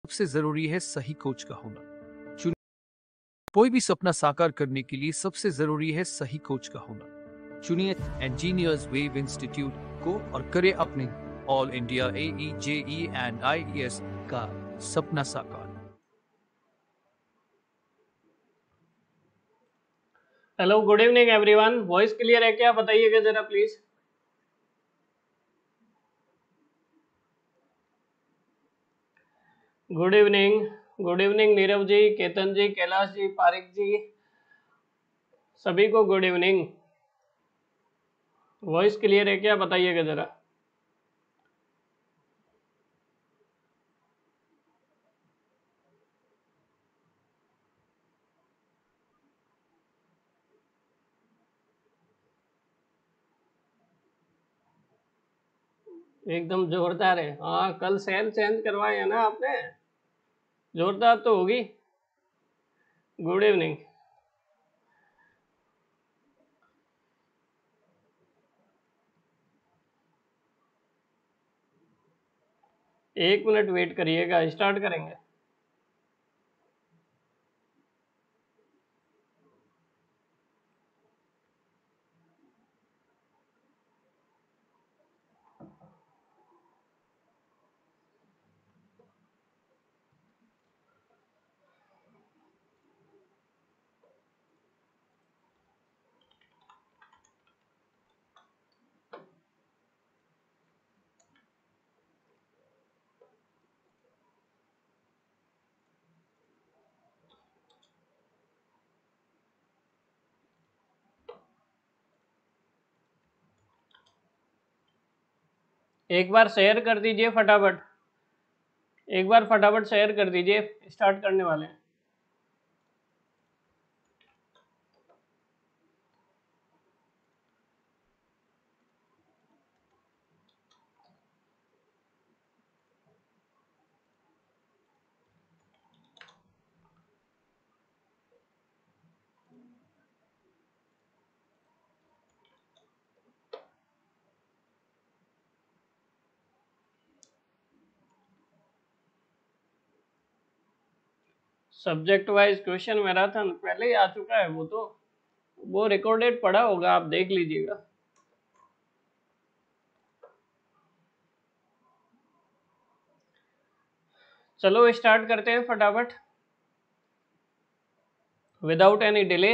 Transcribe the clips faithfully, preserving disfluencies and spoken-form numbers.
सबसे जरूरी है सही कोच का होना। चुनिए, कोई भी सपना साकार करने के लिए सबसे जरूरी है सही कोच का होना। चुनिए इंजीनियर्स वेव इंस्टीट्यूट को और करें अपने all India A E J E and I E S का सपना साकार। Hello, good evening everyone. Voice clear है क्या? बताइएगा जरा please. Good evening, good evening Neerav ji, Ketan ji, Kailash ji, Pareek ji, सभी को गुड इवनिंग। वॉइस क्लियर है क्या? बताइएगा जरा। एकदम जोरदार है। हाँ, कल सेल चेंज करवाए है ना आपने? जोरदार तो होगी। Good evening. एक मिनट वेट करिएगा, स्टार्ट करेंगे। एक बार शेयर कर दीजिए फटाफट। एक बार फटाफट शेयर कर दीजिए, स्टार्ट करने वाले हैं। सब्जेक्ट वाइज क्वेश्चन मैराथन पहले ही आ चुका है, वो तो वो रिकॉर्डेड पड़ा होगा, आप देख लीजिएगा। चलो स्टार्ट करते हैं फटाफट, without any delay.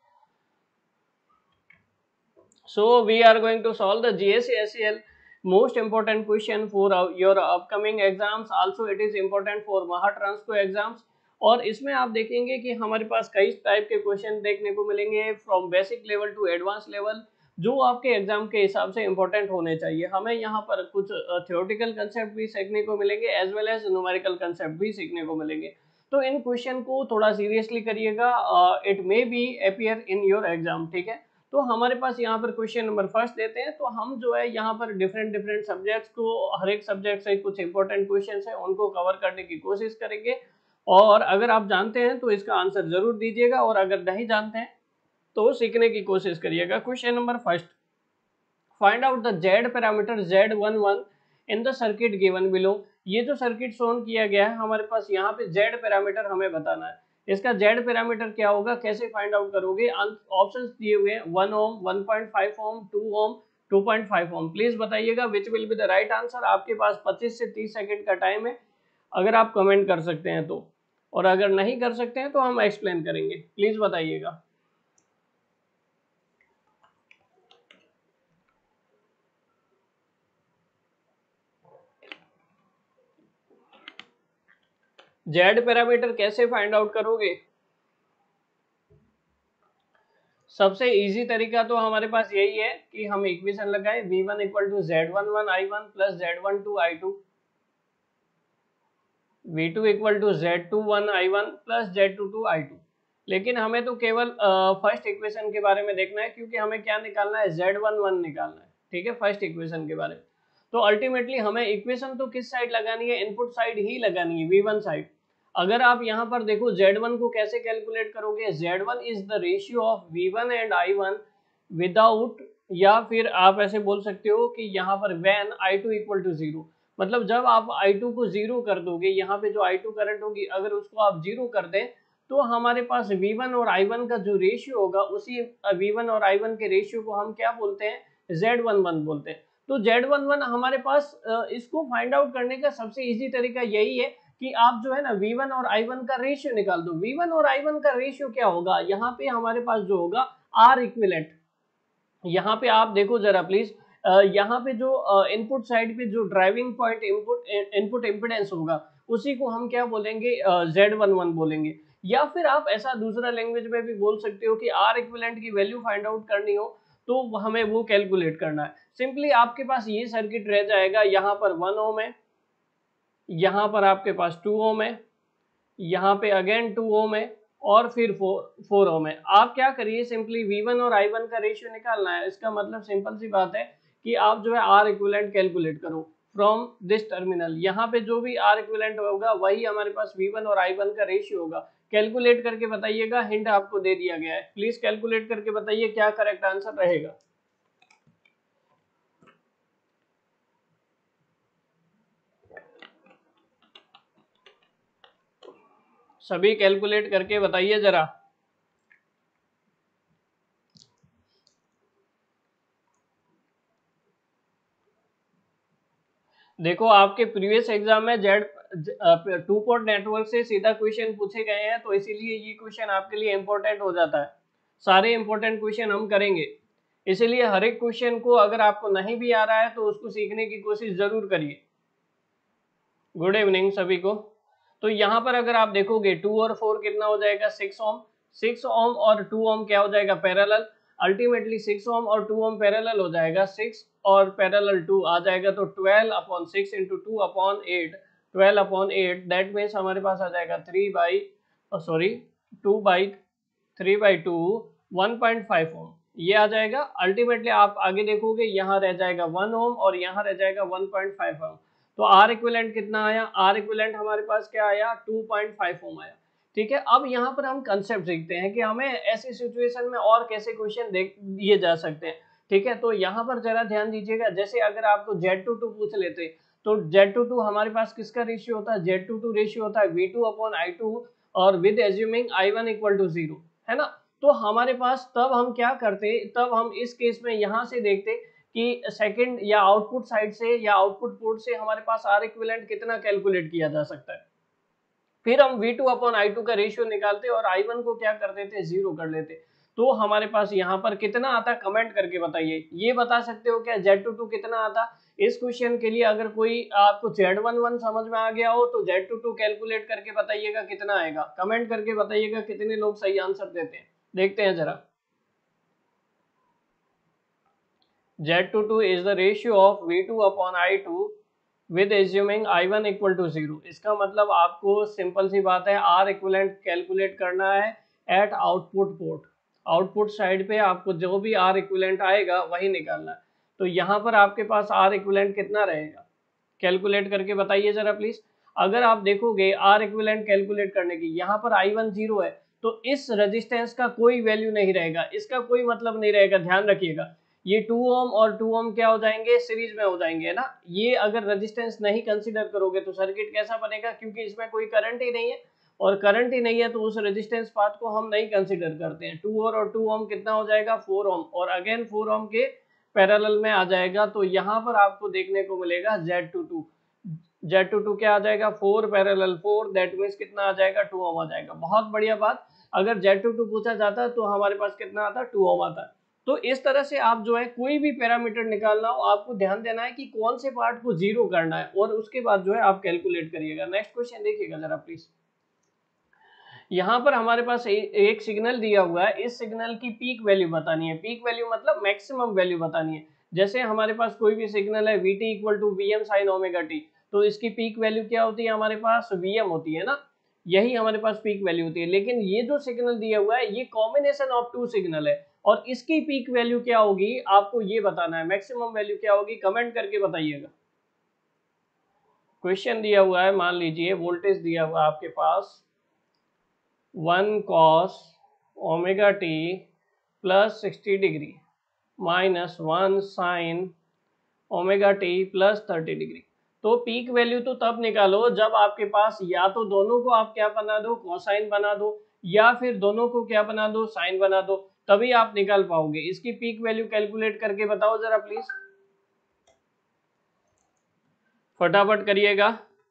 So we are going to solve the G S S E L most important question for your upcoming exams. Also it is important for Mahatransco exams. और इसमें आप देखेंगे कि हमारे पास कई टाइप के क्वेश्चन देखने को मिलेंगे, from basic level to advance level, जो आपके एग्जाम के हिसाब से इंपॉर्टेंट होने चाहिए। हमें यहाँ पर कुछ थ्योरेटिकल कंसेप्ट भी सीखने को मिलेंगे, as well as numerical concept भी सीखने को मिलेंगे। तो इन क्वेश्चन को थोड़ा सीरियसली करिएगा, it may be appear in your exam. ठीक है, तो हमारे पास यहाँ पर क्वेश्चन नंबर फर्स्ट देते हैं। तो हम जो है यहाँ पर डिफरेंट डिफरेंट सब्जेक्ट्स को, हर एक सब्जेक्ट से कुछ इंपॉर्टेंट क्वेश्चन है उनको कवर करने की कोशिश करेंगे। और अगर आप जानते हैं तो इसका आंसर जरूर दीजिएगा, और अगर नहीं जानते हैं तो सीखने की कोशिश करिएगा। Question number first, find out the Z parameter Z one one in the circuit given below. ये जो सर्किट शोन किया गया है हमारे पास, यहाँ पे जेड पैरामीटर हमें बताना है। इसका जेड पैरामीटर क्या होगा, कैसे फाइंड आउट करोगे? ऑप्शंस दिए हुए हैं, one ohm, one point five ohm, two ohm, two point five ohm. Please बताइएगा which will be the right answer. आपके पास पच्चीस से तीस सेकंड का टाइम है, अगर आप कमेंट कर सकते हैं तो, और अगर नहीं कर सकते हैं तो हम एक्सप्लेन करेंगे। प्लीज बताइएगा। जेड पैरामीटर कैसे फाइंड आउट करोगे? सबसे इजी तरीका तो हमारे पास यही है कि हम इक्वेशन लगाए, V one equal to Z one one I one plus Z one two I two, V two equal to Z two one I one plus Z two two I two. लेकिन हमें तो केवल first equation के बारे में देखना है, क्योंकि हमें क्या निकालना है, जेड वन वन निकालना है। ठीक है, फर्स्ट इक्वेशन के बारे में। तो अल्टीमेटली हमें इक्वेशन तो किस साइड लगानी है, इनपुट साइड ही लगानी है, वी वन साइड। अगर आप यहाँ पर देखो जेड वन को कैसे कैलकुलेट करोगे, Z one is the ratio of V one and I one without, या फिर आप ऐसे बोल सकते हो कि यहाँ पर when I two equal to zero. मतलब जब आप आई टू को जीरो कर दोगे, यहाँ पे जो आई टू करंट होगी अगर उसको आप जीरो कर दें तो हमारे पास वी वन और आई वन का जो रेशियो होगा उसी वी वन और आई वन के रेशियो को हम क्या बोलते हैं, जेड वन वन बोलते हैं। तो जेड वन वन हमारे पास इसको फाइंड आउट करने का सबसे इजी तरीका यही है कि आप जो है ना वी वन और आई वन का रेशियो निकाल दो। वी वन और आई वन का रेशियो क्या होगा, यहाँ पे हमारे पास जो होगा आर इक्विवेलेंट। यहाँ पे आप देखो जरा प्लीज, यहाँ पे जो इनपुट साइड पे जो driving point input input impedance होगा उसी को हम क्या बोलेंगे, जेड वन वन बोलेंगे। या फिर आप ऐसा दूसरा लैंग्वेज में भी बोल सकते हो कि आर इक्विवेलेंट की वैल्यू फाइंड आउट करनी हो तो हमें वो कैलकुलेट करना है। सिंपली आपके पास ये सर्किट रह जाएगा, यहाँ पर वन ओम है, यहाँ पर आपके पास टू ओम है, यहाँ पे अगेन टू ओम है और फिर फोर फोर ओम है। आप क्या करिए, सिंपली वी वन और आई वन का रेशियो निकालना है। इसका मतलब सिंपल सी बात है कि आप जो है आर इक्विवेलेंट कैलकुलेट करो फ्रॉम दिस टर्मिनल। यहाँ पे जो भी आर इक्विवेलेंट होगा वही हमारे पास वी वन और आई वन का रेशियो होगा। कैलकुलेट करके बताइएगा, हिंट आपको दे दिया गया है, प्लीज कैलकुलेट करके बताइए क्या करेक्ट आंसर रहेगा। सभी कैलकुलेट करके बताइए जरा। देखो आपके प्रीवियस एग्जाम में जेड टू पोर्ट नेटवर्क से सीधा क्वेश्चन पूछे गए हैं, तो इसीलिए ये क्वेश्चन आपके लिए इंपॉर्टेंट हो जाता है। सारे इंपॉर्टेंट क्वेश्चन हम करेंगे, इसीलिए हर एक क्वेश्चन को अगर आपको नहीं भी आ रहा है तो उसको सीखने की कोशिश जरूर करिए। गुड इवनिंग सभी को। तो यहाँ पर अगर आप देखोगे टू और फोर कितना हो जाएगा, सिक्स ओम। सिक्स ओम और टू ओम क्या हो जाएगा, पैरेलल। अल्टीमेटली सिक्स ओम और टू ओम पैरेलल हो जाएगा, सिक्स और पैरेलल टू आ जाएगा, तो twelve upon six into two upon eight, twelve upon eight, that means हमारे पास आ जाएगा three by sorry two by three by two one point five ohm ये आ जाएगा। अल्टीमेटली आप आगे देखोगे यहाँ रह जाएगा वन ओम और यहाँ रह जाएगा वन पॉइंट फाइव ओम। तो आर इक्विवेलेंट कितना आया, आर इक्विवेलेंट हमारे पास क्या आया, टू पॉइंट फाइव ओम आया। ठीक है, अब यहाँ पर हम कंसेप्ट सीखते हैं कि हमें ऐसी सिचुएशन में और कैसे क्वेश्चन देख दिए जा सकते हैं। ठीक है, तो यहाँ पर जरा ध्यान दीजिएगा, जैसे अगर आपको जेड टू टू पूछ लेते तो जेड टू टू हमारे पास किसका रेशियो होता है, जेड टू टू रेशियो होता है V two upon I two और with assuming I one equal to zero, है ना। तो हमारे पास तब हम क्या करते, तब हम इस केस में यहाँ से देखते कि सेकंड या आउटपुट साइड से या आउटपुट पोर्ट से हमारे पास आर इक्विवेलेंट कितना कैलकुलेट किया जा सकता है। फिर हम V two upon I two का रेशियो निकालते और आई वन को क्या कर देते, जीरो कर लेते। तो हमारे पास यहाँ पर कितना आता, कमेंट करके बताइए। ये बता सकते हो क्या जेड टू टू कितना आता। इस क्वेश्चन के लिए अगर कोई आपको जेड वन वन समझ में आ गया हो तो जेड टू टू कैलकुलेट करके बताइएगा कितना आएगा। कमेंट करके बताइएगा कितने लोग सही आंसर देते हैं, देखते हैं जरा। Z two two is the ratio of V two upon I two with assuming I one equal to zero। इसका मतलब आपको सिंपल सी बात है, R equivalent कैलकुलेट करना है at output port. Output side पे आपको जो भी R equivalent आएगा वही निकालना है। तो यहाँ पर आपके पास R equivalent कितना रहेगा, कैलकुलेट करके बताइए जरा प्लीज। अगर आप देखोगे R equivalent कैलकुलेट करने की, यहाँ पर आई वन जीरो है तो इस रेजिस्टेंस का कोई वैल्यू नहीं रहेगा, इसका कोई मतलब नहीं रहेगा। ध्यान रखिएगा, ये टू ओम और टू ओम क्या हो जाएंगे, सीरीज में हो जाएंगे, है ना। ये अगर रेजिस्टेंस नहीं कंसीडर करोगे तो सर्किट कैसा बनेगा, क्योंकि इसमें कोई करंट ही नहीं है और करंट ही नहीं है तो उस रेजिस्टेंस पाथ को हम नहीं कंसीडर करते हैं। टू और टू ओम कितना हो जाएगा, फोर ओम और अगेन फोर ओम के पैरेलल में आ जाएगा। तो यहाँ पर आपको देखने को मिलेगा Z two two, Z two two क्या आ जाएगा, four parallel four, that means कितना आ जाएगा, टू ओम आ जाएगा। बहुत बढ़िया बात, अगर जेड टू टू पूछा जाता तो हमारे पास कितना आता, टू ओम आता। तो इस तरह से आप जो है कोई भी पैरामीटर निकालना हो आपको ध्यान देना है कि कौन से पार्ट को जीरो करना है और उसके बाद जो है आप कैलकुलेट करिएगा। नेक्स्ट क्वेश्चन देखिएगा जरा प्लीज। यहाँ पर हमारे पास ए, एक सिग्नल दिया हुआ है, इस सिग्नल की पीक वैल्यू बतानी है। पीक वैल्यू मतलब मैक्सिमम वैल्यू बतानी है। जैसे हमारे पास कोई भी सिग्नल है V T equal to V M sine omega T, तो इसकी पीक वैल्यू क्या होती है, हमारे पास वी एम होती है ना, यही हमारे पास पीक वैल्यू होती है। लेकिन ये जो सिग्नल दिया हुआ है ये कॉम्बिनेशन ऑफ टू सिग्नल है और इसकी पीक वैल्यू क्या होगी आपको ये बताना है, मैक्सिमम वैल्यू क्या होगी, कमेंट करके बताइएगा। क्वेश्चन दिया हुआ है, मान लीजिए वोल्टेज दिया हुआ है आपके पास one cos omega T plus sixty degree minus one sine omega T plus thirty degree. तो पीक वैल्यू तो तब निकालो जब आपके पास या तो दोनों को आप क्या बना दो, कोसाइन बना दो, या फिर दोनों को क्या बना दो, साइन बना दो, तभी आप निकाल पाओगे। इसकी पीक वैल्यू कैलकुलेट करके बताओ जरा प्लीज, फटाफट करिएगा।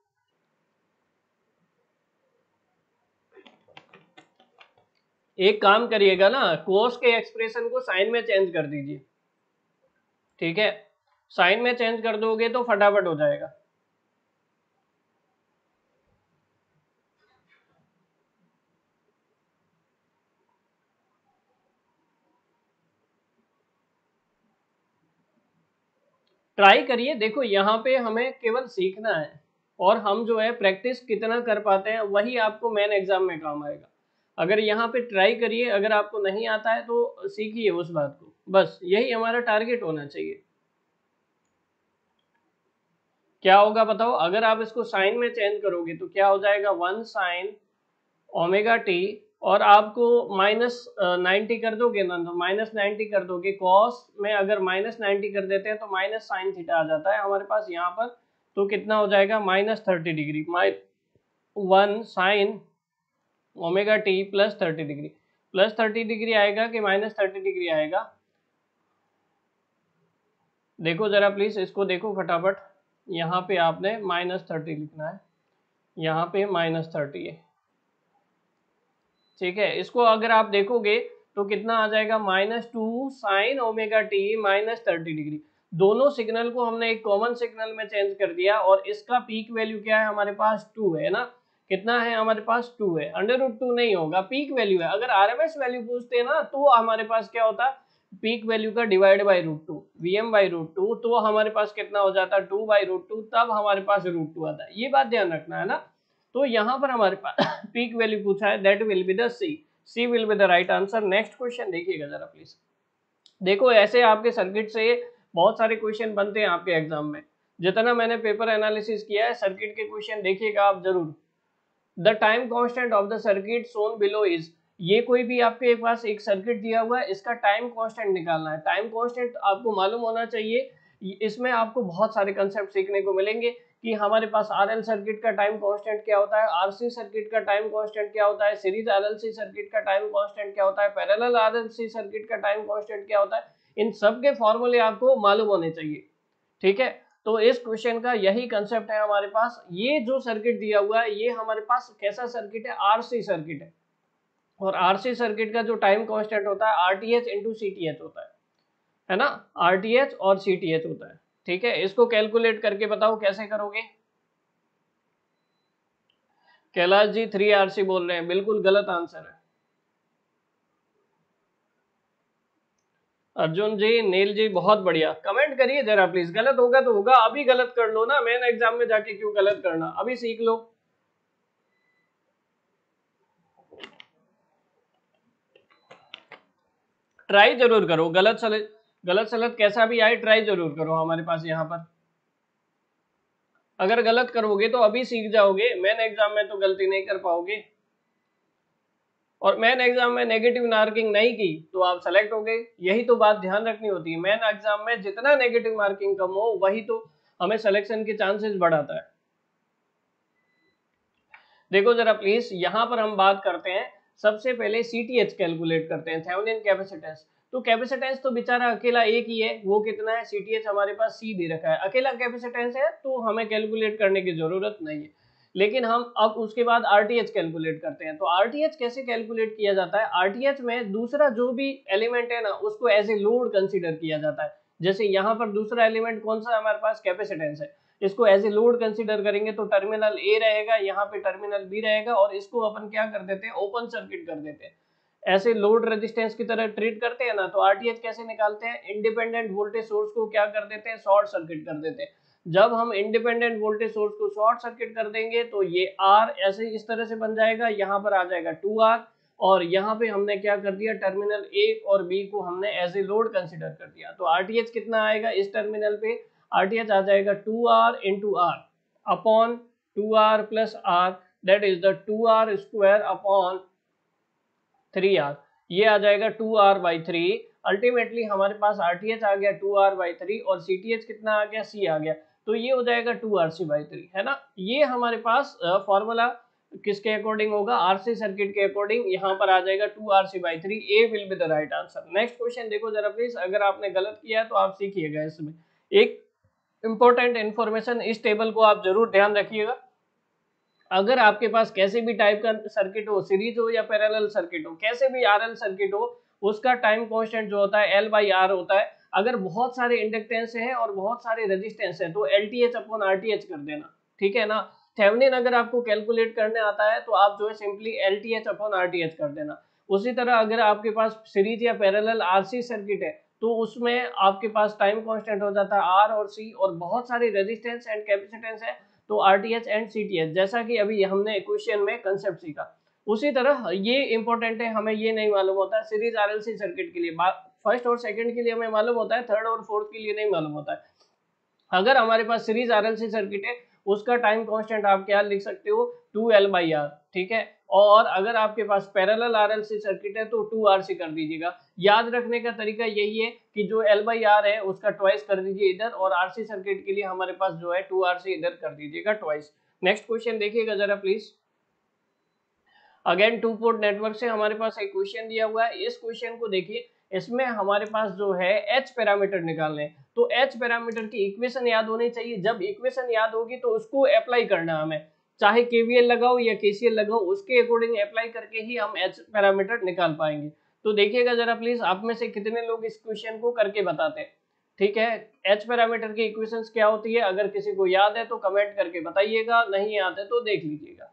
एक काम करिएगा ना, कोस के एक्सप्रेशन को साइन में चेंज कर दीजिए, ठीक है, साइन में चेंज कर दोगे तो फटाफट हो जाएगा। ट्राई करिए, देखो यहाँ पे हमें केवल सीखना है और हम जो है प्रैक्टिस कितना कर पाते हैं वही आपको मेन एग्जाम में काम आएगा। अगर यहाँ पे ट्राई करिए, अगर आपको नहीं आता है तो सीखिए उस बात को, बस यही हमारा टारगेट होना चाहिए। क्या होगा बताओ, अगर आप इसको साइन में चेंज करोगे तो क्या हो जाएगा, वन साइन ओमेगा टी, और आपको माइनस नाइन्टी कर दोगे ना, तो माइनस नाइन्टी कर दोगे, कॉस में अगर माइनस नाइन्टी कर देते हैं तो माइनस साइन थीटा आ जाता है हमारे पास यहाँ पर, तो कितना हो जाएगा, माइनस थर्टी डिग्री, माइ one sine omega T plus thirty degree, plus thirty degree आएगा कि माइनस थर्टी डिग्री आएगा, देखो जरा प्लीज इसको देखो फटाफट। यहाँ पे आपने माइनस थर्टी लिखना है, यहाँ पे माइनस थर्टी है, ठीक है। इसको अगर आप देखोगे तो कितना आ जाएगा, minus two sine omega T minus thirty degree. दोनों सिग्नल को हमने एक कॉमन सिग्नल में चेंज कर दिया, और इसका पीक वैल्यू क्या है हमारे पास, टू है ना, कितना है हमारे पास, टू है, अंडर रूट टू नहीं होगा, पीक वैल्यू है। अगर आरएमएस वैल्यू पूछते हैं ना तो हमारे पास क्या होता है, पीक वैल्यू का divide by root two, VM by root two, तो हमारे पास कितना हो जाता है, टू बाई रूट टू, तब हमारे पास रूट टू आता है, ये बात ध्यान रखना है ना। तो यहाँ पर हमारे पास पीक वैल्यू पूछा है, that will be the C, C will be the right answer. Next question देखिएगा जरा प्लीज, देखो ऐसे आपके सर्किट से बहुत सारे क्वेश्चन बनते हैं आपके एग्जाम में, जितना मैंने पेपर एनालिसिस किया है सर्किट के क्वेश्चन देखिएगा आप जरूर। The time constant of the circuit shown below is, ये कोई भी आपके पास एक सर्किट दिया हुआ है, इसका टाइम कांस्टेंट निकालना है। टाइम कांस्टेंट आपको मालूम होना चाहिए, इसमें आपको बहुत सारे कंसेप्ट सीखने को मिलेंगे कि हमारे पास आरएल सर्किट का टाइम कांस्टेंट क्या होता है, आरसी सर्किट का टाइम कांस्टेंट क्या होता है, सीरीज आरएलसी सर्किट का टाइम कांस्टेंट क्या होता है, पैरेलल आरएलसी सर्किट का टाइम कांस्टेंट क्या होता है, इन सब के फॉर्मूले आपको मालूम होने चाहिए, ठीक है। तो इस क्वेश्चन का यही कंसेप्ट है हमारे पास। ये जो सर्किट दिया हुआ है ये हमारे पास कैसा सर्किट है, आरसी सर्किट है, और आरसी सर्किट का जो टाइम कांस्टेंट होता है आरटीएच इंटू सीटीएच होता है है ना, आरटीएच और सीटीएच होता है, ठीक है। इसको कैलकुलेट करके बताओ कैसे करोगे। कैलाश जी थ्री आरसी बोल रहे हैं, बिल्कुल गलत आंसर है। अर्जुन जी, नील जी, बहुत बढ़िया, कमेंट करिए जरा प्लीज, गलत होगा तो होगा, अभी गलत कर लो ना, मेन एग्जाम में जाके क्यों गलत करना, अभी सीख लो। ट्राई जरूर करो, गलत सलत गलत सलत कैसा भी आए ट्राई जरूर करो हमारे पास यहाँ पर। अगर गलत करोगे तो अभी सीख जाओगे, मेन एग्जाम में तो गलती नहीं कर पाओगे, और मेन एग्जाम में नेगेटिव मार्किंग नहीं की तो आप सेलेक्ट हो गए, यही तो बात ध्यान रखनी होती है। मेन एग्जाम में जितना नेगेटिव मार्किंग कम हो वही तो हमें सिलेक्शन के चांसेस बढ़ाता है। देखो जरा प्लीज, यहाँ पर हम बात करते हैं, सबसे पहले सीटीएच कैलकुलेट करते हैं, थेवेनिन कैपेसिटेंस। तो कैपेसिटेंस तो बेचारा अकेला एक ही है, वो कितना है, सीटीएच हमारे पास सी दे रखा है, अकेला कैपेसिटेंस है तो हमें कैलकुलेट करने की जरूरत नहीं है। लेकिन हम अब उसके बाद आरटीएच कैलकुलेट करते हैं। तो आरटीएच कैसे कैलकुलेट किया जाता है, आरटीएच में दूसरा जो भी एलिमेंट है ना उसको एज ए लोड कंसीडर किया जाता है। जैसे यहाँ पर दूसरा एलिमेंट कौन सा है हमारे पास, कैपेसिटेंस है, इसको एज ए लोड कंसीडर करेंगे तो टर्मिनल ए रहेगा, यहाँ पे टर्मिनल बी रहेगा, और इसको अपन क्या कर देते हैं, ओपन सर्किट कर देते हैं, ऐसे लोड रेजिस्टेंस की तरह ट्रीट करते हैं ना। तो आरटीएच कैसे निकालते हैं, इंडिपेंडेंट वोल्टेज सोर्स को क्या कर देते हैं, शॉर्ट सर्किट कर देते हैं। जब हम इंडिपेंडेंट वोल्टेज सोर्स को शॉर्ट सर्किट कर देंगे तो ये आर ऐसे इस तरह से बन जाएगा, यहाँ पर आ जाएगा टू आर, और यहाँ पे हमने क्या कर दिया, टर्मिनल ए और बी को हमने एज ए लोड कंसिडर कर दिया। तो आरटीएच कितना आएगा इस टर्मिनल पे, आरटीएच आ जाएगा two R into R upon two R plus R, that is the two R square upon three R, ये आ जाएगा two R by three. Ultimately हमारे पास आरटीएच आ गया टू आर बाई थ्री, और सीटीएच कितना आ गया, सी आ गया। तो ये हो जाएगा two R C by three, है ना। ये हमारे पास फॉर्मूला किसके अकॉर्डिंग होगा, आरसी सर्किट के अकॉर्डिंग यहाँ पर आ जाएगा two R C by three. A will be the right answer. Next question देखो जरा प्लीज, अगर आपने गलत किया है तो आप सीखिएगा इसमें एक इंपॉर्टेंट इन्फॉर्मेशन, इस टेबल को आप जरूर ध्यान रखिएगा। अगर आपके पास कैसे भी टाइप का सर्किट हो, सीरीज हो या पैरेलल सर्किट हो, कैसे भी आरएल सर्किट हो, उसका टाइम कांस्टेंट जो होता है एल बाई आर होता है। अगर बहुत सारे इंडक्टेंस है और बहुत सारे रेजिस्टेंस है तो L T H upon R T H कर देना, ठीक है ना। थेवेनिन अगर आपको कैलकुलेट करने आता है तो आप जो है simply L T H upon R T H कर देना। उसी तरह अगर आपके पास सीरीज या पैरेलल आरसी सर्किट है तो उसमें आपके पास टाइम कांस्टेंट हो जाता है आर और सी, और बहुत सारे रेजिस्टेंस एंड कैपेसिटेंस है तो आरटीएच एंड सीटीएच, जैसा कि अभी हमने क्वेश्चन में कंसेप्ट सीखा। उसी तरह ये इंपॉर्टेंट है, हमें ये नहीं मालूम होता है सीरीज आरएलसी सर्किट के लिए, फर्स्ट और सेकंड के लिए हमें मालूम होता है, थर्ड और फोर्थ के लिए नहीं मालूम होता है। अगर हमारे पास सीरीज आरएलसी सर्किट है उसका टाइम कांस्टेंट आप क्या लिख सकते हो, टू एल बाई आर, ठीक है। और अगर आपके पास पैरेलल आरएलसी सर्किट है तो टू आर सी कर दीजिएगा। याद रखने का तरीका यही है कि जो एल बाई आर है उसका ट्वाइस कर दीजिए इधर, और आरसी सर्किट के लिए हमारे पास जो है टू आर सी इधर कर दीजिएगा ट्वाइस। नेक्स्ट क्वेश्चन देखिएगा जरा please. Again two port network से हमारे पास एक क्वेश्चन दिया हुआ है। इस क्वेश्चन को देखिए, इसमें हमारे पास जो है एच पैरामीटर निकालने हैं, तो एच पैरामीटर की इक्वेशन याद होनी चाहिए। जब इक्वेशन याद होगी तो उसको अप्लाई करना हमें, चाहे केवीएल लगाओ या केसीएल लगाओ, उसके अकॉर्डिंग अप्लाई करके ही हम एच पैरामीटर निकाल पाएंगे। तो देखिएगा जरा प्लीज, आप में से कितने लोग इस क्वेश्चन को करके बताते हैं, ठीक है। एच पैरामीटर की इक्वेशंस क्या होती है, अगर किसी को याद है तो कमेंट करके बताइएगा, नहीं याद है तो देख लीजिएगा।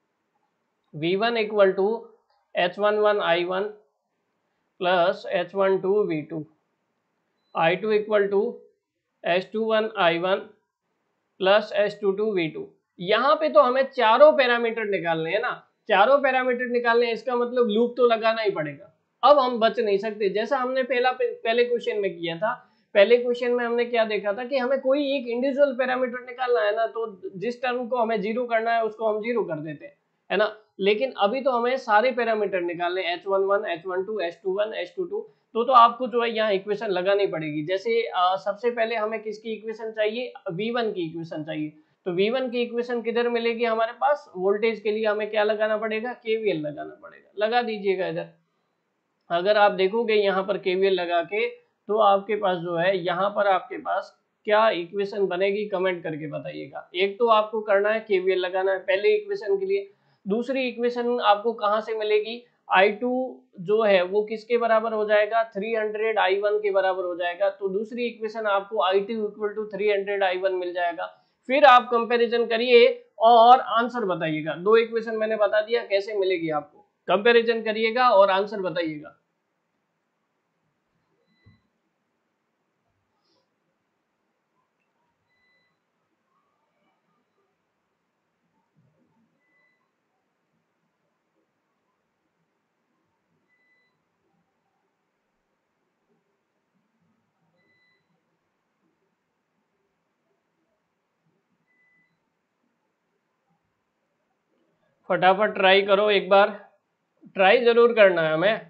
V one equal to H one one I one plus H one two V two, I two equal to H two one I one plus H two two V two. यहाँ पे तो हमें चारों पैरामीटर निकालने हैं ना, चारों parameter निकालने हैं, इसका मतलब लूप तो लगाना ही पड़ेगा। अब हम बच नहीं सकते, जैसा हमने पहला पहले क्वेश्चन में किया था। पहले क्वेश्चन में हमने क्या देखा था कि हमें कोई एक इंडिविजुअल पैरामीटर निकालना है ना, तो जिस टर्म को हमें जीरो करना है उसको हम जीरो कर देते हैं, है ना। लेकिन अभी तो हमें सारे पैरामीटर निकालने, H one one, H one two, H two one, H two two, तो तो आपको जो है यहाँ इक्वेशन लगानी पड़ेगी। जैसे आ, सबसे पहले हमें किसकी इक्वेशन चाहिए, वी वन की इक्वेशन चाहिए। तो वी वन की इक्वेशन किधर मिलेगी हमारे पास, वोल्टेज के लिए हमें क्या लगाना पड़ेगा, केवीएल लगाना पड़ेगा। लगा दीजिएगा इधर। अगर आप देखोगे यहाँ पर केवीएल लगा के, तो आपके पास जो है यहाँ पर आपके पास क्या इक्वेशन बनेगी, कमेंट करके बताइएगा। एक तो आपको करना है केवीएल लगाना है पहले इक्वेशन के लिए। दूसरी इक्वेशन आपको कहाँ से मिलेगी, आई टू जो है वो किसके बराबर हो जाएगा, थ्री हंड्रेड आई वन के बराबर हो जाएगा। तो दूसरी इक्वेशन आपको I two equal to three hundred I one मिल जाएगा। फिर आप कंपैरिजन करिए और आंसर बताइएगा। दो इक्वेशन मैंने बता दिया कैसे मिलेगी आपको, कंपैरिजन करिएगा और आंसर बताइएगा। फटाफट ट्राई करो, एक बार ट्राई जरूर करना है हमें।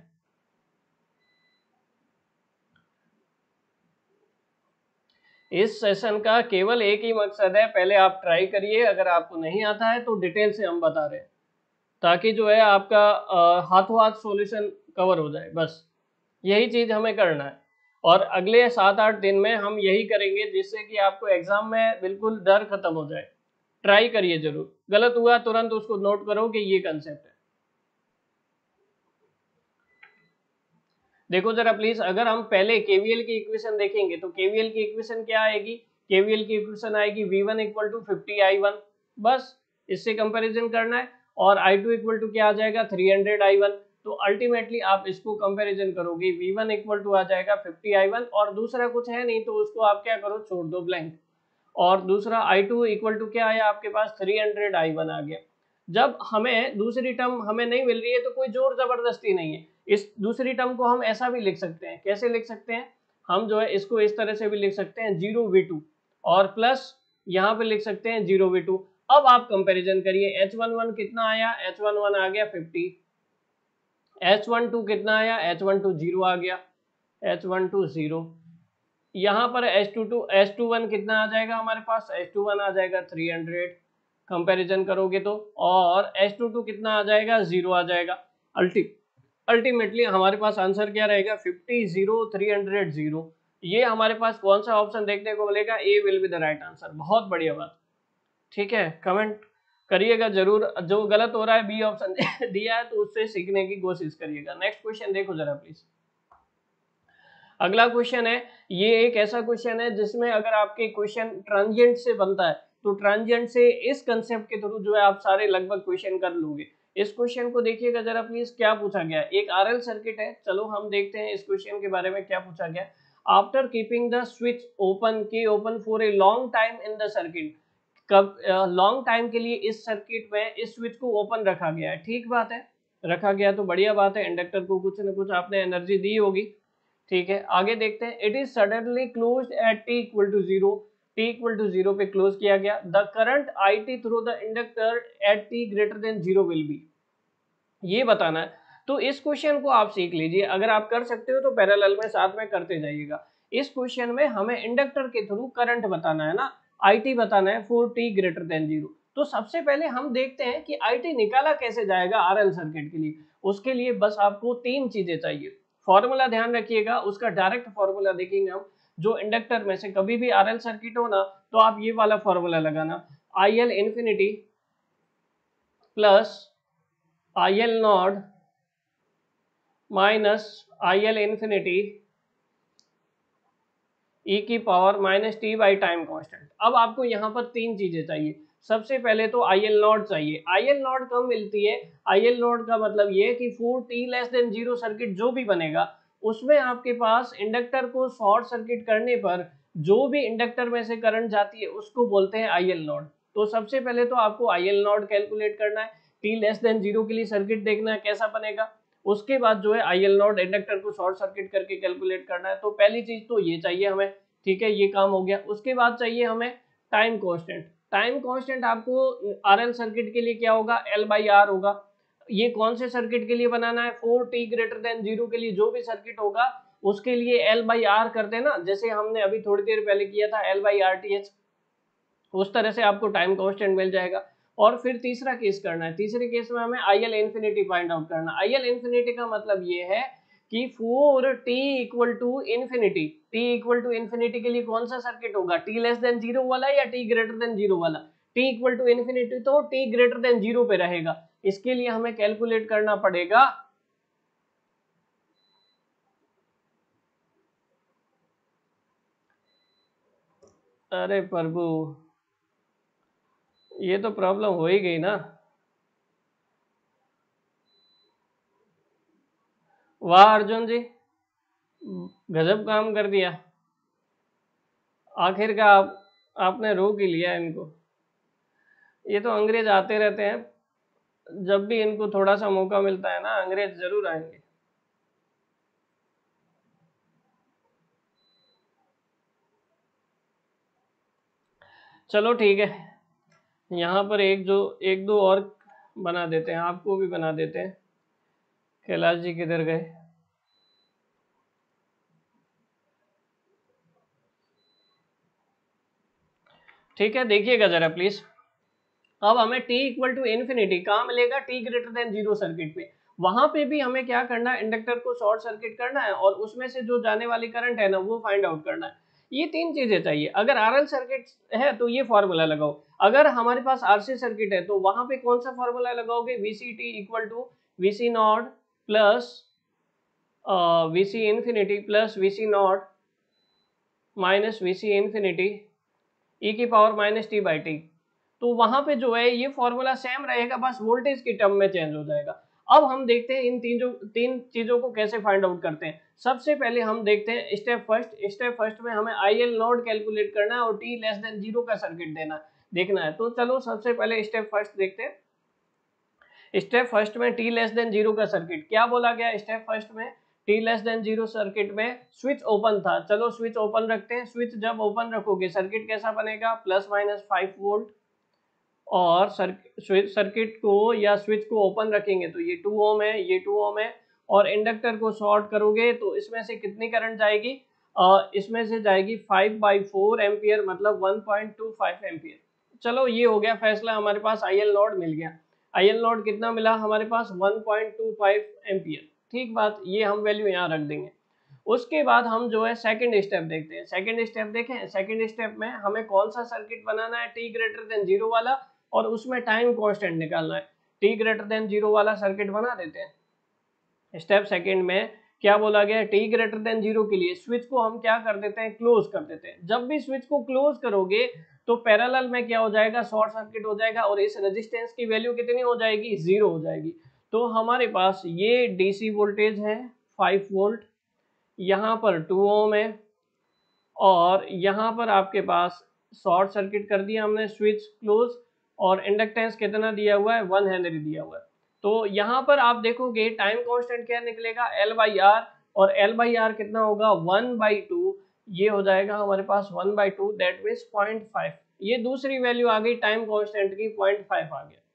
इस सेशन का केवल एक ही मकसद है, पहले आप ट्राई करिए, अगर आपको नहीं आता है तो डिटेल से हम बता रहे हैं, ताकि जो है आपका हाथों हाथ सॉल्यूशन कवर हो जाए। बस यही चीज हमें करना है, और अगले सात आठ दिन में हम यही करेंगे जिससे कि आपको एग्जाम में बिल्कुल डर खत्म हो जाए। ट्राई करिए जरूर, गलत हुआ तुरंत उसको नोट करो कि ये कंसेप्ट है। देखो जरा प्लीज, अगर हम पहले केवीएल की इक्वेशन देखेंगे तो केवीएल की इक्वेशन क्या आएगी, केवीएल की इक्वेशन आएगी V one equal to fifty I one, बस इससे कंपैरिजन करना है। और आई टू इक्वल टू क्या आ जाएगा, थ्री हंड्रेड आई वन। तो अल्टीमेटली आप इसको कंपैरिजन करोगे, वी वन इक्वल टू आ जाएगा फिफ्टी आई वन, और दूसरा कुछ है नहीं तो उसको आप क्या करो, छोड़ दो ब्लैंक। और दूसरा आई टू इक्वल टू क्या आया आपके पास, थ्री हंड्रेड आई वन आ गया। जब हमें दूसरी टर्म हमें नहीं मिल रही है तो कोई जोर जबरदस्ती नहीं है। इस दूसरी टर्म को हम ऐसा भी लिख सकते हैं, कैसे लिख सकते हैं, हम जो है इसको इस तरह से भी लिख सकते हैं, जीरो वी टू, और प्लस यहाँ पे लिख सकते हैं जीरो वी टू। अब आप कंपैरिजन करिए, एच वन वन कितना आया, एच वन वन आ गया फिफ्टी, एच वन टू कितना आया, एच वन टू जीरो आ गया, एच वन टू जीरो, यहाँ पर H two two H two one कितना आ जाएगा हमारे पास, एच टू वन आ जाएगा थ्री हंड्रेड, कंपैरिजन करोगे तो, और एच टू टू कितना आ जाएगा, जीरो आ जाएगा। अल्टी अल्टीमेटली हमारे पास आंसर क्या रहेगा, fifty, zero, three hundred, zero. ये हमारे पास कौन सा ऑप्शन देखने को मिलेगा, A will be the right answer. बहुत बढ़िया बात, ठीक है, कमेंट करिएगा जरूर, जो गलत हो रहा है बी ऑप्शन दिया है तो उससे सीखने की कोशिश करिएगा। नेक्स्ट क्वेश्चन देखो जरा प्लीज। अगला क्वेश्चन है, ये एक ऐसा क्वेश्चन है जिसमें अगर आपके क्वेश्चन ट्रांजिएंट से बनता है तो ट्रांजिएंट से इस कंसेप्ट के थ्रू जो है आप सारे लगभग क्वेश्चन कर लोगे। इस क्वेश्चन को देखिएगा जरा प्लीज, क्या पूछा गया, एक आरएल सर्किट है। चलो हम देखते हैं इस क्वेश्चन के बारे में क्या पूछा गया। After keeping the switch open के open for a long time in the circuit, कब लॉन्ग टाइम के लिए इस सर्किट में इस स्विच को ओपन रखा गया है। ठीक बात है, रखा गया तो बढ़िया बात है, इंडक्टर को कुछ न कुछ आपने एनर्जी दी होगी। ठीक है, आगे देखते हैं। It is suddenly closed at T equal to zero, T equal to zero पे क्लोज किया गया। The current I T through the inductor at T greater than zero will be, ये बताना है। तो इस क्वेश्चन को आप सीख लीजिए, अगर आप कर सकते हो तो पैरेलल में साथ में करते जाइएगा। इस क्वेश्चन में हमें इंडक्टर के थ्रू करंट बताना है ना, आई टी बताना है for T greater than zero. तो सबसे पहले हम देखते हैं कि आई टी निकाला कैसे जाएगा आरएल सर्किट के लिए। उसके लिए बस आपको तीन चीजें चाहिए। फॉर्मूला ध्यान रखिएगा, उसका डायरेक्ट फॉर्मूला देखेंगे हम। जो इंडक्टर में से कभी भी आरएल सर्किट हो ना, तो आप ये वाला फॉर्मूला लगाना, I L infinity plus I L not minus I L infinity E की power minus T by time constant. अब आपको यहाँ पर तीन चीजें चाहिए। सबसे पहले तो आई एल नॉट चाहिए। आई एल नॉट कब मिलती है, आई एल नॉट का मतलब ये है कि for T less than zero circuit जो भी बनेगा उसमें आपके पास इंडक्टर को शॉर्ट सर्किट करने पर जो भी इंडक्टर में से करंट जाती है उसको बोलते हैं आई एल नॉट। तो सबसे पहले तो आपको आई एल नॉट कैलकुलेट करना है, टी लेस देन जीरो के लिए सर्किट देखना है कैसा बनेगा। उसके बाद जो है आई एल नॉट इंडक्टर को शॉर्ट सर्किट करके कैलकुलेट करना है। तो पहली चीज तो ये चाहिए हमें, ठीक है, ये काम हो गया। उसके बाद चाहिए हमें टाइम कांस्टेंट। टाइम कांस्टेंट आपको आरएल सर्किट के लिए क्या होगा, एल बाई आर होगा। ये कौन से सर्किट के लिए बनाना है, for T greater than zero के लिए जो भी सर्किट होगा उसके लिए एल बाई आर कर देना, जैसे हमने अभी थोड़ी देर पहले किया था L by R T H. उस तरह से आपको टाइम कांस्टेंट मिल जाएगा। और फिर तीसरा केस करना है, तीसरे केस में हमें I L infinity find out करना। आई एल इन्फिनिटी का मतलब ये है कि for T equal to infinity, T equal to infinity के लिए कौन सा सर्किट होगा, टी लेस देन जीरो वाला या टी ग्रेटर देन जीरो वाला। टी इक्वल टू इन्फिनिटी तो टी ग्रेटर देन जीरो पे रहेगा। इसके लिए हमें कैलकुलेट करना पड़ेगा अरे प्रभु, ये तो प्रॉब्लम हो ही गई ना। वाह अर्जुन जी, गजब काम कर दिया। आखिर का आप आपने रोक ही लिया इनको। ये तो अंग्रेज आते रहते हैं, जब भी इनको थोड़ा सा मौका मिलता है ना अंग्रेज जरूर आएंगे। चलो ठीक है, यहाँ पर एक जो एक दो और बना देते हैं, आपको भी बना देते हैं। कैलाश जी किधर गए, ठीक है, देखिएगा जरा प्लीज। अब हमें t इक्वल टू इन्फिनिटी कहाँ मिलेगा, t greater than zero circuit पे। वहां पे भी हमें क्या करना है, इंडक्टर को शॉर्ट सर्किट करना है और उसमें से जो जाने वाली करंट है ना वो फाइंड आउट करना है। ये तीन चीजें चाहिए। अगर आरएल सर्किट है तो ये फॉर्मूला लगाओ, अगर हमारे पास आरसी सर्किट है तो वहां पे कौन सा फॉर्मूला लगाओगे, VC T equal to VC not plus VC infinity plus VC not minus VC infinity E की power minus T by T. तो वहां पे जो है ये फॉर्मूला सेम रहेगा, बस वोल्टेज की टर्म में चेंज हो जाएगा। अब हम देखते हैं इन तीनों तीन चीजों को कैसे फाइंड आउट करते हैं। सबसे पहले हम देखते हैं स्टेप फर्स्ट। स्टेप फर्स्ट में हमें आई एल नॉट कैलकुलेट करना है और टी लेस देन जीरो का सर्किट देना देखना है। तो चलो सबसे पहले स्टेप फर्स्ट देखते हैं। स्टेप फर्स्ट में टी लेस देन जीरो का सर्किट क्या बोला गया, स्टेप फर्स्ट में T less than zero circuit में स्विच ओपन था। चलो स्विच ओपन रखते हैं। स्विच जब ओपन रखोगे सर्किट कैसा बनेगा, प्लस माइनस फाइव वोल्ट। और सर्किट को या स्विच को ओपन रखेंगे तो ये टू ओम है, ये टू ओम है। और इंडक्टर को शॉर्ट करोगे तो इसमें से कितनी करंट जाएगी, uh, इसमें से जाएगी फाइव बाई फोर एम्पियर मतलब one point two five ampere. चलो ये हो गया फैसला, हमारे पास आई एल नोड मिल गया। आई एल नोड कितना मिला हमारे पास, one point two five ampere. ठीक बात, ये हम वैल्यू यहाँ रख देंगे। उसके बाद हम जो है सेकंड स्टेप देखते हैं। सेकंड स्टेप देखें, सेकंड स्टेप में हमें कौन सा सर्किट बनाना है, टी ग्रेटर देन जीरो वाला, और उसमें टाइम कांस्टेंट निकालना है। टी ग्रेटर देन जीरो वाला सर्किट बना देते हैं। स्टेप सेकंड में क्या बोला गया, टी ग्रेटर देन जीरो के लिए स्विच को हम क्या कर देते हैं, क्लोज कर देते हैं। जब भी स्विच को क्लोज करोगे तो पैरेलल में क्या हो जाएगा, शॉर्ट सर्किट हो जाएगा, और इस रेजिस्टेंस की वैल्यू कितनी हो जाएगी, जीरो हो जाएगी। तो हमारे पास ये डीसी वोल्टेज है फाइव वोल्ट, यहाँ पर टू ओम है, और यहाँ पर आपके पास शॉर्ट सर्किट कर दिया हमने, स्विच क्लोज, और इंडक्टेंस कितना दिया हुआ है, वन हेनरी दिया हुआ है। तो यहाँ पर आप देखोगे टाइम कांस्टेंट क्या निकलेगा, एल बाई आर, और एल बाई आर कितना होगा, वन बाई टू, ये हो जाएगा हमारे पास one by two, that means point five. ये दूसरी वैल्यू आ गई टाइम कांस्टेंट की, पॉइंट फाइव आ गया।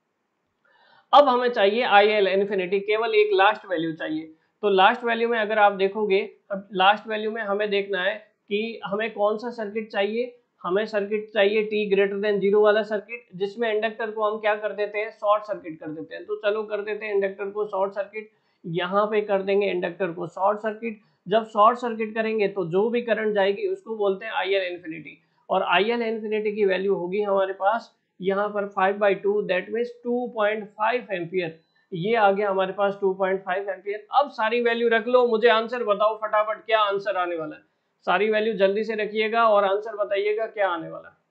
अब हमें चाहिए आई एल इन्फिनिटी, केवल एक लास्ट वैल्यू चाहिए। तो लास्ट वैल्यू में अगर आप देखोगे, अब लास्ट वैल्यू में हमें देखना है कि हमें कौन सा सर्किट चाहिए। हमें सर्किट चाहिए टी ग्रेटर देन जीरो वाला सर्किट, जिसमें इंडक्टर को हम क्या कर देते हैं, शॉर्ट सर्किट कर देते हैं। तो चलो कर देते हैं इंडक्टर को शॉर्ट सर्किट, यहाँ पे कर देंगे इंडक्टर को शॉर्ट सर्किट। जब शॉर्ट सर्किट करेंगे तो जो भी करंट जाएगी उसको बोलते हैं आई एल इन्फिनिटी, और आई एल इन्फिनिटी की वैल्यू होगी हमारे पास यहाँ पर five by two, that means two point five ampere. ये आ गया हमारे पास टू पॉइंट फाइव एम्पियर। अब सारी वैल्यू रख लो, मुझे आंसर बताओ फटाफट क्या आंसर आने वाला है। सारी वैल्यू जल्दी से रखिएगा और आंसर बताइएगा क्या आने वाला है।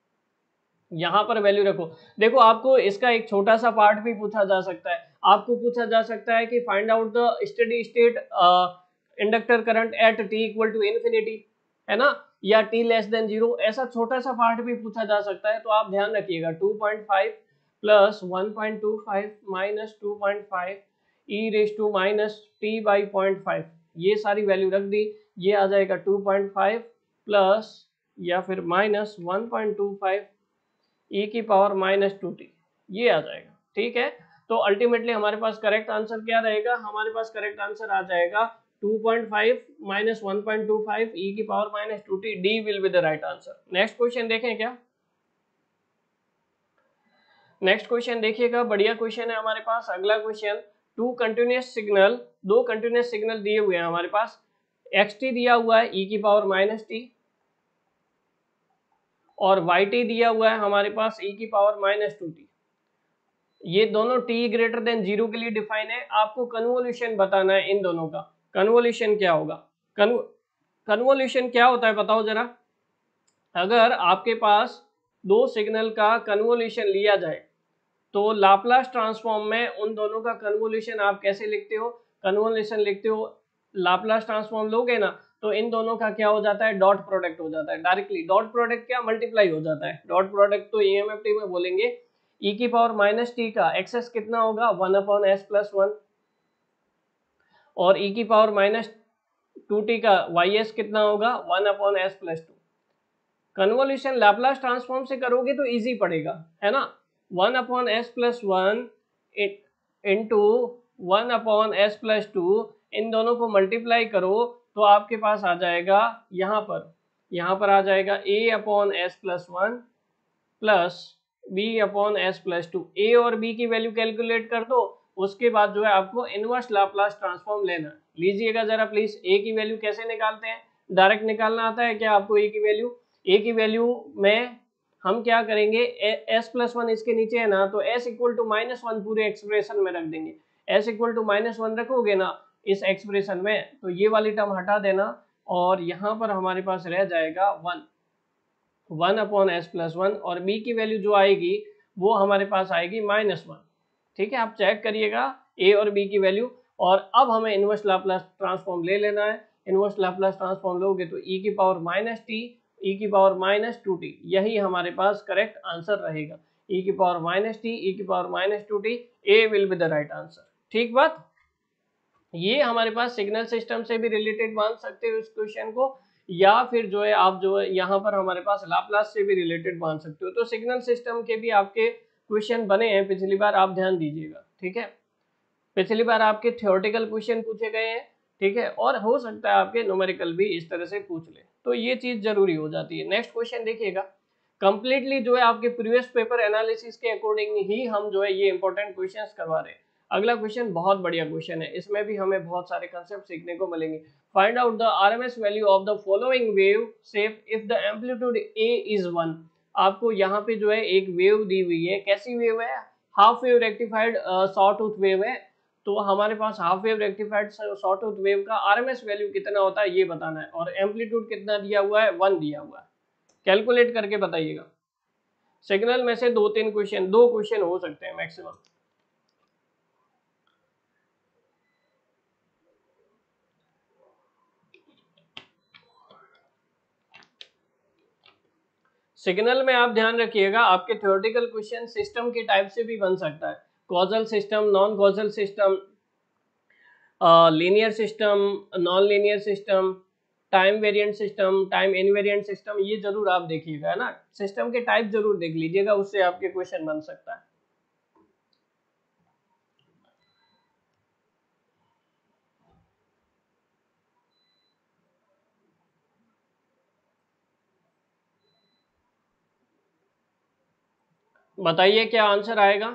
यहाँ पर वैल्यू रखो। देखो आपको इसका एक छोटा सा पार्ट भी पूछा जा सकता है। आपको पूछा जा सकता है कि find out the steady state inductor current at T equal to infinity, है ना, या टी लेस देन जीरो, ऐसा छोटा सा पार्ट भी पूछा जा सकता है। तो आप ध्यान रखिएगा, two point five plus one point two five minus two point five E raise to minus T by point five, ये सारी वैल्यू रख दी। ये आ जाएगा टू पॉइंट फाइव प्लस या फिर minus one point two five E की power minus two T, ये आ जाएगा। ठीक है, तो अल्टीमेटली हमारे पास करेक्ट आंसर क्या रहेगा, हमारे पास करेक्ट आंसर आ जाएगा two point five minus one point two five E की power minus two T, D will be the right answer. Next question देखें क्या, नेक्स्ट क्वेश्चन देखिएगा, बढ़िया क्वेश्चन है हमारे पास। अगला क्वेश्चन, टू कंटिन्यूअस सिग्नल, दो कंटिन्यूअस सिग्नल दिए हुए हैं हमारे पास, एक्स टी दिया हुआ है ई की पावर माइनस टी, और वाई टी दिया हुआ है हमारे पास ई की पावर माइनस टू टी। ये दोनों टी ग्रेटर देन जीरो के लिए डिफाइन है। आपको कन्वोल्यूशन बताना है इन दोनों का। कन्वोल्यूशन क्या होगा, कन्वोल्यूशन क्या होता है बताओ जरा। अगर आपके पास दो सिग्नल का कन्वोल्यूशन लिया जाए तो लाप्लास ट्रांसफॉर्म में उन दोनों का कन्वोल्यूशन आप कैसे लिखते हो, कन्वोल्यूशन लिखते हो, लाप्लास ट्रांसफॉर्म लोगे ना तो इन दोनों का क्या हो जाता है, डॉट प्रोडक्ट हो जाता है। डायरेक्टली डॉट प्रोडक्ट क्या, मल्टीप्लाई हो जाता है। डॉट प्रोडक्ट तो ईएमएफटी में बोलेंगे, ई की पावर माइनस टी का एक्सेस कितना होगा, one upon s plus one, और ई की पावर माइनस टू टी का वाई एस कितना होगा, one upon s plus two. Convolution Laplace transform से करोगे तो इजी पड़ेगा, है ना। One upon s plus one into one upon s plus two, इन दोनों को मल्टीप्लाई करो तो आपके पास आ जाएगा यहाँ पर, यहाँ पर आ जाएगा a upon s plus one plus b upon s plus two. A और बी की वैल्यू कैलकुलेट कर दो, उसके बाद जो है आपको इनवर्स लाप्लास ट्रांसफॉर्म लेना। लीजिएगा जरा प्लीज, a की वैल्यू कैसे निकालते हैं, डायरेक्ट निकालना आता है क्या आपको a की वैल्यू। a की वैल्यू में हम क्या करेंगे, s प्लस वन इसके नीचे है ना, तो s equal to minus one पूरे एक्सप्रेशन में रख देंगे। s equal to minus one रखोगे ना इस एक्सप्रेशन में, तो ये वाली टर्म हटा देना, और यहाँ पर हमारे पास रह जाएगा one, one upon s plus one, और b की वैल्यू जो आएगी वो हमारे पास आएगी माइनस वन। ठीक है, आप चेक करिएगा a और b की वैल्यू। और अब हमें इनवर्स लाप्लास ट्रांसफॉर्म ले लेना है। इनवर्स लाप्लास ट्रांसफॉर्म लोगे तो e की पावर माइनस टी, ई की पावर माइनस टू टी, यही हमारे पास करेक्ट आंसर रहेगा। e की पावर माइनस टी, ई की power minus two t, a will be the right answer. ठीक बात, ये हमारे पास सिग्नल सिस्टम से भी रिलेटेड मान सकते हो इस क्वेश्चन को, या फिर जो है आप जो है यहाँ पर हमारे पास लाप्लास से भी रिलेटेड मान सकते हो। तो सिग्नल सिस्टम के भी आपके क्वेश्चन बने हैं पिछली बार, आप ध्यान दीजिएगा। ठीक है, पिछली बार आपके थ्योरेटिकल क्वेश्चन पूछे गए हैं, ठीक है, और हो सकता है आपके न्यूमेरिकल भी इस तरह से पूछ ले, तो ये चीज जरूरी हो जाती है। नेक्स्ट क्वेश्चन देखिएगा, कंप्लीटली जो है आपके प्रीवियस पेपर एनालिसिस के अकॉर्डिंग ही हम जो है ये इंपॉर्टेंट क्वेश्चंस करवा रहे हैं। अगला क्वेश्चन बहुत बढ़िया क्वेश्चन है, इसमें भी हमें बहुत सारे कंसेप्ट सीखने को मिलेंगे। Find out the RMS value of the following wave shape if the amplitude a is one. आपको यहाँ पे जो है एक वेव दी हुई है, कैसी वेव है, half wave rectified sawtooth wave है। तो हमारे पास half wave rectified sawtooth wave का आरएमएस वैल्यू कितना होता है ये बताना है, और एम्पलीट्यूड कितना दिया हुआ है, वन दिया हुआ है। कैलकुलेट करके बताइएगा। सिग्नल में से दो तीन क्वेश्चन, दो क्वेश्चन हो सकते हैं मैक्सिमम। सिग्नल में आप ध्यान रखिएगा, आपके थ्योरेटिकल क्वेश्चन सिस्टम के टाइप से भी बन सकता है, causal system, non causal system, linear system, non linear system, time variant system, time invariant system, ये जरूर आप देखिएगा, है ना। सिस्टम के टाइप जरूर देख लीजिएगा, उससे आपके क्वेश्चन बन सकता है। बताइए क्या आंसर आएगा।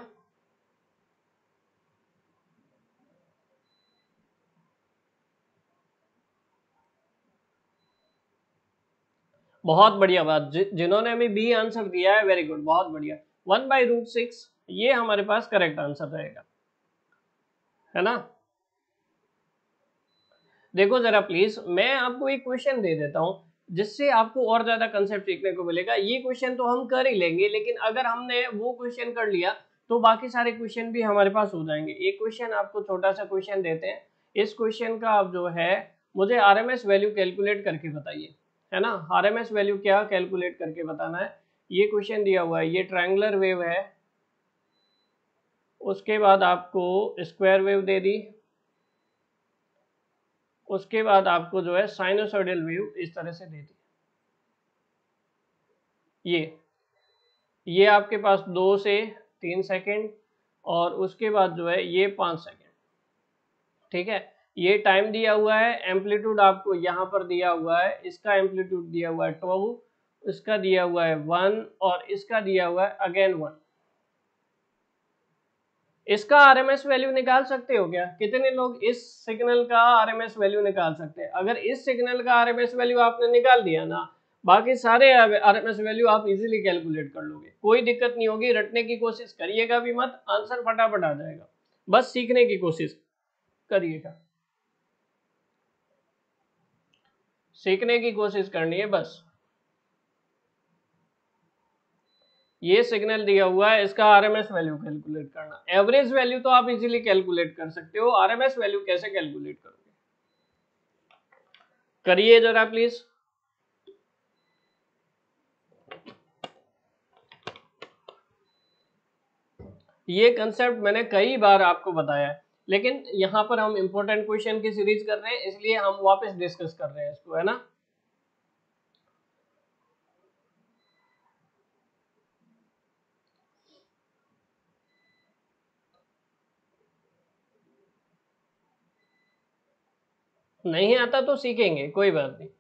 बहुत बढ़िया बात, जि, जिन्होंने अभी बी आंसर दिया है वेरी गुड, बहुत बढ़िया। वन बाई रूट सिक्स ये हमारे पास करेक्ट आंसर रहेगा, है ना। देखो जरा प्लीज, मैं आपको एक क्वेश्चन दे देता हूं जिससे आपको और ज्यादा कंसेप्ट सीखने को मिलेगा। ये क्वेश्चन तो हम कर ही लेंगे, लेकिन अगर हमने वो क्वेश्चन कर लिया तो बाकी सारे क्वेश्चन भी हमारे पास हो जाएंगे। एक क्वेश्चन आपको छोटा सा क्वेश्चन देते हैं, इस क्वेश्चन का आप जो है मुझे आरएमएस वैल्यू कैलकुलेट करके बताइए, है ना। आरएमएस वैल्यू क्या कैलकुलेट करके बताना है, ये क्वेश्चन दिया हुआ है। ये ट्रायंगुलर वेव है, उसके बाद आपको स्क्वायर वेव दे दी, उसके बाद आपको जो है साइनोसॉइडल वेव इस तरह से दे दी। ये ये आपके पास दो से तीन सेकंड, और उसके बाद जो है ये पाँच सेकंड, ठीक है। ये टाइम दिया हुआ है, एम्पलीट्यूड आपको यहाँ पर दिया हुआ है, इसका एम्पलीट्यूड दिया हुआ है टू, इसका दिया हुआ है वन, और इसका दिया हुआ है अगेन वन। इसका आरएमएस वैल्यू निकाल सकते हो क्या? कितने लोग इस सिग्नल का आरएमएस वैल्यू निकाल सकते हैं? अगर इस सिग्नल का आरएमएस वैल्यू आपने निकाल दिया ना, बाकी सारे आरएमएस वैल्यू आप इजीली कैलकुलेट कर लोगे, कोई दिक्कत नहीं होगी। रटने की कोशिश करिएगा भी मत, आंसर फटाफट आ जाएगा, बस सीखने की कोशिश करिएगा, सीखने की कोशिश करनी है बस। ये सिग्नल दिया हुआ है, इसका आरएमएस वैल्यू कैलकुलेट करना। एवरेज वैल्यू तो आप इजीली कैलकुलेट कर सकते हो, आरएमएस वैल्यू कैसे कैलकुलेट करोगे? करिए जरा प्लीज। ये कंसेप्ट मैंने कई बार आपको बताया है, लेकिन यहाँ पर हम इंपॉर्टेंट क्वेश्चन की सीरीज कर रहे हैं, इसलिए हम वापस डिस्कस कर रहे हैं इसको, है ना। नहीं आता तो सीखेंगे, कोई बात नहीं।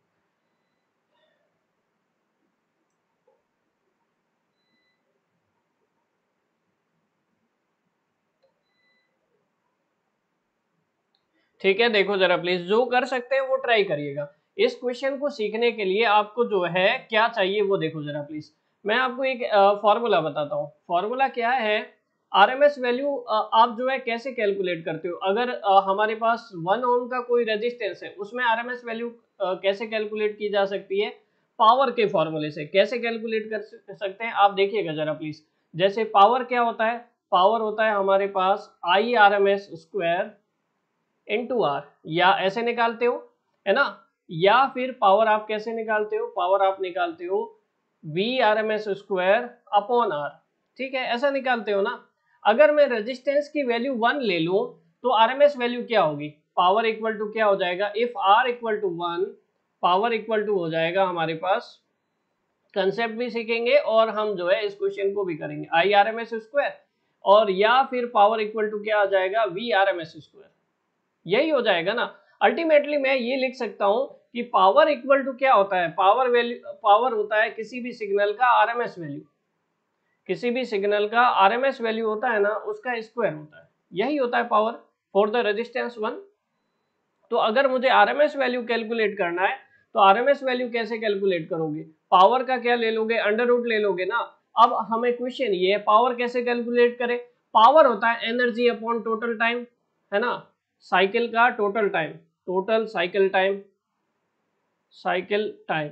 ठीक है, देखो जरा प्लीज, जो कर सकते हैं वो ट्राई करिएगा। इस क्वेश्चन को सीखने के लिए आपको जो है क्या चाहिए वो देखो जरा प्लीज। मैं आपको एक फॉर्मूला बताता हूँ। फॉर्मूला क्या है, आरएमएस वैल्यू आप जो है कैसे कैलकुलेट करते हो। अगर आ, हमारे पास वन ओम का कोई रेजिस्टेंस है, उसमें आरएमएस वैल्यू कैसे कैलकुलेट की जा सकती है? पावर के फॉर्मूले से। कैसे कैलकुलेट कर सकते हैं आप देखिएगा जरा प्लीज। जैसे पावर क्या होता है, पावर होता है हमारे पास I R M S square into R, या ऐसे निकालते हो, है ना। या फिर पावर आप कैसे निकालते हो, पावर आप निकालते हो V R M S square upon R, ठीक है, ऐसा निकालते हो ना। अगर मैं रेजिस्टेंस की वैल्यू वन ले लूं तो आरएमएस वैल्यू क्या होगी? पावर इक्वल टू क्या हो जाएगा, if R equal to one, power equal to हो जाएगा हमारे पास, कंसेप्ट भी सीखेंगे और हम जो है इस क्वेश्चन को भी करेंगे, I R M S square, और या फिर पावर इक्वल टू क्या आ जाएगा, V R M S square, यही हो जाएगा ना। अल्टीमेटली मैं ये लिख सकता हूँ कि पावर इक्वल टू क्या होता है, पावर वैल्यू, पावर होता है किसी भी सिग्नल का आरएमएस वैल्यू, किसी भी सिग्नल का आरएमएस वैल्यू होता है ना, उसका स्क्वायर होता है, यही होता है power for the resistance one. तो अगर मुझे आरएमएस वैल्यू कैलकुलेट करना है तो आरएमएस वैल्यू कैसे कैलकुलेट करोगे, पावर का क्या ले लोगे, अंडर रूट ले लोगे ना। अब हमें क्वेश्चन ये है पावर कैसे कैलकुलेट करें, पावर होता है एनर्जी अपॉन टोटल टाइम, है ना, साइकिल का total time, total cycle time, cycle time,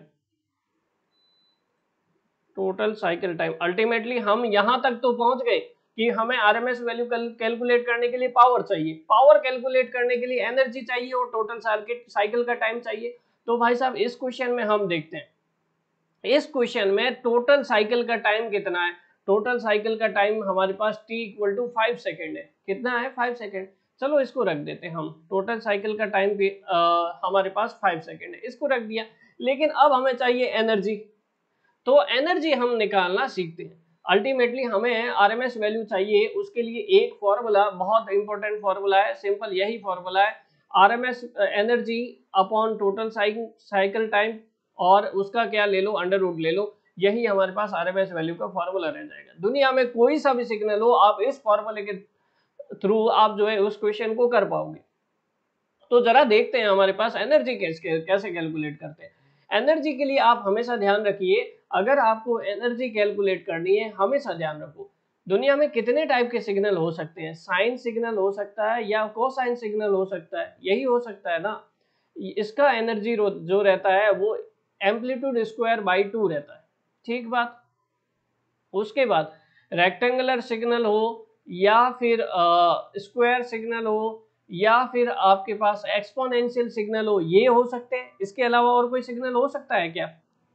total cycle time. Ultimately हम यहां तक तो पहुंच गए कि हमें आरएमएस वैल्यू कैलकुलेट करने के लिए पावर चाहिए, पावर कैलकुलेट करने के लिए एनर्जी चाहिए और टोटल सर्किट साइकिल का टाइम चाहिए। तो भाई साहब इस क्वेश्चन में हम देखते हैं, इस क्वेश्चन में टोटल साइकिल का टाइम कितना है, टोटल साइकिल का टाइम हमारे पास t equal to five second है, कितना है, फाइव सेकेंड। चलो इसको रख देते हैं हम, टोटल साइकिल का टाइम भी आ, हमारे पास फाइव सेकेंड है, इसको रख दिया। लेकिन अब हमें चाहिए एनर्जी, तो एनर्जी हम निकालना सीखते हैं। अल्टीमेटली हमें आरएमएस वैल्यू चाहिए, उसके लिए एक फॉर्मूला, बहुत इंपॉर्टेंट फॉर्मूला है, सिंपल यही फॉर्मूला है, RMS energy upon total cycle time, और उसका क्या ले लो, अंडर रूट ले लो, यही हमारे पास आरएमएस वैल्यू का फॉर्मूला रह जाएगा। दुनिया में कोई सा भी सिग्नल हो, आप इस फॉर्मूले के थ्रू आप जो है उस क्वेश्चन को कर पाओगे। तो जरा देखते हैं हमारे पास एनर्जी कैसे कैसे कैलकुलेट करते हैं। एनर्जी के लिए आप हमेशा ध्यान रखिए, अगर आपको एनर्जी कैलकुलेट करनी है, हमेशा ध्यान रखो दुनिया में कितने टाइप के सिग्नल हो सकते हैं, साइन सिग्नल हो सकता है या कोसाइन सिग्नल हो सकता है, यही हो सकता है ना। इसका एनर्जी जो रहता है वो एम्पलीट्यूड स्क्वायर बाई टू रहता है, ठीक बात। उसके बाद रेक्टेंगुलर सिग्नल हो या फिर स्क्वायर सिग्नल हो या फिर आपके पास एक्सपोनेंशियल सिग्नल हो, ये हो सकते हैं। इसके अलावा और कोई सिग्नल हो सकता है क्या,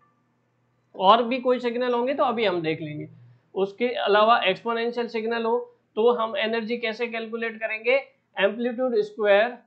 और भी कोई सिग्नल होंगे तो अभी हम देख लेंगे। उसके अलावा एक्सपोनेंशियल सिग्नल हो तो हम एनर्जी कैसे कैलकुलेट करेंगे, एम्पलीट्यूड स्क्वायर,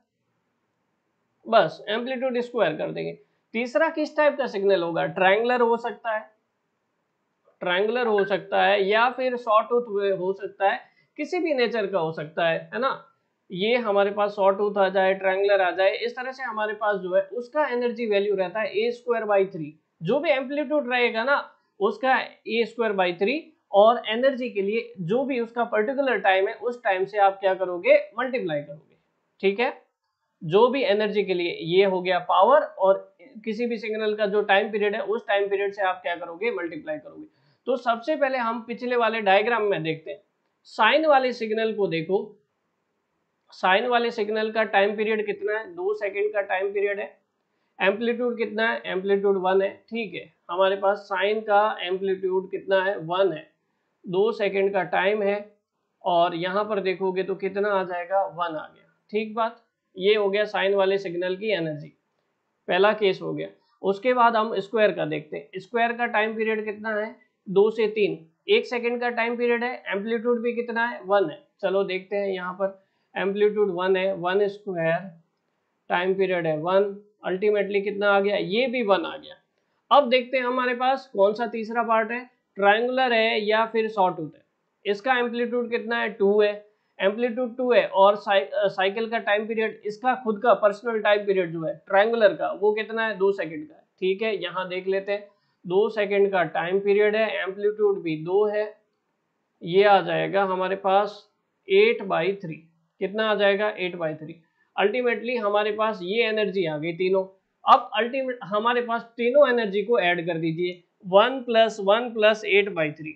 बस एम्पलीट्यूड स्क्वायर कर देंगे। तीसरा किस टाइप का सिग्नल होगा, ट्रायंगुलर हो सकता है, ट्रायंगुलर हो सकता है या फिर शॉर्टूथ हो सकता है, किसी भी नेचर का हो सकता है, है ना। ये हमारे पास शॉर्टूथ आ जाए, ट्रायंगुलर आ जाए, इस तरह से हमारे पास जो है उसका एनर्जी वैल्यू रहता है ए स्क्वायर बाई थ्री, जो भी एम्पलीट्यूड रहेगा ना उसका ए स्क्वायर बाई थ्री, और एनर्जी के लिए जो भी उसका पर्टिकुलर टाइम है उस टाइम से आप क्या करोगे, मल्टीप्लाई करोगे, ठीक है। जो भी एनर्जी के लिए, ये हो गया पावर, और किसी भी सिग्नल का जो टाइम पीरियड है उस टाइम पीरियड से आप क्या करोगे, मल्टीप्लाई करोगे। तो सबसे पहले हम पिछले वाले डायग्राम में देखते हैं, साइन वाले सिग्नल को देखो, साइन वाले सिग्नल का टाइम पीरियड कितना है, दो सेकंड का टाइम पीरियड है, एम्पलीट्यूड कितना है, एम्पलीट्यूड वन है, ठीक है। हमारे पास साइन का एम्पलीट्यूड कितना है, वन है, दो सेकंड का टाइम है, और यहाँ पर देखोगे तो कितना आ जाएगा, वन आ गया, ठीक बात। ये हो गया साइन वाले सिग्नल की एनर्जी, पहला केस हो गया। उसके बाद हम स्क्वायर का देखते हैं, स्क्वायर का टाइम पीरियड कितना है, दो से तीन, एक सेकंड का टाइम पीरियड है, एम्पलीट्यूड भी कितना है, वन है। चलो देखते हैं, यहाँ पर एम्पलीट्यूड वन है, वन स्क्वायर, टाइम पीरियड है वन, अल्टीमेटली कितना आ गया, ये भी वन आ गया। अब देखते हैं हमारे पास कौन सा तीसरा पार्ट है, ट्रायंगुलर है या फिर शॉर्टूथ है। इसका एम्पलीट्यूड कितना है, टू है, एम्पलीट्यूड टू है, और साइकिल का टाइम पीरियड, इसका खुद का पर्सनल टाइम पीरियड जो है ट्रायंगुलर का, वो कितना है, दो सेकंड का, ठीक है। यहाँ देख लेते हैं, दो सेकंड का टाइम पीरियड है, एम्पलीट्यूड भी दो है, ये आ जाएगा हमारे पास एट बाई थ्री, कितना आ जाएगा, एट बाई थ्री। अल्टीमेटली हमारे पास ये एनर्जी आ गई तीनों। अब अल्टीमेट हमारे पास तीनों एनर्जी को ऐड कर दीजिए, one plus one plus eight by three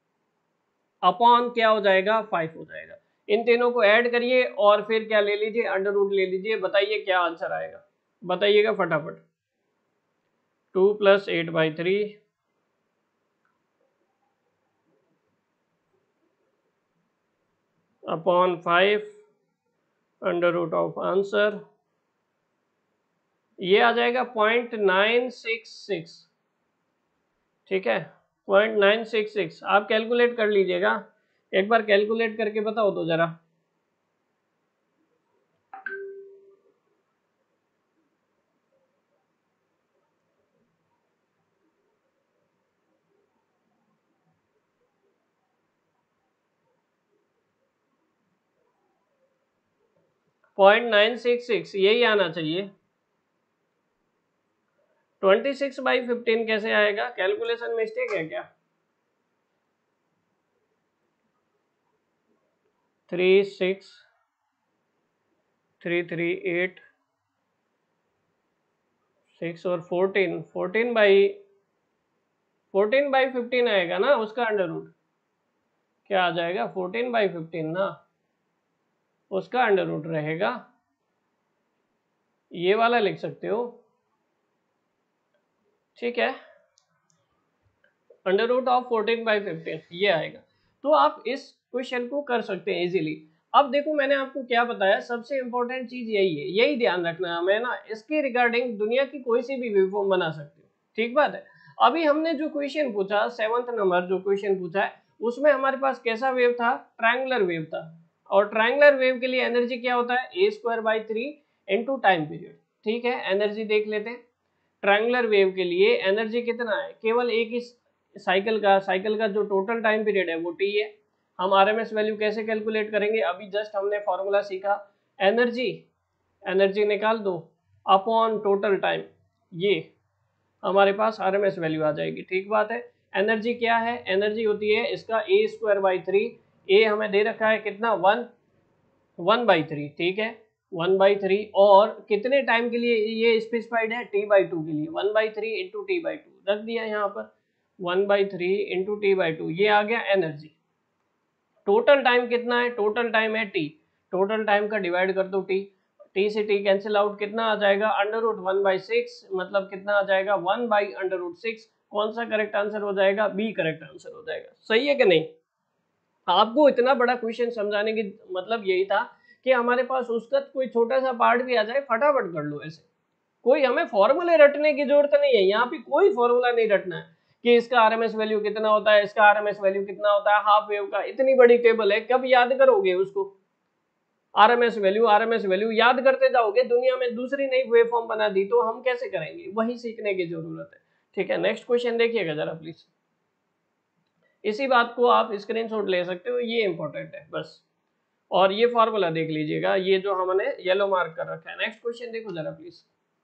upon क्या हो जाएगा, फाइव हो जाएगा। इन तीनों को ऐड करिए और फिर क्या ले लीजिए, अंडर रूट ले लीजिए, बताइए क्या आंसर आएगा, बताइएगा फटाफट। Two plus eight by three upon five under root of answer, ये आ जाएगा पॉइंट नाइन सिक्स सिक्स, ठीक है, पॉइंट नाइन सिक्स सिक्स। आप कैलकुलेट कर लीजिएगा, एक बार कैलकुलेट करके बताओ तो जरा। पॉइंट नाइन सिक्स सिक्स यही आना चाहिए। ट्वेंटी सिक्स बाई फिफ्टीन कैसे आएगा? कैलकुलेशन मिस्टेक है क्या? Three six three three eight six और fourteen, fourteen by fourteen by fifteen आएगा ना उसका अंडर रूट। क्या आ जाएगा? फोर्टीन बाई फिफ्टीन ना, उसका अंडर रूट रहेगा, ये वाला लिख सकते हो, ठीक है, under root of fourteen by fifteen ये आएगा। तो आप इस क्वेश्चन को कर सकते हैं इजीली। अब देखो मैंने आपको क्या बताया, सबसे इंपॉर्टेंट चीज यही है, यही ध्यान रखना है हमें ना, इसके रिगार्डिंग दुनिया की कोई सी भी वेवफॉर्म बना सकते हो, ठीक बात है। अभी हमने जो क्वेश्चन पूछा, सेवंथ नंबर जो क्वेश्चन पूछा है, उसमें हमारे पास कैसा वेव था? ट्रायंगुलर वेव था। और ट्रायंगुलर वेव के लिए एनर्जी क्या होता है? A square by three into time period, ठीक है। एनर्जी देख लेते हैं, ट्रायंगुलर वेव के लिए एनर्जी कितना है? केवल एक ही साइकिल का साइकिल का जो टोटल टाइम पीरियड है वो टी है। हम आरएमएस वैल्यू कैसे कैलकुलेट करेंगे? अभी जस्ट हमने फॉर्मूला सीखा, एनर्जी एनर्जी निकाल दो अपॉन टोटल टाइम, ये हमारे पास आरएमएस वैल्यू आ जाएगी, ठीक बात है। एनर्जी क्या है? एनर्जी होती है इसका a square by three, a हमें दे रखा है कितना? वन वन बाई थ्री, ठीक है, वन बाई थ्री, और कितने टाइम के लिए ये स्पेसिफाइड है? टी बाई टू के लिए, one by three into t by two रख दिया यहाँ पर, one by three into t by two, ये आ गया एनर्जी। टोटल टाइम कितना है? टोटल टाइम है टी, टोटल टाइम का डिवाइड कर दो टी, टी से टी कैंसिल आउट, कितना आ जाएगा? Under root one by six, मतलब कितना आ जाएगा? One by under root six. कौन सा करेक्ट आंसर हो जाएगा? बी करेक्ट आंसर हो जाएगा। सही है कि नहीं? आपको इतना बड़ा क्वेश्चन समझाने की मतलब यही था कि हमारे पास उसका कोई छोटा सा पार्ट भी आ जाए फटाफट कर लो ऐसे, कोई हमें फॉर्मूले रटने की जरूरत नहीं है, यहाँ पे कोई फॉर्मूला नहीं रटना है कि इसका आरएमएस वैल्यू कितना होता है, इसका आरएमएस वैल्यू कितना होता है, हाफ वेव का, इतनी बड़ी टेबल है, कब याद करोगे उसको? आरएमएस वैल्यू आरएमएस वैल्यू याद करते जाओगे, दुनिया में दूसरी नई वेव फॉर्म बना दी तो हम कैसे करेंगे? वही सीखने की जरूरत है, ठीक है। नेक्स्ट क्वेश्चन देखिएगा जरा प्लीज, इसी बात को आप स्क्रीनशॉट ले सकते हो, ये इंपॉर्टेंट है बस। और ये फॉर्मूला देख लीजिएगा, ये जो हमने येलो मार्क कर रखा है। नेक्स्ट क्वेश्चन देखो जरा प्लीज।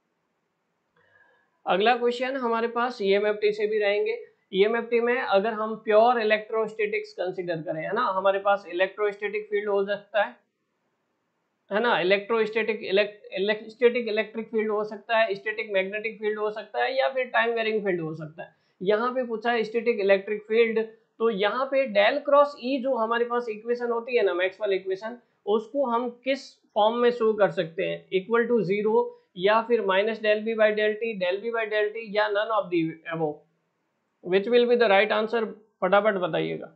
अगला क्वेश्चन हमारे पास ईएमएफटी से भी रहेंगे। ईएमएफटी में अगर हम प्योर इलेक्ट्रोस्टैटिक्स कंसीडर करें, है ना, हमारे पास इलेक्ट्रोस्टैटिक फील्ड हो सकता है है ना, इलेक्ट्रोस्टैटिक स्टैटिक इलेक्ट्रिक फील्ड हो सकता है, स्टैटिक मैग्नेटिक फील्ड हो सकता है, या फिर टाइम वेरिंग फील्ड हो सकता है। यहाँ पे पूछा है स्टैटिक इलेक्ट्रिक फील्ड, तो यहाँ पे डेल क्रॉस ई जो हमारे पास इक्वेशन होती है ना, मैक्सवेल इक्वेशन, उसको हम किस फॉर्म में शो कर सकते हैं? इक्वल टू जीरो, या फिर minus del b by del t, del b by del t, या none of the above? Which will be the right answer? फटाफट बताइएगा।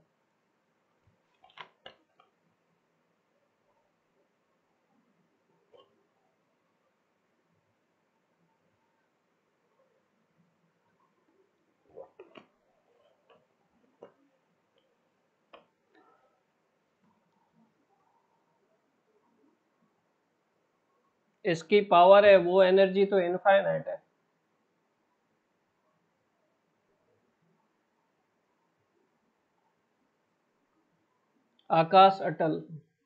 इसकी पावर है, वो एनर्जी तो इनफाइनाइट है। आकाश अटल।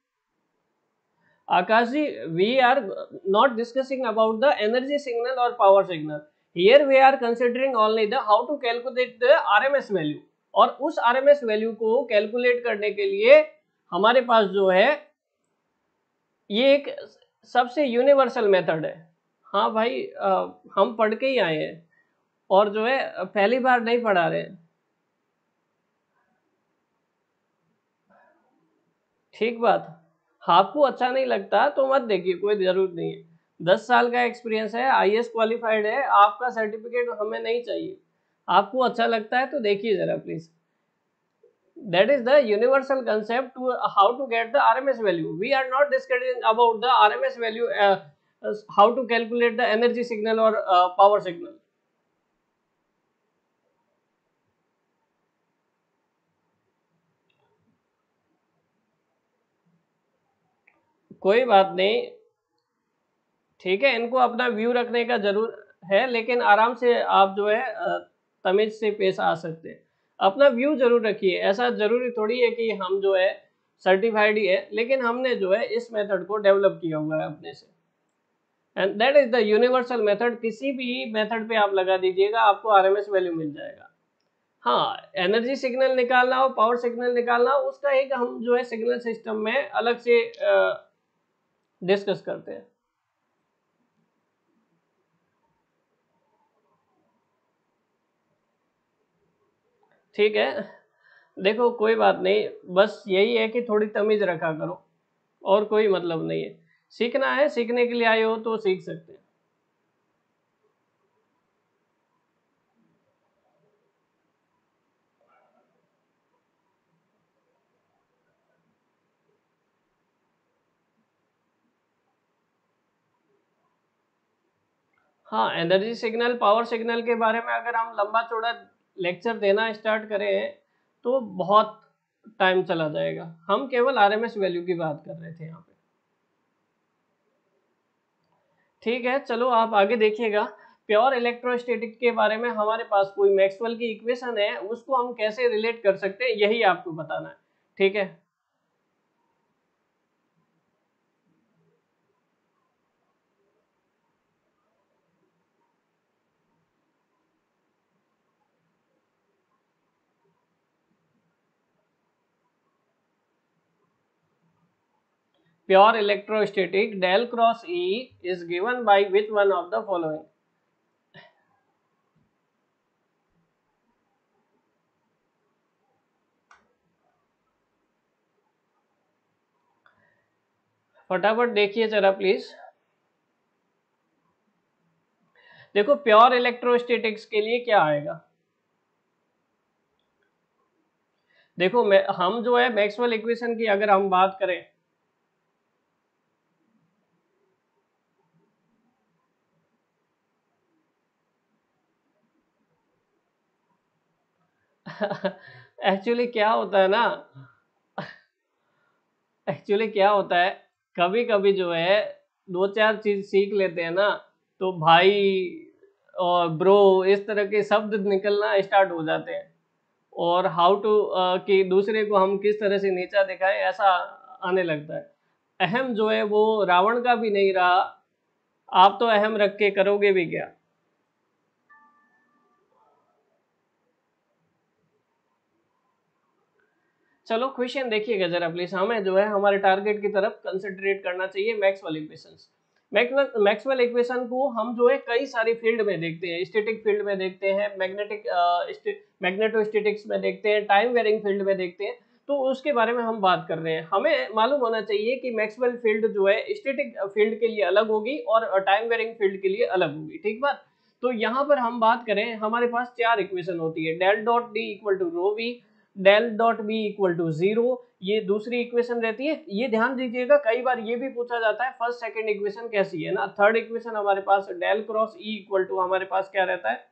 Akash ji, we are not discussing about the energy signal or power signal. Here we are considering only the how to calculate the R M S value. और उस R M S value को calculate करने के लिए हमारे पास जो है ये एक सबसे यूनिवर्सल मेथड है। हाँ भाई, आ, हम पढ़ के ही आए हैं और जो है पहली बार नहीं पढ़ा रहे हैं, ठीक बात। आपको अच्छा नहीं लगता तो मत देखिए, कोई जरूरत नहीं है। दस साल का एक्सपीरियंस है, आईएएस क्वालिफाइड है, आपका सर्टिफिकेट हमें नहीं चाहिए। आपको अच्छा लगता है तो देखिए जरा please. That is the universal concept to how to get the R M S value. We are not discussing about the R M S value, uh, uh, how to calculate the energy signal or uh, power signal. कोई बात नहीं, ठीक है, इनको अपना view रखने का जरूर है, लेकिन आराम से आप जो है तमीज से पेश आ सकते हैं। अपना व्यू जरूर रखिए, ऐसा जरूरी थोड़ी है कि हम जो है सर्टिफाइड ही है, लेकिन हमने जो है इस मेथड को डेवलप किया हुआ है अपने से, and that is the universal method. किसी भी मेथड पे आप लगा दीजिएगा आपको आरएमएस वैल्यू मिल जाएगा। हाँ, एनर्जी सिग्नल निकालना हो, पावर सिग्नल निकालना हो, उसका एक हम जो है सिग्नल सिस्टम में अलग से डिस्कस करते हैं। ठीक है, देखो कोई बात नहीं, बस यही है कि थोड़ी तमीज रखा करो, और कोई मतलब नहीं है। सीखना है, सीखने के लिए आए हो तो सीख सकते हैं। हाँ, एनर्जी सिग्नल, पावर सिग्नल के बारे में अगर हम लंबा चौड़ा लेक्चर देना स्टार्ट करें तो बहुत टाइम चला जाएगा। हम केवल आरएमएस वैल्यू की बात कर रहे थे यहाँ पे। ठीक है, चलो आप आगे देखिएगा। प्योर इलेक्ट्रोस्टैटिक के बारे में हमारे पास कोई मैक्सवेल की इक्वेशन है, उसको हम कैसे रिलेट कर सकते हैं, यही आपको बताना है। ठीक है, pure electrostatic del cross e is given by which one of the following. फटाफट देखिए जरा प्लीज। देखो प्योर इलेक्ट्रोस्टैटिक्स के लिए क्या आएगा, देखो मैं हम जो है मैक्सवेल इक्वेशन की अगर हम बात करें एक्चुअली क्या होता है ना, एक्चुअली क्या होता है, कभी कभी जो है दो चार चीज सीख लेते हैं ना, तो भाई और ब्रो इस तरह के शब्द निकलना स्टार्ट हो जाते हैं, और हाउ टू कि दूसरे को हम किस तरह से नीचा दिखाएं ऐसा आने लगता है। अहम जो है वो रावण का भी नहीं रहा, आप तो अहम रख के करोगे भी क्या। चलो क्वेश्चन देखिएगा जरा प्लीज, हमें जो है हमारे टारगेट की तरफ कंसंट्रेट करना चाहिए। Maxwell equations, Maxwell Maxwell equation को हम जो है कई सारी फील्ड में देखते हैं, स्टैटिक फील्ड में देखते हैं, मैग्नेटिक मैग्नेटोस्टैटिक्स में देखते हैं, टाइम वेरिंग फील्ड में देखते हैं। तो उसके बारे में हम बात कर रहे हैं। हमें मालूम होना चाहिए कि मैक्सवेल फील्ड जो है स्टैटिक फील्ड के लिए अलग होगी और टाइम वेरिंग फील्ड के लिए अलग होगी। ठीक बात। तो यहाँ पर हम बात करें, हमारे पास चार इक्वेशन होती है, del dot D equal to rho v, del dot b equal to zero, ये दूसरी इक्वेशन रहती है। ये ध्यान दीजिएगा, कई बार ये भी पूछा जाता है फर्स्ट सेकंड इक्वेशन कैसी है ना। थर्ड इक्वेशन हमारे पास del cross e equal to हमारे पास क्या रहता है,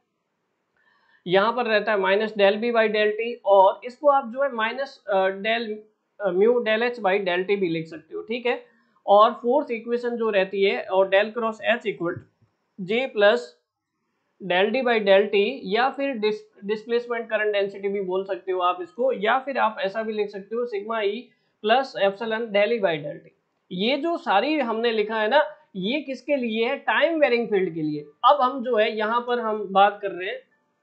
यहाँ पर रहता है minus del b by del t, और इसको आप जो है minus del mu del h by del t भी लिख सकते हो। ठीक है, और फोर्थ इक्वेशन जो रहती है और del cross h equal j plus del d by del t, या फिर डिस, डिस्प्लेसमेंट करंट डेंसिटी भी बोल सकते हो आप इसको, या फिर आप ऐसा भी लिख सकते हो sigma e plus epsilon del e by del T. ये जो सारी हमने लिखा है ना, ये किसके लिए है, टाइम वेरिंग फील्ड के लिए। अब हम जो है यहाँ पर हम बात कर रहे हैं,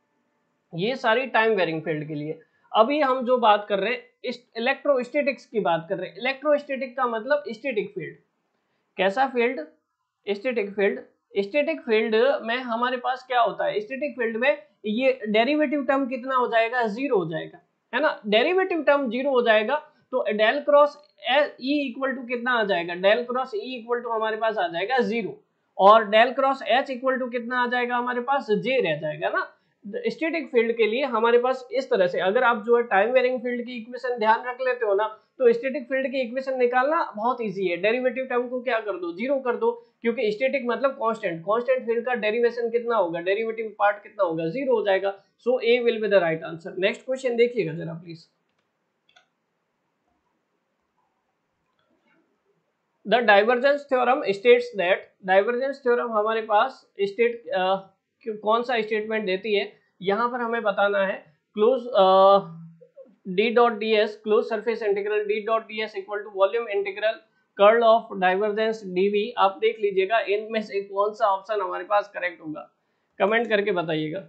ये सारी टाइम वेरिंग फील्ड के लिए। अभी हम जो बात कर रहे हैं इलेक्ट्रोस्टैटिक्स की बात कर रहे हैं। इलेक्ट्रोस्टैटिक का मतलब स्टैटिक फील्ड, कैसा field, static field. Static field में हमारे पास क्या होता है, स्टैटिक फील्ड में ये डेरिवेटिव टर्म कितना हो जाएगा, जीरो हो जाएगा, है ना। डेरिवेटिव टर्म जीरो हो जाएगा तो del cross e equal to कितना आ जाएगा, del cross e equal to हमारे पास आ जाएगा जीरो, और del cross h equal to कितना आ जाएगा हमारे पास, जे रह जाएगा ना। स्टैटिक फील्ड के लिए हमारे पास इस तरह से, अगर आप जो है टाइम वेरिंग फील्ड की इक्वेशन ध्यान रख लेते हो ना, तो स्टैटिक फील्ड की इक्वेशन निकालना बहुत इजी है। डेरिवेटिव टर्म को क्या कर दो, जीरो कर दो, क्योंकि स्टैटिक मतलब कांस्टेंट, कांस्टेंट फील्ड का डेरिवेशन कितना होगा, डेरिवेटिव पार्ट कितना होगा, जीरो हो जाएगा। So a will be the right answer. Next question देखिएगा जरा please. The divergence theorem states that, divergence theorem हमारे पास स्टेट कौन सा स्टेटमेंट देती है, यहाँ पर हमें बताना है। Close d dot d s close surface integral d dot d s equal to volume integral curl of divergence d v. आप देख लीजिएगा इनमें से कौन सा ऑप्शन हमारे पास करेक्ट होगा, कमेंट करके बताइएगा।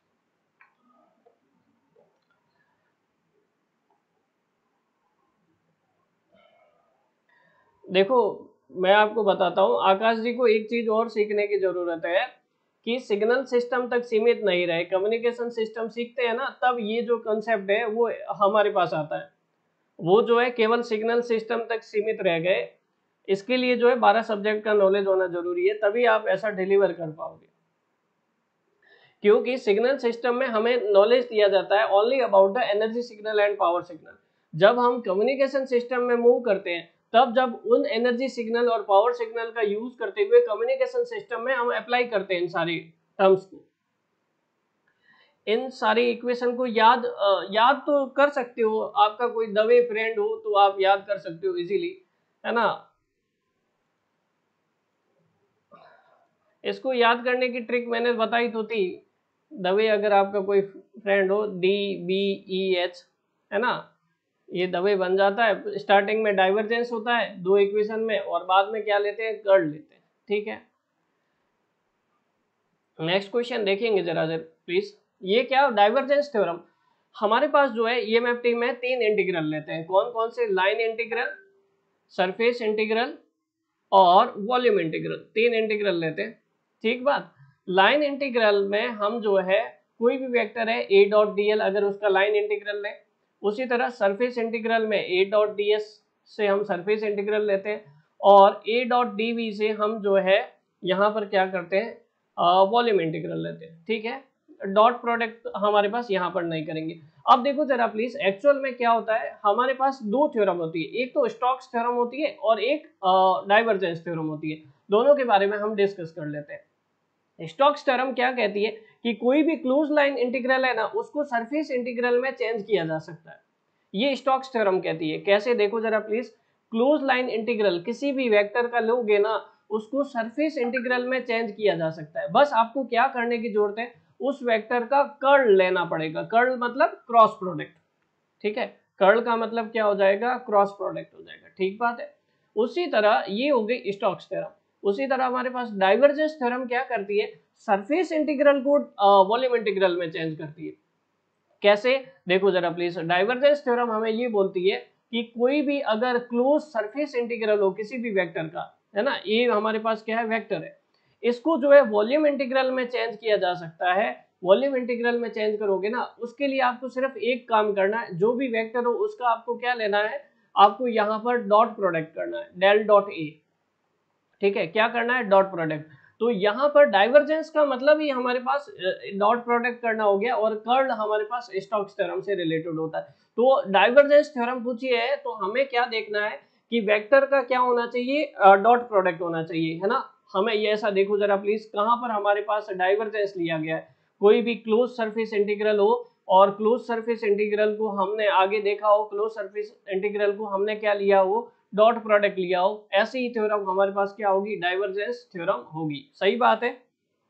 देखो मैं आपको बताता हूँ, आकाश जी को एक चीज और सीखने की जरूरत है कि सिग्नल सिस्टम तक सीमित नहीं रहे, कम्युनिकेशन सिस्टम सीखते हैं ना तब ये जो कंसेप्ट है वो हमारे पास आता है। वो जो है केवल सिग्नल सिस्टम तक सीमित रह गए, इसके लिए जो है बारह सब्जेक्ट का नॉलेज होना जरूरी है, तभी आप ऐसा डिलीवर कर पाओगे। क्योंकि सिग्नल सिस्टम में हमें नॉलेज दिया जाता है only about the energy signal and power signal. जब हम कम्युनिकेशन सिस्टम में मूव करते हैं तब जब उन एनर्जी सिग्नल और पावर सिग्नल का यूज करते हुए कम्युनिकेशन सिस्टम में हम अप्लाई करते हैं इन सारी टर्म्स को, इन सारी इक्वेशन को याद आ, याद तो कर सकते हो। आपका कोई दवे फ्रेंड हो तो आप याद कर सकते हो इजीली, है ना। इसको याद करने की ट्रिक मैंने बताई तो थी। दवे अगर आपका कोई फ्रेंड हो, डी बी ई एच, है ना, ये दवे बन जाता है। स्टार्टिंग में डाइवर्जेंस होता है दो इक्वेशन में और बाद में क्या लेते हैं, कर्ल लेते हैं। ठीक है, नेक्स्ट क्वेश्चन देखेंगे जरा जरा प्लीज। ये क्या, डाइवर्जेंस थ्योरम। हमारे पास जो है ईएमएफटी में तीन इंटीग्रल लेते हैं, कौन कौन से, लाइन इंटीग्रल, सरफेस इंटीग्रल और वॉल्यूम इंटीग्रल, तीन इंटीग्रल लेते हैं। ठीक बात, लाइन इंटीग्रल में हम जो है कोई भी वेक्टर है ए डॉट डी एल, अगर उसका लाइन इंटीग्रल ले, उसी तरह सरफेस इंटीग्रल में ए डॉट डी एस से हम सरफेस इंटीग्रल लेते हैं, और ए डॉट डी वी से हम जो है यहाँ पर क्या करते हैं, वॉल्यूम इंटीग्रल लेते हैं। ठीक है, डॉट प्रोडक्ट हमारे पास यहाँ पर नहीं करेंगे। अब देखो जरा प्लीज, एक्चुअल में क्या होता है, हमारे पास दो थ्योरम होती है, एक तो स्टोक्स थ्योरम होती है और एक डाइवर्जेंस थ्योरम होती है। दोनों के बारे में हम डिस्कस कर लेते हैं। स्टोक्स थ्योरम क्या कहती है कि कोई भी क्लोज लाइन इंटीग्रल है ना, उसको सरफेस इंटीग्रल में चेंज किया जा सकता है, ये स्टोक्स थ्योरम कहती है। कैसे, देखो जरा प्लीज, क्लोज लाइन इंटीग्रल किसी भी वेक्टर का लोगे ना, उसको सरफेस इंटीग्रल में चेंज किया जा सकता है। बस आपको क्या करने की जरूरत है, उस वेक्टर का कर्ल लेना पड़ेगा। कर्ल मतलब क्रॉस प्रोडक्ट। ठीक है, कर्ल का मतलब क्या हो जाएगा, क्रॉस प्रोडक्ट हो जाएगा। ठीक बात है। उसी तरह ये हो गई स्टोक्स थ्योरम। उसी तरह हमारे पास डाइवर्जेंस थ्योरम क्या करती है, सरफेस इंटीग्रल को वॉल्यूम इंटीग्रल में चेंज करती है। कैसे, देखो जरा प्लीज, डाइवर्जेंस थ्योरम हमें ये बोलती है कि कोई भी अगर क्लोज सरफेस इंटीग्रल हो किसी भी वेक्टर का, है ना, ये हमारे पास क्या है, वेक्टर है, इसको जो है वॉल्यूम इंटीग्रल में चेंज किया जा सकता है। वॉल्यूम इंटीग्रल में चेंज करोगे ना, उसके लिए आपको सिर्फ एक काम करना है, जो भी वेक्टर हो उसका आपको क्या लेना है, आपको यहाँ पर डॉट प्रोडक्ट करना है, डेल डॉट ए। ठीक है, क्या करना है, डॉट प्रोडक्ट। तो यहाँ पर डाइवर्जेंस का मतलब ही हमारे पास डॉट प्रोडक्ट करना हो गया, और कर्ल हमारे पास स्टोक्स थ्योरम से रिलेटेड होता है। तो डाइवर्जेंस थ्योरम पूछिए है तो हमें क्या देखना है कि वेक्टर का क्या होना चाहिए, डॉट प्रोडक्ट होना चाहिए, है ना। हमें ये ऐसा देखो जरा प्लीज, कहाँ पर हमारे पास डाइवर्जेंस लिया गया है, कोई भी क्लोज सरफेस इंटीग्रल हो, और क्लोज सरफेस इंटीग्रल को हमने आगे देखा हो, क्लोज सरफेस इंटीग्रल को हमने क्या लिया हो, डॉट प्रोडक्ट लिया हो, ऐसे ही थ्योरम हमारे पास क्या होगी, डाइवर्जेंस थ्योरम होगी। सही बात है,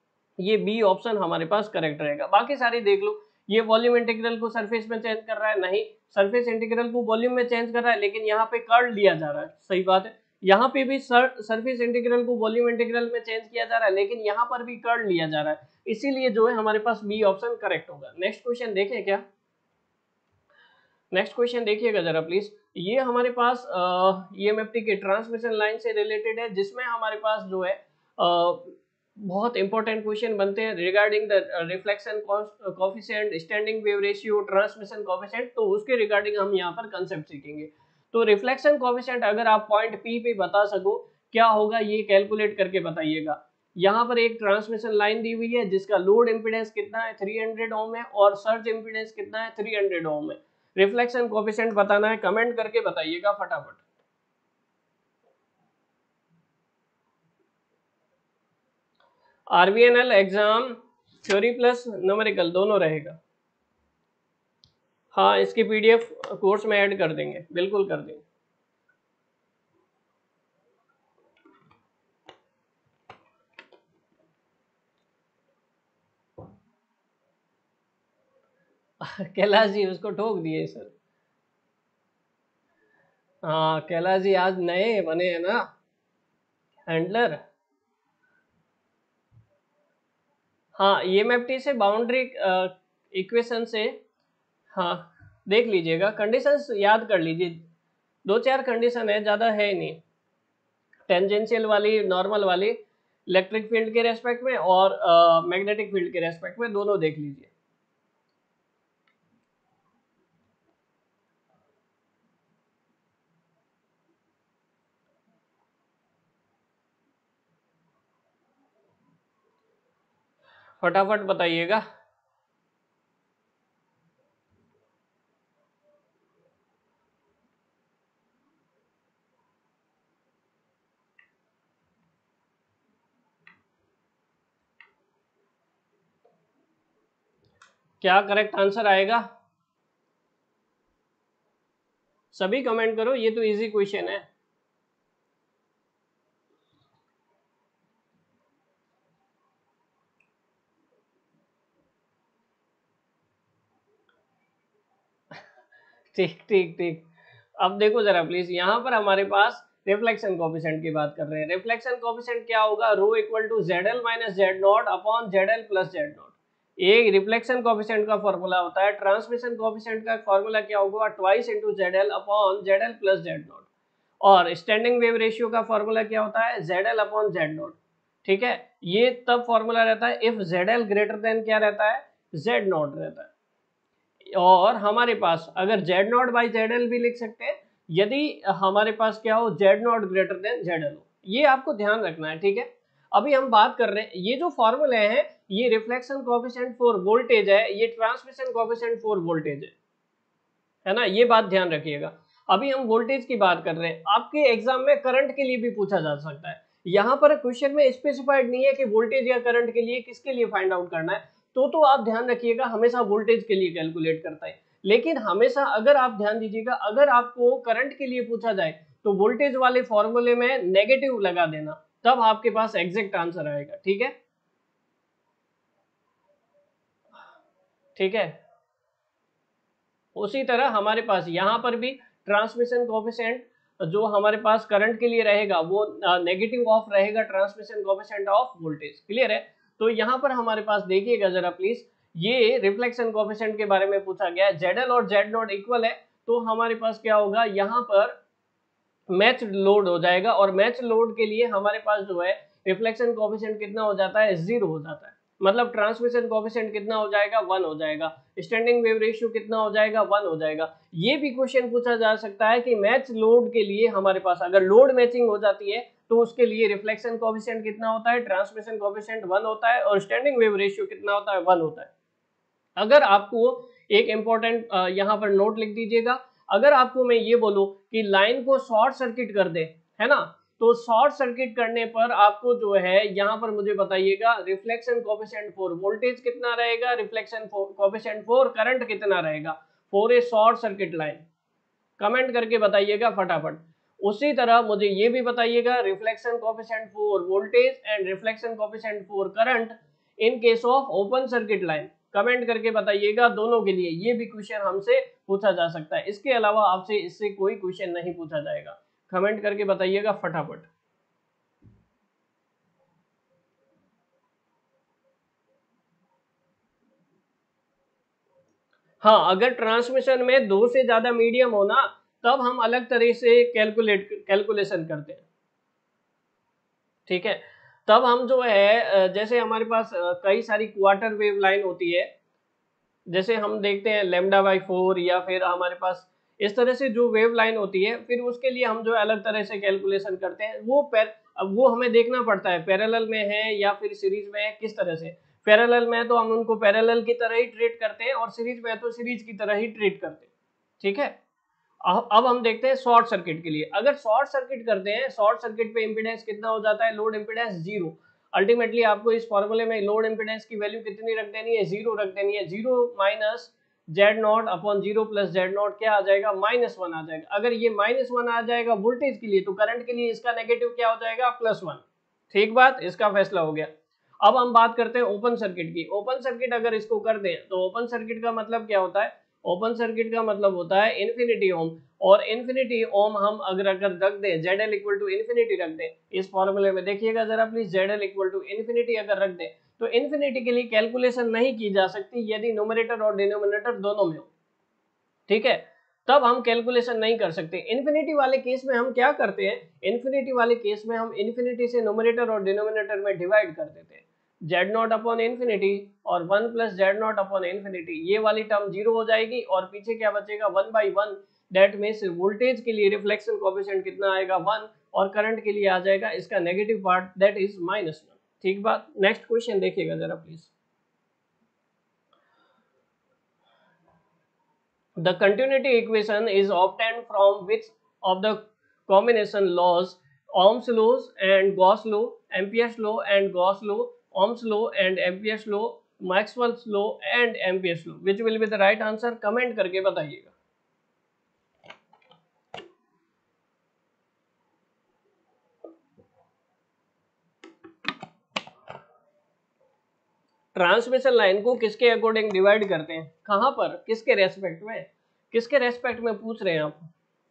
ये बी ऑप्शन हमारे पास करेक्ट रहेगा। बाकी सारी देख लो, ये वॉल्यूम इंटीग्रल को सरफेस में चेंज कर रहा है, नहीं, सरफेस इंटीग्रल को वॉल्यूम में चेंज कर रहा है, लेकिन यहाँ पे कर्ल लिया जा रहा है। सही बात है, यहाँ पे भी सर सरफेस इंटीग्रल को वॉल्यूम इंटीग्रल में चेंज किया जा रहा है, लेकिन यहाँ पर भी कर्ल लिया जा रहा है, इसीलिए जो है हमारे पास बी ऑप्शन करेक्ट होगा। नेक्स्ट क्वेश्चन देखें क्या, नेक्स्ट क्वेश्चन देखिएगा जरा प्लीज। ये हमारे पास ईएमएफटी के ट्रांसमिशन लाइन से रिलेटेड है, जिसमें हमारे पास जो है uh, बहुत इंपॉर्टेंट क्वेश्चन बनते हैं regarding the reflection coefficient, standing wave ratio, transmission coefficient, तो उसके रिगार्डिंग हम यहाँ पर कंसेप्ट सीखेंगे। तो रिफ्लेक्शन कोफिशिएंट अगर आप पॉइंट पी पे बता सको क्या होगा, ये कैलकुलेट करके बताइएगा। यहाँ पर एक ट्रांसमिशन लाइन दी हुई है जिसका लोड इम्पीडेंस कितना है, थ्री हंड्रेड ओम है, और सर्ज इम्पीडेंस कितना है, थ्री हंड्रेड ओम है। रिफ्लेक्शन कोफिशिएंट बताना है, कमेंट करके बताइएगा फटाफट। RVNL exam theory plus numerical दोनों रहेगा। हाँ, इसकी पीडीएफ कोर्स में ऐड कर देंगे, बिल्कुल कर देंगे। कैलाश जी उसको ठोक दिए सर। हाँ कैलाश जी आज नए बने हैं ना हैंडलर। हाँ ई एम एफ टी से बाउंड्री इक्वेशन से, हाँ देख लीजिएगा, कंडीशंस याद कर लीजिए, दो चार कंडीशन है, ज़्यादा है ही नहीं। टेंजेंशियल वाली, नॉर्मल वाली, इलेक्ट्रिक फील्ड के रेस्पेक्ट में और मैग्नेटिक फील्ड के रेस्पेक्ट में, दोनों देख लीजिए। फटाफट बताइएगा। क्या करेक्ट आंसर आएगा? सभी कमेंट करो, ये तो इजी क्वेश्चन है। ठीक ठीक ठीक। अब देखो जरा प्लीज, यहाँ पर हमारे पास रिफ्लेक्शन कोफिशिएंट की बात कर रहे हैं। रिफ्लेक्शन कोफिशिएंट क्या होगा? Rho equal to Z L minus Z naught upon Z L plus Z naught. एक रिफ्लेक्शन कोफिशिएंट का फॉर्मूला होता है। ट्रांसमिशन कोफिशिएंट का फॉर्मूला क्या होगा? Twice into Z L upon Z L plus Z naught. और स्टैंडिंग वेव रेशियो का formula क्या होता है? Z L upon Z naught. ठीक है, ये तब फॉर्मूला रहता है if Z L greater than क्या रहता है? जेड नॉट रहता है। और हमारे पास अगर Z naught by Z L भी लिख सकते हैं, यदि हमारे पास क्या हो? Z naught greater than Z L हो। ये आपको ध्यान रखना है, ठीक है। अभी हम बात कर रहे हैं, ये जो फॉर्मूले हैं, ये रिफ्लेक्शन कोएफिशिएंट फॉर वोल्टेज है, ये ट्रांसमिशन कोएफिशिएंट फॉर वोल्टेज है, है ना, ये बात ध्यान रखिएगा। अभी हम वोल्टेज की बात कर रहे हैं, आपके एग्जाम में करंट के लिए भी पूछा जा सकता है। यहाँ पर क्वेश्चन में स्पेसिफाइड नहीं है कि वोल्टेज या करंट के लिए किसके लिए फाइंड आउट करना है, तो तो आप ध्यान रखिएगा हमेशा वोल्टेज के लिए कैलकुलेट करता है। लेकिन हमेशा अगर आप ध्यान दीजिएगा, अगर आपको करंट के लिए पूछा जाए तो वोल्टेज वाले फॉर्मूले में नेगेटिव लगा देना, तब आपके पास एग्जैक्ट आंसर आएगा, ठीक है। ठीक है, उसी तरह हमारे पास यहाँ पर भी ट्रांसमिशन कोएफिशिएंट जो हमारे पास करंट के लिए रहेगा वो नेगेटिव ऑफ रहेगा transmission coefficient of voltage. Clear है? तो यहाँ पर हमारे पास देखिएगा जरा प्लीज, ये रिफ्लेक्शन कोएफिशिएंट के बारे में पूछा गया है। जेड और जेड नॉट इक्वल है, तो हमारे पास क्या होगा? यहाँ पर मैच लोड हो जाएगा, और मैच लोड के लिए हमारे पास जो है रिफ्लेक्शन कोएफिशिएंट कितना हो जाता है? जीरो हो जाता है। मतलब ट्रांसमिशन कोएफिशिएंट कितना हो जाएगा? वन हो जाएगा। स्टैंडिंग वेव रेशियो कितना हो जाएगा? वन हो जाएगा। ये भी क्वेश्चन पूछा जा सकता है कि मैच लोड के लिए हमारे पास अगर लोड मैचिंग हो जाती है तो उसके लिए रिफ्लेक्शन कोएफिशिएंट कितना होता है? ट्रांसमिशन कोएफिशिएंट वन होता है, और स्टैंडिंग वेव रेशियो कितना होता है? वन होता है। अगर आपको एक इंपॉर्टेंट यहाँ पर नोट लिख दीजिएगा, अगर आपको मैं ये बोलूं कि लाइन को शॉर्ट सर्किट कर दे, है ना, तो शॉर्ट सर्किट करने पर आपको जो है यहाँ पर मुझे बताइएगा रिफ्लेक्शन कोएफिशिएंट फॉर वोल्टेज कितना रहेगा, रिफ्लेक्शन कोएफिशिएंट फॉर करंट कितना रहेगा for a short circuit line. Comment करके बताइएगा फटाफट। उसी तरह मुझे ये भी बताइएगा reflection coefficient for voltage and reflection coefficient for current in case of open circuit line. Comment करके बताइएगा दोनों के लिए, ये भी क्वेश्चन हमसे पूछा जा सकता है। इसके अलावा आपसे इससे कोई क्वेश्चन नहीं पूछा जाएगा। कमेंट करके बताइएगा फटाफट। हाँ, अगर ट्रांसमिशन में दो से ज्यादा मीडियम हो ना, तब हम अलग तरह से कैलकुलेट कैलकुलेशन करते हैं, ठीक है। तब हम जो है जैसे हमारे पास कई सारी क्वार्टर वेव लाइन होती है, जैसे हम देखते हैं लेमडा बाई फोर, या फिर हमारे पास इस तरह से जो वेव लाइन होती है, फिर उसके लिए हम जो है अलग तरह से कैलकुलेशन करते हैं। वो पैर अब वो हमें देखना पड़ता है पैरेलल में है या फिर सीरीज में है, किस तरह से। पैरेलल में तो हम उनको पैरेलल की तरह ही ट्रीट करते हैं, और सीरीज में तो सीरीज की तरह ही ट्रीट करते हैं, ठीक है। अब हम देखते हैं शॉर्ट सर्किट के लिए। अगर शॉर्ट सर्किट करते हैं, शॉर्ट सर्किट पे इंपीडेंस कितना हो जाता है? Load impedance zero. अल्टीमेटली आपको इस फॉर्मूले में लोड इंपीडेंस की वैल्यू कितनी रख देनी है? जीरो रख देनी है। Zero minus Z naught upon zero plus Z naught क्या आ जाएगा? माइनस वन आ जाएगा। अगर ये माइनस वन आ जाएगा वोल्टेज के लिए, तो करंट के लिए इसका नेगेटिव क्या हो जाएगा? Plus one. ठीक बात, इसका फैसला हो गया। अब हम बात करते हैं ओपन सर्किट की। ओपन सर्किट अगर इसको कर दें तो ओपन सर्किट का मतलब क्या होता है? ओपन सर्किट का मतलब होता है इन्फिनिटी ओम, और इन्फिनिटी ओम हम अगर अगर रख दें Z L equal to infinity रख दें इस फॉर्मूले में, देखिएगा जरा please, Z L equal to infinity अगर रख दें तो इन्फिनिटी के लिए कैलकुलेशन नहीं की जा सकती यदि न्यूमरेटर और डिनोमिनेटर दोनों में हो, ठीक है, तब हम कैलकुलेशन नहीं कर सकते। इन्फिनिटी वाले केस में हम क्या करते हैं, इन्फिनिटी वाले केस में हम इन्फिनिटी से न्यूमरेटर और डिनोमिनेटर में डिवाइड कर देते हैं, जेड नॉट अपॉन इन्फिनिटी और one plus Z naught upon infinity, ये वाली टर्म जीरो हो जाएगी और पीछे क्या बचेगा one by one, that means voltage के लिए रिफ्लेक्शन कोएफिशिएंट कितना आएगा वन, और करंट के लिए आ जाएगा इसका negative part that is minus one, ठीक बात। नेक्स्ट क्वेश्चन देखिएगा जरा please. The continuity equation is obtained from which of the combination laws, Ohm's laws and Gauss law, Ampere's law and Gauss law, Ohm's law and Ampere's law, Maxwell's law and Ampere's law, which will be the right answer? Comment करके बताइएगा। Transmission line को किसके according divide करते हैं, कहां पर, किसके respect में, किसके रेस्पेक्ट में पूछ रहे हैं आप?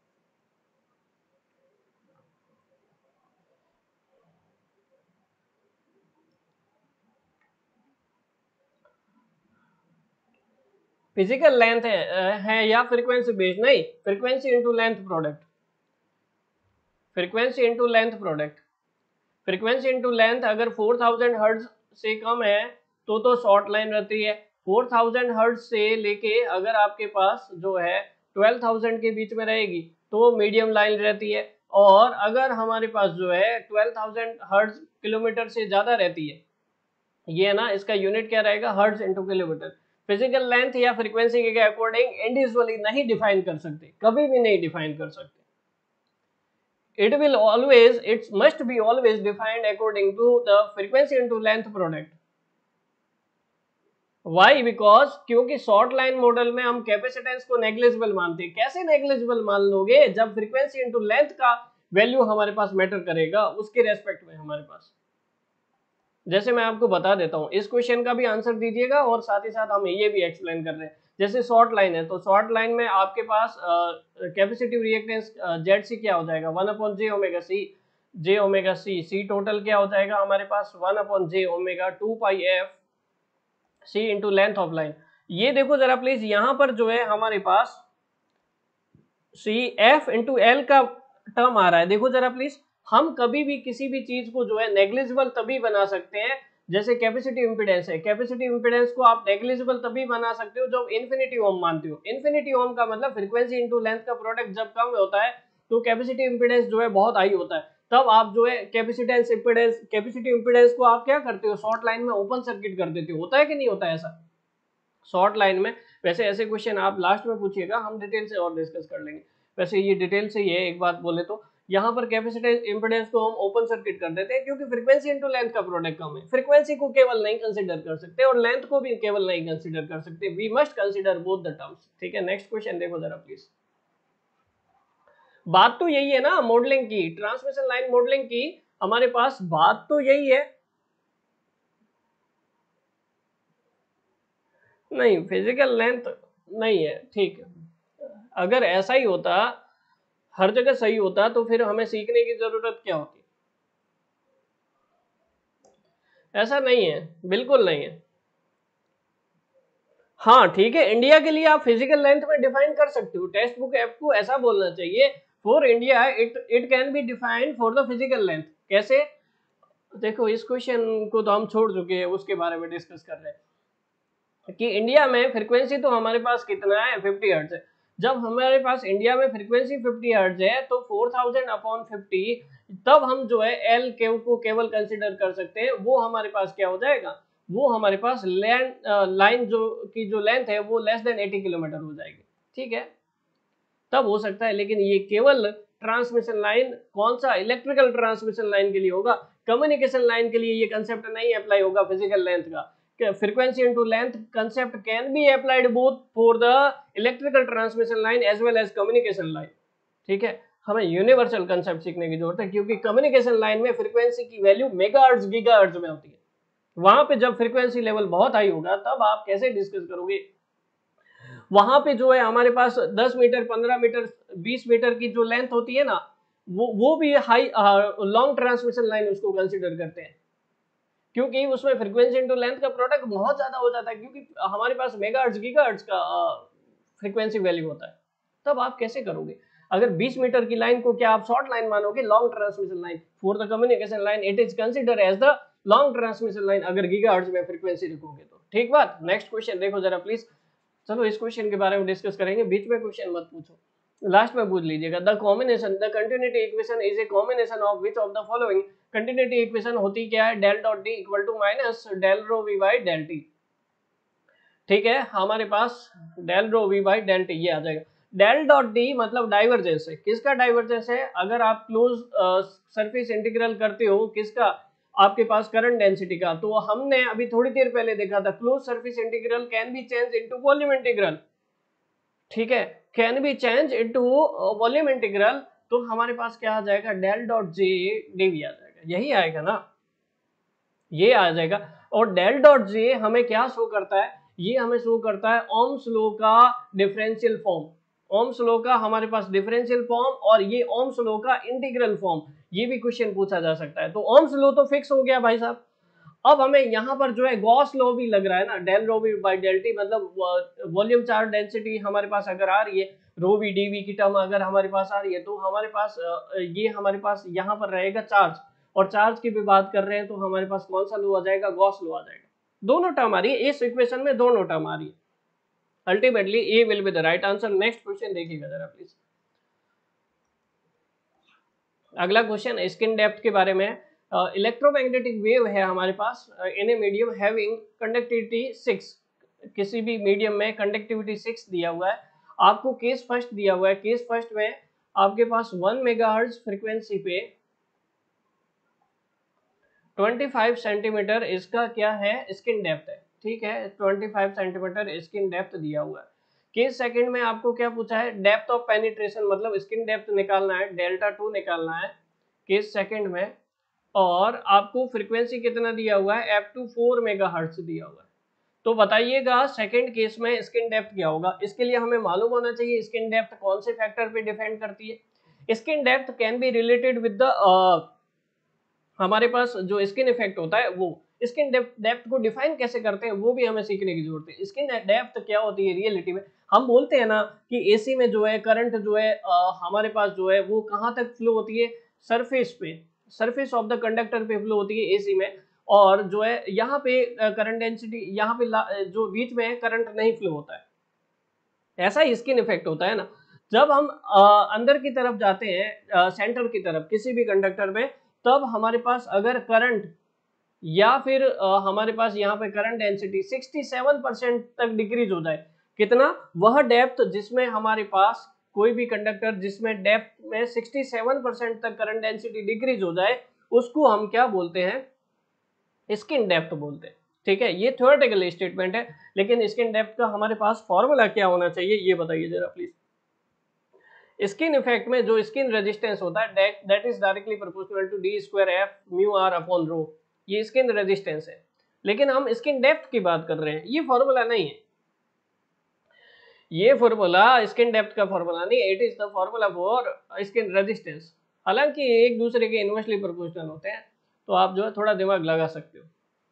फिजिकल लेंथ है, है या फ्रीक्वेंसी बेस्ड? नहीं, frequency into length product, frequency into length product, frequency into length अगर फोर थाउजेंड हर्ट्ज से कम है तो तो शॉर्ट लाइन रहती है, फोर थाउजेंड हर्ट्ज से लेके अगर आपके पास जो है ट्वेल्व थाउजेंड के बीच में रहेगी तो मीडियम लाइन रहती है, और अगर हमारे पास जो है ट्वेल्व थाउजेंड हर्ट्ज किलोमीटर से ज्यादा रहती है, ये ना इसका यूनिट क्या रहेगा, hertz into kilometre. Physical length या फ्रीक्वेंसी के अकॉर्डिंग इंडिविजुअली नहीं डिफाइन कर सकते, कभी भी नहीं डिफाइन कर सकते। It will always, it must be always defined according to the frequency into length product. Why? Because क्योंकि शॉर्ट लाइन मॉडल में हम कैपेसिटेंस को नेग्लिजिबल मानते हैं। कैसे नेग्लिजिबल मान लोगे, जब फ्रीक्वेंसी इनटू लेंथ का वैल्यू हमारे पास मैटर करेगा उसके रेस्पेक्ट में हमारे पास। जैसे मैं आपको बता देता हूं, इस क्वेश्चन का भी आंसर दीजिएगा और साथ ही साथ हम ये भी एक्सप्लेन कर रहे हैं। जैसे शॉर्ट लाइन है तो शॉर्ट लाइन में आपके पास कैपेसिटिव रिएक्टेंस जेड सी क्या हो जाएगा, one upon J omega C, J omega C, C total क्या हो जाएगा हमारे पास one upon J omega two pi F C into length of line. ये देखो जरा प्लीज, यहां पर जो है हमारे पास सी एफ इंटू एल का टर्म आ रहा है, देखो जरा प्लीज। हम कभी भी किसी भी चीज को जो है नेग्लिजिबल तभी बना सकते हैं, जैसे कैपेसिटिव इंपीडेंस है, कैपेसिटिव इंपीडेंस को आप नेग्लिजिबल तभी बना सकते हो जब इन्फिनिटी ओम मानते हो। इन्फिनिटी ओम का मतलब फ्रीक्वेंसी इनटू लेंथ का प्रोडक्ट जब कम होता है तो कैपेसिटिव इंपीडेंस जो है बहुत हाई होता है, तब आप जो है कैपेसिटेंस इंपीडेंस कैपेसिटिव इंपीडेंस को आप क्या करते हो, शॉर्ट लाइन में ओपन सर्किट कर देते हो। होता है कि नहीं होता है ऐसा शॉर्ट लाइन में? वैसे ऐसे क्वेश्चन आप लास्ट में पूछिएगा, हम डिटेल से और डिस्कस कर लेंगे। वैसे ये डिटेल से ये एक बात बोले तो यहाँ पर कैपेसिटेंस इंपीडेंस को हम ओपन सर्किट कर देते हैं क्योंकि फ्रीक्वेंसी इनटू लेंथ का प्रोडक्ट कम है। फ्रीक्वेंसी को केवल नहीं कंसीडर कर सकते और लेंथ को भी केवल नहीं कंसीडर कर सकते, we must consider both the terms, ठीक है। नेक्स्ट क्वेश्चन देखो जरा प्लीज। बात तो यही है ना मॉडलिंग की, ट्रांसमिशन लाइन मॉडलिंग की, हमारे पास बात तो यही है। नहीं, फिजिकल लेंथ नहीं है, ठीक है। अगर ऐसा ही होता, हर जगह सही होता, तो फिर हमें सीखने की जरूरत क्या होती? ऐसा नहीं है, बिल्कुल नहीं है। हाँ ठीक है, इंडिया के लिए आप फिजिकल लेंथ में डिफाइन कर सकते हो, टेक्स्ट बुक ऐप को ऐसा बोलना चाहिए, for India it it can be defined for the physical length. कैसे? देखो इस क्वेश्चन को तो हम छोड़ चुके हैं, उसके बारे में डिस्कस कर रहे हैं कि इंडिया में फ्रीक्वेंसी तो हमारे पास कितना है, फिफ्टी हर्ट्ज है। जब हमारे पास इंडिया में फ्रीक्वेंसी फिफ्टी हर्ट्ज है तो फोर थाउजेंड अपॉन फिफ्टी, तब हम जो है एल के को केवल कंसीडर कर सकते हैं। वो हमारे पास क्या हो जाएगा, वो हमारे पास लैंड लाइन जो की जो लेंथ है वो लेस देन एटी किलोमीटर हो जाएगी, ठीक है, तब हो सकता है। लेकिन ये केवल ट्रांसमिशन लाइन, कौन सा, इलेक्ट्रिकल ट्रांसमिशन लाइन के लिए होगा, कम्युनिकेशन लाइन के लिए ये कंसेप्ट नहीं अप्लाई होगा फिजिकल लेंथ का। frequency into length concept can be applied both for the electrical transmission line as well as communication line, ठीक है। हमें यूनिवर्सल कंसेप्ट सीखने की जरूरत है क्योंकि कम्युनिकेशन लाइन में फ्रीक्वेंसी की वैल्यू मेगाहर्ट्ज गीगाहर्ट्ज में होती है। वहां पे जब फ्रीक्वेंसी लेवल बहुत हाई होगा तब आप कैसे डिस्कस करोगे, वहां पे जो है हमारे पास दस मीटर, पंद्रह मीटर, बीस मीटर की जो लेंथ होती है ना, वो वो भी हाई लॉन्ग ट्रांसमिशन लाइन उसको कंसिडर करते हैं, क्योंकि उसमें फ्रीक्वेंसी इंटू लेंथ का प्रोडक्ट बहुत ज्यादा हो जाता है, क्योंकि हमारे पास मेगाहर्ट्ज गीगाहर्ट्ज का फ्रीक्वेंसी वैल्यू होता है। तब आप कैसे करोगे? अगर बीस मीटर की लाइन को क्या आप शॉर्ट लाइन मानोगे? Long transmission line for the communication line it is consider as the long transmission line, अगर गीगाहर्ट्ज में फ्रीक्वेंसी रखोगे तो। ठीक बात। नेक्स्ट क्वेश्चन देखो जरा प्लीज। चलो इस क्वेश्चन के बारे में डिस्कस करेंगे, बीच में क्वेश्चन मत पूछो, लास्ट में पूछ लीजिएगा। The combination the continuity equation is a combination of which of the following. Continuity equation होती क्या है? Del dot D equal to minus del rho V by del T. ठीक है, हमारे पास del rho V by del T ये आ जाएगा। डेल डॉट डी मतलब डाइवर्जेंस है। किसका डाइवर्जेंस है? अगर आप क्लोज सरफेस इंटीग्रल करते हो, किसका? आपके पास करंट डेंसिटी का। तो हमने अभी थोड़ी देर पहले देखा था close surface integral can be change into volume integral. ठीक है, can be change into volume integral. तो हमारे पास क्या आ जाएगा? डेल डॉट जे डीवी आ जाएगा, यही आएगा ना, ये आ जाएगा। और डेल डॉट जे हमें क्या शो करता है? ये हमें शो करता है ओम्स लॉ का डिफरेंशियल फॉर्म। ओम्स लॉ का हमारे पास डिफरेंशियल फॉर्म, और ये ओम्स लॉ का इंटीग्रल फॉर्म। ये भी क्वेश्चन पूछा जा सकता है। तो ओम्स लॉ तो फिक्स हो गया भाई साहब। अब हमें यहाँ पर जो है गॉस लॉ भी लग रहा है ना, del rho V by del T, मतलब वॉल्यूम चार्ज डेंसिटी हमारे पास अगर आ रही है, रो वी डी वी की टर्म अगर हमारे पास आ रही है, तो हमारे पास ये हमारे पास यहाँ पर रहेगा चार्ज, और चार्ज की भी बात कर रहे हैं तो हमारे पास कौन सा लॉ आ जाएगा? गॉस लॉ आ जाएगा। दोनों टर्म आ रही है इस इक्वेशन में, दोनों टर्म आ रही है। Ultimately A will be the right answer. Next question देखिएगा जरा प्लीज। अगला क्वेश्चन स्किन डेप्थ के बारे में। इलेक्ट्रोमैग्नेटिक वेव है हमारे पास in a medium having conductivity six. किसी भी मीडियम में कंडक्टिविटी सिक्स दिया हुआ है, आपको केस फर्स्ट दिया हुआ है। केस फर्स्ट में आपके पास वन मेगाहर्ट्ज फ्रीक्वेंसी पे पच्चीस सेंटीमीटर इसका क्या है? स्किन डेप्थ है। ठीक है, पच्चीस सेंटीमीटर स्किन डेप्थ दिया हुआ है। केस सेकंड में आपको क्या पूछा है? डेप्थ ऑफ पेनिट्रेशन, मतलब स्किन डेप्थ निकालना है, डेल्टा टू निकालना है केस सेकंड में। और आपको फ्रीक्वेंसी कितना दिया हुआ है? एफ टू फोर मेगाहर्ट्ज दिया हुआ है। तो बताइएगा सेकंड केस में स्किन डेप्थ क्या होगा? इसके लिए हमें मालूम होना चाहिए स्किन डेप्थ कौन से फैक्टर पे डिपेंड करती है। Skin depth can be related with the हमारे पास जो स्किन इफेक्ट होता है, वो स्किन डेप्थ को डिफाइन कैसे करते हैं वो भी हमें सीखने की जरूरत है। स्किन डेप्थ क्या होती है रियलिटी में? हम बोलते हैं ना कि एसी में जो है करंट जो है आ, हमारे पास जो है वो कहाँ तक फ्लो होती है? सरफेस पे, सरफेस ऑफ द कंडक्टर पे फ्लो होती है एसी में। और जो है यहाँ पे करंट डेंसिटी, यहाँ पे जो बीच में है करंट नहीं फ्लो होता है। ऐसा ही स्किन इफेक्ट होता है ना। जब हम आ, अंदर की तरफ जाते हैं, सेंटर की तरफ किसी भी कंडक्टर में, तब हमारे पास अगर करंट या फिर आ, हमारे पास यहाँ पे करंट डेंसिटी सड़सठ परसेंट तक डिक्रीज हो जाए, कितना? वह डेप्थ जिसमें हमारे पास कोई भी कंडक्टर जिसमें डेप्थ में सड़सठ परसेंट तक करंट डेंसिटी डिक्रीज हो जाए, उसको हम क्या बोलते हैं? स्किन डेप्थ बोलते हैं। ठीक है, ये थ्योरेटिकल स्टेटमेंट है, लेकिन स्किन डेप्थ का हमारे पास फॉर्मूला क्या होना चाहिए ये बताइए जरा प्लीज। स्किन इफेक्ट में जो स्किन रेजिस्टेंस होता है that is directly proportional to D square F mu R upon rho, ये स्किन रेजिस्टेंस है। लेकिन हम स्किन डेप्थ की बात कर रहे हैं, ये फॉर्मूला नहीं है। ये फॉर्मूला स्किन डेप्थ का फॉर्मूला नहीं, it is the formula for skin resistance. हालांकि एक दूसरे के इनवर्सली प्रोपोर्शनल होते हैं, तो आप जो है थोड़ा दिमाग लगा सकते हो।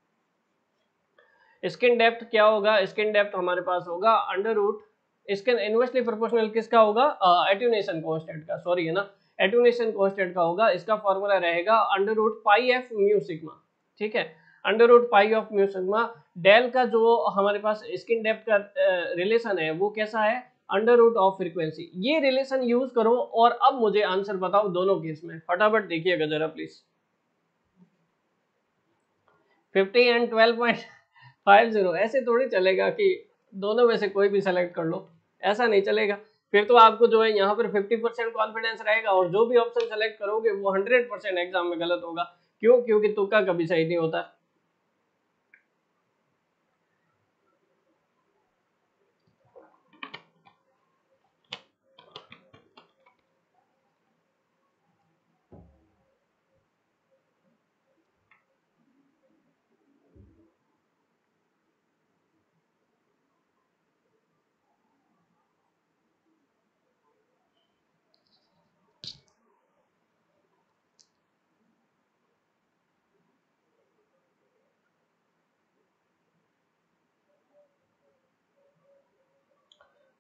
स्किन डेप्थ क्या होगा? स्किन डेप्थ हमारे पास होगा under root, skin inversely proportional किसका होगा? एट्यूनेशन कांस्टेंट का, सॉरी है ना, एट्यूनेशन कांस्टेंट का होगा। इसका फॉर्मूला रहेगा under root pi F mu sigma. ठीक है, under root pi of mu sigma. Del का जो हमारे पास स्किन डेप्थ का रिलेशन है वो कैसा है? Under root of frequency. ये रिलेशन यूज करो और अब मुझे आंसर बताओ दोनों केस में, फटाफट देखिएगा जरा please. Fifty and twelve point five zero, ऐसे थोड़ी चलेगा कि दोनों में से कोई भी सेलेक्ट कर लो, ऐसा नहीं चलेगा। फिर तो आपको जो है यहाँ पर फिफ्टी परसेंट कॉन्फिडेंस रहेगा और जो भी ऑप्शन सेलेक्ट करोगे वो हंड्रेड परसेंट एग्जाम में गलत होगा। क्यों? क्योंकि तुक्का कभी सही नहीं होता।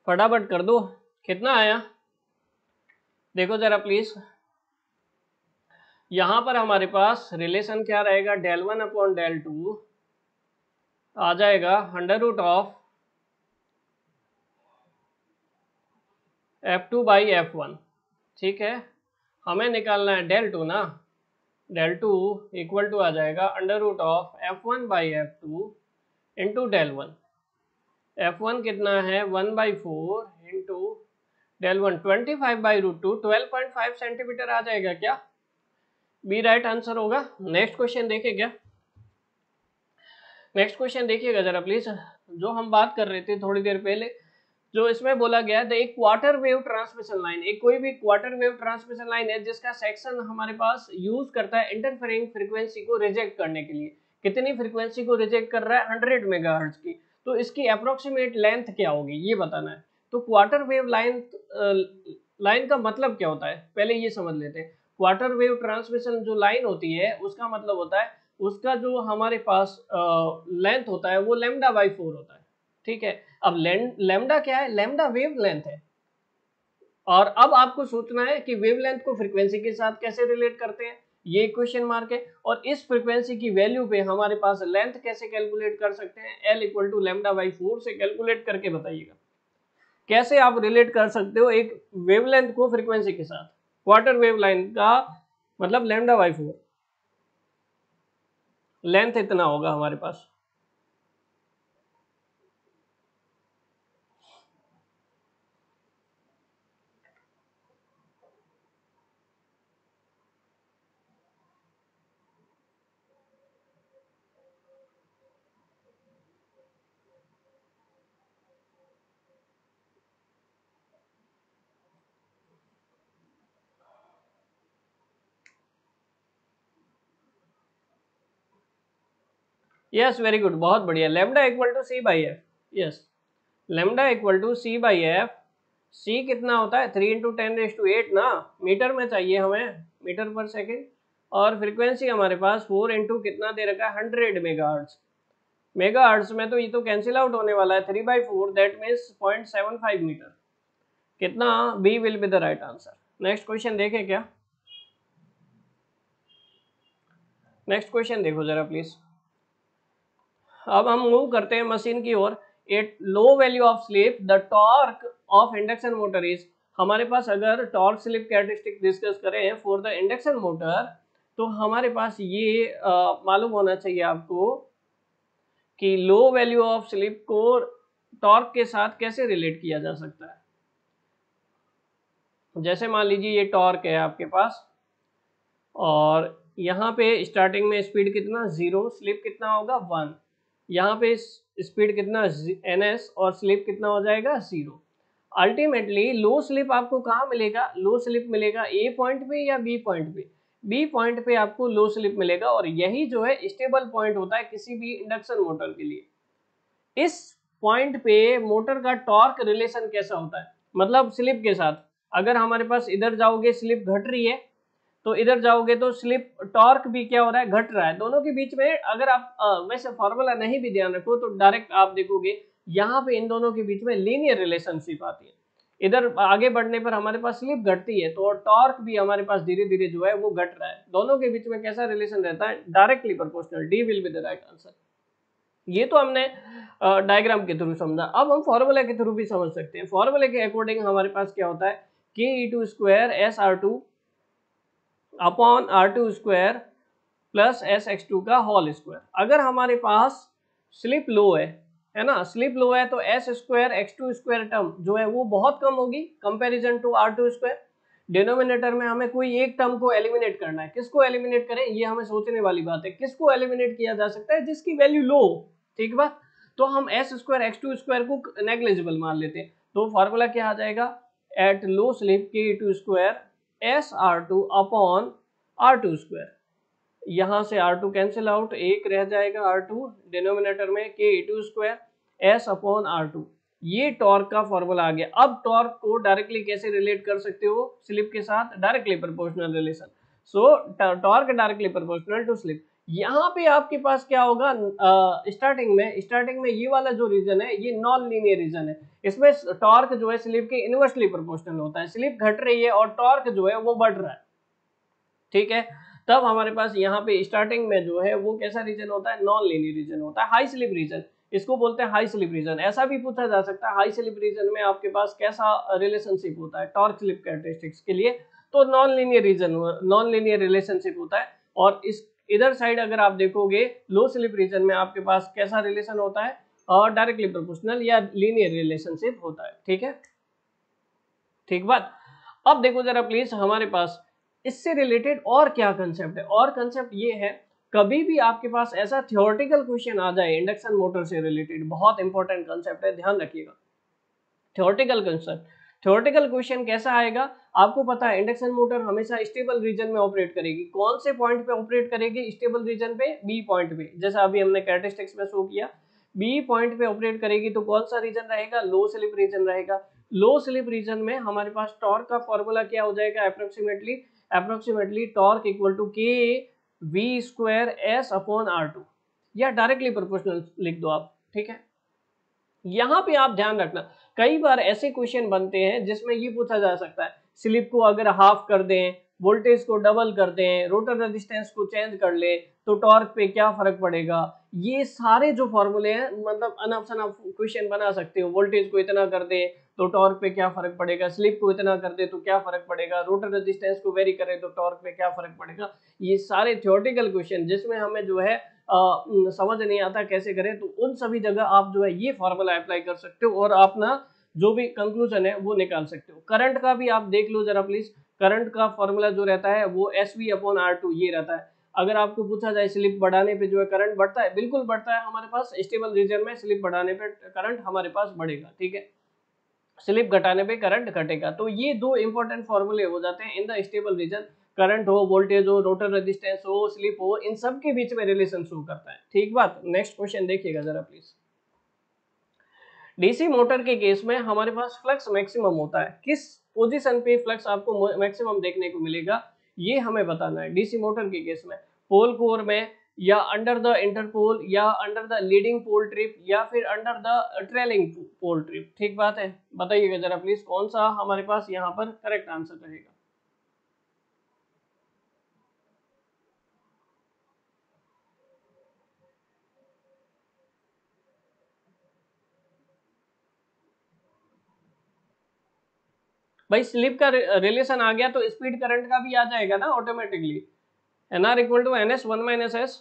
फटाफट कर दो, कितना आया देखो जरा प्लीज। यहां पर हमारे पास रिलेशन क्या रहेगा, del one upon del two आ जाएगा under root of F two by F one. ठीक है, हमें निकालना है डेल टू ना, डेल टू इक्वल टू आ जाएगा under root of F one by F two into del one. F one कितना है one by four into del one twenty five by root two, twelve point five centimetre आ जाएगा क्या, B right answer होगा। Next question देखिए क्या, next question देखिएगा जरा प्लीज। जो हम बात कर रहे थे थोड़ी देर पहले, जो इसमें बोला गया है एक क्वार्टर वेव ट्रांसमिशन लाइन, एक कोई भी क्वार्टर वेव ट्रांसमिशन लाइन है जिसका सेक्शन हमारे पास यूज करता है इंटरफेरिंग फ्रीक्वेंसी को रिजेक्ट करने के लिए। कितनी फ्रीक्वेंसी को रिजेक्ट कर रहा है, हंड्रेड मेगाहर्ट्ज की। तो इसकी अप्रोक्सीमेट लेंथ क्या होगी ये बताना है। तो क्वार्टर वेव लाइन लाइन का मतलब क्या होता है पहले ये समझ लेते हैं। क्वार्टर वेव ट्रांसमिशन जो लाइन होती है उसका मतलब होता है उसका जो हमारे पास लेंथ होता है वो लेमडा बाई फोर होता है। ठीक है, अब लेमडा क्या है, लेमडा वेव लेंथ है। और अब आपको सोचना है कि वेव लेंथ को फ्रीक्वेंसी के साथ कैसे रिलेट करते हैं, ये क्वेश्चन मार्क है। और इस फ्रीक्वेंसी की वैल्यू पे हमारे पास लेंथ कैसे कैलकुलेट कर सकते हैं, L equal to lambda by four से कैलकुलेट करके बताइएगा कैसे आप रिलेट कर सकते हो एक वेवलेंथ को फ्रीक्वेंसी के साथ। क्वार्टर वेव लाइन का मतलब लेमडा बाई फोर, लेंथ इतना होगा हमारे पास। यस वेरी गुड, बहुत बढ़िया। Lambda equal to C by F, yes lambda equal to C by F. C कितना होता है three into ten raise to eight ना, मीटर में चाहिए हमें, मीटर पर सेकेंड। और फ्रीक्वेंसी हमारे पास फोर इंटू कितना दे रखा है hundred mega hertz. Mega hertz में तो ये तो कैंसिल आउट होने वाला है, three by four that means point seven five metre. कितना, B will be the right answer. Next question देखें क्या, नेक्स्ट क्वेश्चन देखो जरा प्लीज। अब हम मूव करते हैं मशीन की ओर। At low value of slip the torque of induction motor is, हमारे पास अगर टॉर्क स्लिप कैरेक्टरिस्टिक डिस्कस करें फॉर द इंडक्शन मोटर तो हमारे पास ये मालूम होना चाहिए आपको कि लो वैल्यू ऑफ स्लिप को टॉर्क के साथ कैसे रिलेट किया जा सकता है। जैसे मान लीजिए ये टॉर्क है आपके पास और यहाँ पे स्टार्टिंग में स्पीड कितना जीरो, स्लिप कितना होगा वन, यहाँ पे स्पीड कितना एन एस और स्लिप कितना हो जाएगा जीरो। अल्टीमेटली लो स्लिप आपको कहाँ मिलेगा, लो स्लिप मिलेगा ए पॉइंट पे या बी पॉइंट पे, बी पॉइंट पे आपको लो स्लिप मिलेगा। और यही जो है स्टेबल पॉइंट होता है किसी भी इंडक्शन मोटर के लिए। इस पॉइंट पे मोटर का टॉर्क रिलेशन कैसा होता है, मतलब स्लिप के साथ। अगर हमारे पास इधर जाओगे स्लिप घट रही है तो इधर जाओगे तो स्लिप टॉर्क भी क्या हो रहा है, घट रहा है। दोनों के बीच में अगर आप आ, वैसे फॉर्मूला नहीं भी ध्यान रखो तो डायरेक्ट आप देखोगे यहाँ पे इन दोनों के बीच में लीनियर रिलेशनशिप आती है। इधर आगे बढ़ने पर हमारे पास स्लिप घटती है तो टॉर्क भी हमारे पास धीरे धीरे जो है वो घट रहा है। दोनों के बीच में कैसा रिलेशन रहता है, directly proportional. D will be the right answer. ये तो हमने डायग्राम के थ्रू समझा, अब हम फॉर्मूला के थ्रू भी समझ सकते हैं। फॉर्मूले के अकॉर्डिंग हमारे पास क्या होता है, K E two square S R two upon R two square plus S X two का होल स्क्वायर। अगर हमारे पास स्लिप लो है है ना, स्लिप लो है तो S square X two square term जो है वो बहुत कम होगी comparison to R two square. Denominator में हमें कोई एक टर्म को एलिमिनेट करना है, किसको एलिमिनेट करें ये हमें सोचने वाली बात है। किसको एलिमिनेट किया जा सकता है, जिसकी वैल्यू लो, ठीक बात। तो हम S square X two square को नेग्लिजिबल मान लेते हैं। तो फॉर्मूला क्या आ जाएगा, at low slip K two square S R two upon R two square. यहाँ से आर टू कैंसिल आउट, एक रह जाएगा आर टू डिनोमिनेटर में, K two square S upon R two. ये टॉर्क का फॉर्मूला आ गया। अब टॉर्क को डायरेक्टली कैसे रिलेट कर सकते हो स्लिप के साथ, directly proportional relation. So torque directly proportional to slip. यहाँ पे आपके पास क्या होगा, स्टार्टिंग में स्टार्टिंग में ये वाला जो रीजन है ये नॉन लीनियर रीजन है, इसमें टॉर्क जो है स्लिप के इनवर्सली प्रोपोर्शनल होता है, स्लिप घट रही है और टॉर्क जो है वो बढ़ रहा है, ठीक है। तब हमारे पास यहाँ पे स्टार्टिंग में जो है वो कैसा रीजन होता है, नॉन लीनियर रीजन होता है, हाई स्लिप रीजन, इसको बोलते हैं हाई स्लिप रीजन। ऐसा भी पूछा जा सकता है हाई स्लिप रीजन में आपके पास कैसा रिलेशनशिप होता है टॉर्क स्लिप कैरेक्टरिस्टिक्स के लिए, तो non linear region non linear relationship होता है। और इस इधर साइड अगर आप देखोगे लो स्लिप रीजन में आपके पास कैसा रिलेशन होता है, और डायरेक्टली प्रोपोर्शनल या लीनियर रिलेशनशिप होता है, ठीक है, ठीक बात। अब देखो जरा प्लीज हमारे पास इससे रिलेटेड और क्या कंसेप्ट है, और कंसेप्ट ये है, कभी भी आपके पास ऐसा थियोरेटिकल क्वेश्चन आ जाए इंडक्शन मोटर से रिलेटेड, बहुत इंपॉर्टेंट कंसेप्ट है, ध्यान रखिएगा। थियोरेटिकल कंसेप्ट, थियोरेटिकल क्वेश्चन कैसा आएगा, आपको पता है इंडक्शन मोटर हमेशा स्टेबल रीजन में ऑपरेट करेगी, कौन से पॉइंट पे ऑपरेट करेगी स्टेबल रीजन पे, बी पॉइंट पे, जैसा अभी हमने कैरेक्टरिस्टिक्स में शो किया, बी पॉइंट पे ऑपरेट करेगी, तो कौन सा रीजन रहेगा, लो स्लिप रीजन रहेगा। लो स्लिप रीजन में हमारे पास टॉर्क का फॉर्मूला क्या हो जाएगा, approximately approximately torque equal to K V square S upon R two, या डायरेक्टली प्रोपोर्शनल लिख दो आप, ठीक है। यहां पे आप ध्यान रखना, कई बार ऐसे क्वेश्चन बनते हैं जिसमें ये पूछा जा सकता है स्लिप को अगर हाफ कर दें, वोल्टेज को डबल कर दें, रोटर रेजिस्टेंस को चेंज कर ले तो टॉर्क पे क्या फर्क पड़ेगा। ये सारे जो फॉर्मूले हैं मतलब अनफ शनफ क्वेश्चन बना सकते हो, वोल्टेज को इतना कर दे तो टॉर्क पे क्या फर्क पड़ेगा, स्लिप को इतना कर दे तो क्या फर्क पड़ेगा, रोटर रेजिस्टेंस को वेरी करे तो टॉर्क पे क्या फर्क पड़ेगा। ये सारे थ्योरेटिकल क्वेश्चन जिसमें हमें जो है आ, समझ नहीं आता कैसे करें, तो उन सभी जगह आप जो है ये फॉर्मूला अप्लाई कर सकते हो और अपना जो भी कंक्लूजन है वो निकाल सकते हो। करंट का भी आप देख लो जरा प्लीज, करंट का फॉर्मूला जो रहता है वो S V upon R two ये रहता है। अगर आपको पूछा जाए स्लिप बढ़ाने पे जो है करंट बढ़ता है, बिल्कुल बढ़ता है, हमारे पास स्टेबल रीजन में स्लिप बढ़ाने पे करंट हमारे पास बढ़ेगा, ठीक है, स्लिप घटाने पे करंट घटेगा। तो ये दो इंपॉर्टेंट फॉर्मूले हो जाते हैं in the stable region, current हो, वोल्टेज हो, रोटर रेजिस्टेंस हो, स्लिप हो, इन सब के बीच में रिलेशन शो करता है, ठीक बात। नेक्स्ट क्वेश्चन देखिएगा जरा प्लीज। डीसी मोटर के केस में हमारे पास फ्लक्स मैक्सिमम होता है, किस पोजीशन पे फ्लक्स आपको मैक्सिमम देखने को मिलेगा ये हमें बताना है। डीसी मोटर के केस में पोल कोर में, या अंडर द इंटरपोल, या under the leading pole tip, या फिर under the trailing pole tip, ठीक बात है। बताइएगा जरा प्लीज कौन सा हमारे पास यहाँ पर करेक्ट आंसर रहेगा। भाई स्लिप का रिलेशन आ गया तो स्पीड करंट का भी आ जाएगा ना automatically, N R equal to N S one minus S.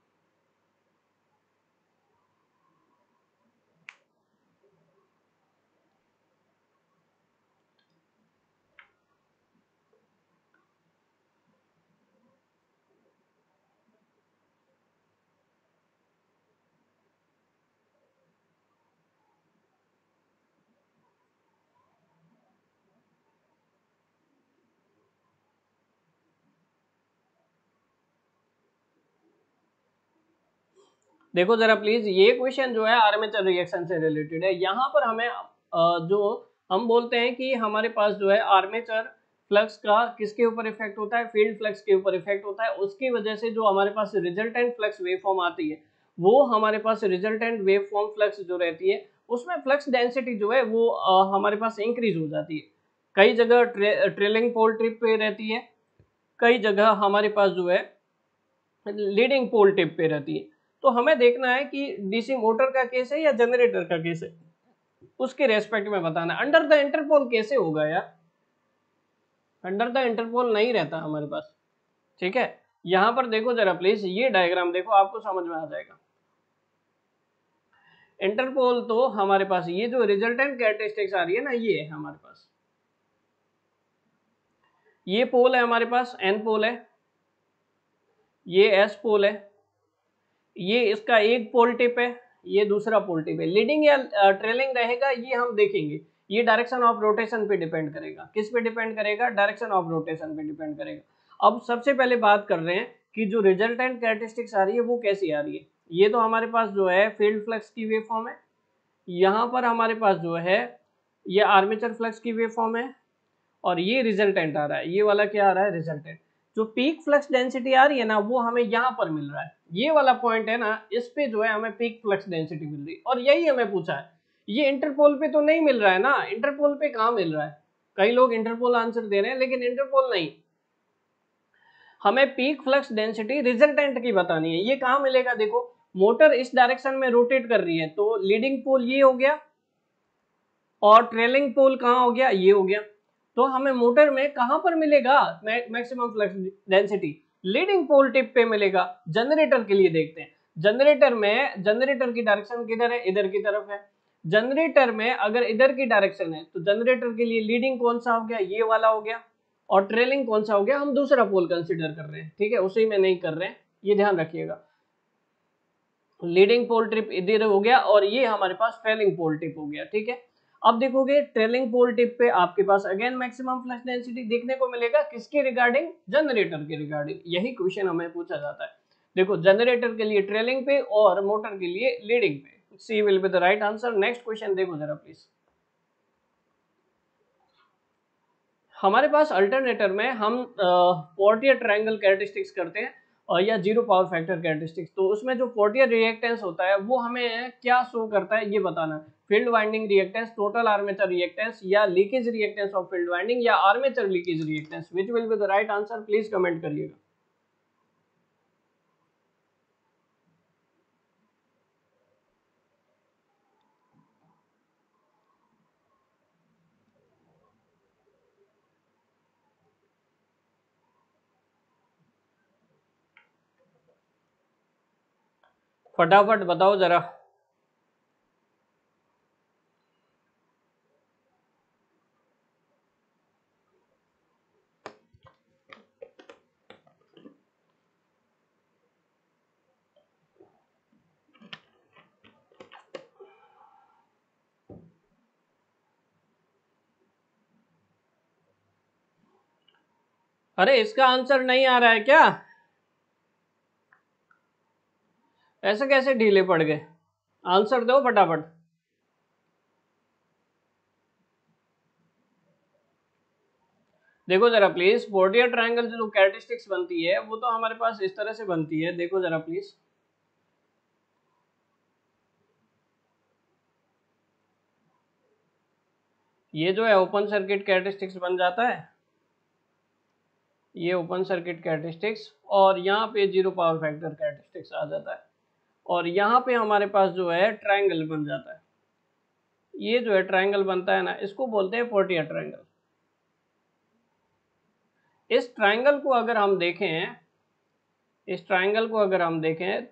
देखो जरा प्लीज, ये क्वेश्चन जो है आर्मेचर रिएक्शन से रिलेटेड है। यहाँ पर हमें जो हम बोलते हैं कि हमारे पास जो है आर्मेचर फ्लक्स का किसके ऊपर इफेक्ट होता है, फील्ड फ्लक्स के ऊपर इफेक्ट होता है। उसकी वजह से जो हमारे पास रिजल्टेंट फ्लक्स वेवफॉर्म आती है, वो हमारे पास रिजल्टेंट वेवफॉर्म फ्लक्स जो रहती है उसमें फ्लक्स डेंसिटी जो है वो आ, हमारे पास इंक्रीज हो जाती है। कई जगह ट्रे, ट्रेलिंग पोल ट्रिप पे रहती है, कई जगह हमारे पास जो है लीडिंग पोल टिप पे रहती है। तो हमें देखना है कि डीसी मोटर का केस है या जनरेटर का केस है, उसके रेस्पेक्ट में बताना है। अंडर द इंटरपोल कैसे होगा यार, अंडर द इंटरपोल नहीं रहता हमारे पास, ठीक है। यहां पर देखो जरा प्लीज, ये डायग्राम देखो आपको समझ में आ जाएगा। इंटरपोल तो हमारे पास ये जो रिजल्टेंट कैरेक्टरिस्टिक्स आ रही है ना, ये है हमारे पास, ये पोल है हमारे पास, एन पोल है, ये एस पोल है, ये इसका एक पोल टिप है, ये दूसरा पोल टिप है। लीडिंग या ट्रेलिंग रहेगा ये हम देखेंगे, ये डायरेक्शन ऑफ रोटेशन पे डिपेंड करेगा। किस पे डिपेंड करेगा, डायरेक्शन ऑफ रोटेशन पे डिपेंड करेगा। अब सबसे पहले बात कर रहे हैं कि जो रिजल्टेंट कैरेक्टरिस्टिक्स आ रही है वो कैसी आ रही है। ये तो हमारे पास जो है फील्ड फ्लक्स की वेव फॉर्म है, यहाँ पर हमारे पास जो है ये आर्मेचर फ्लक्स की वेव फॉर्म है, और ये रिजल्टेंट आ रहा है, ये वाला क्या आ रहा है, रिजल्टेंट। जो पीक फ्लक्स डेंसिटी आ रही है ना वो हमें यहाँ पर मिल रहा है, ये वाला पॉइंट है ना, इस पे जो है हमें पीक फ्लक्स डेंसिटी मिल रही है, और यही हमें पूछा है। ये इंटरपोल पे तो नहीं मिल रहा है ना, इंटरपोल पे कहाँ मिल रहा है, कई लोग इंटरपोल आंसर दे रहे हैं लेकिन इंटरपोल नहीं, हमें पीक फ्लक्स डेंसिटी रिजल्टेंट की बतानी है। ये कहाँ मिलेगा, देखो मोटर इस डायरेक्शन में रोटेट कर रही है तो लीडिंग पोल ये हो गया और ट्रेलिंग पोल कहाँ हो गया, ये हो गया। तो हमें मोटर में कहां पर मिलेगा maximum flux density, leading pole tip पे मिलेगा। जनरेटर के लिए देखते हैं, जनरेटर में जनरेटर की डायरेक्शन किधर है, इधर की तरफ है। जनरेटर में अगर इधर की डायरेक्शन है तो जनरेटर के लिए लीडिंग कौन सा हो गया, ये वाला हो गया, और ट्रेलिंग कौन सा हो गया, हम दूसरा पोल कंसिडर कर रहे हैं, ठीक है, उसी में नहीं कर रहे हैं, ये ध्यान रखिएगा। लीडिंग पोल टिप इधर हो गया और ये हमारे पास ट्रेलिंग पोल टिप हो गया, ठीक है। अब देखोगे ट्रेलिंग पोल टिप पे आपके पास अगेन मैक्सिमम फ्लक्स डेंसिटी देखने को मिलेगा, किसके रिगार्डिंग, जनरेटर के रिगार्डिंग। यही क्वेश्चन हमें पूछा जाता है। देखो जनरेटर के लिए ट्रेलिंग पे और मोटर के लिए लीडिंग पे, C will be the right answer. Next question देखो जरा प्लीज। हमारे पास अल्टरनेटर में हम पोर्टियर ट्रायंगल कैरेक्टरिस्टिक्स करते हैं और या जीरो पावर फैक्टर कैरेक्टरिस्टिक्स, तो उसमें जो पोर्टियर रिएक्टेंस होता है वो हमें क्या शो करता है ये बताना। Field winding reactance, total armature reactance, या leakage reactance of field winding, या armature leakage reactance, which will be the right answer, please comment करिएगा। फटाफट बताओ जरा। अरे इसका आंसर नहीं आ रहा है क्या, ऐसे कैसे ढीले पड़ गए, आंसर दो फटाफट। देखो जरा प्लीज, पोर्टियर ट्रायंगल जो कैरेक्टरिस्टिक्स बनती है वो तो हमारे पास इस तरह से बनती है, देखो जरा प्लीज। ये जो है ओपन सर्किट कैरेक्टरिस्टिक्स बन जाता है, ये ओपन सर्किट कैरेक्टरिस्टिक्स, और यहाँ पे जीरो पावर फैक्टर कैरेक्टरिस्टिक्स आ जाता है, और यहाँ पे हमारे पास जो है ट्रायंगल बन जाता है। ये जो है ट्रायंगल बनता है ना, इसको बोलते हैं पोर्टियर ट्रायंगल। इस ट्रायंगल को अगर हम देखें, इस ट्रायंगल को अगर हम देखें,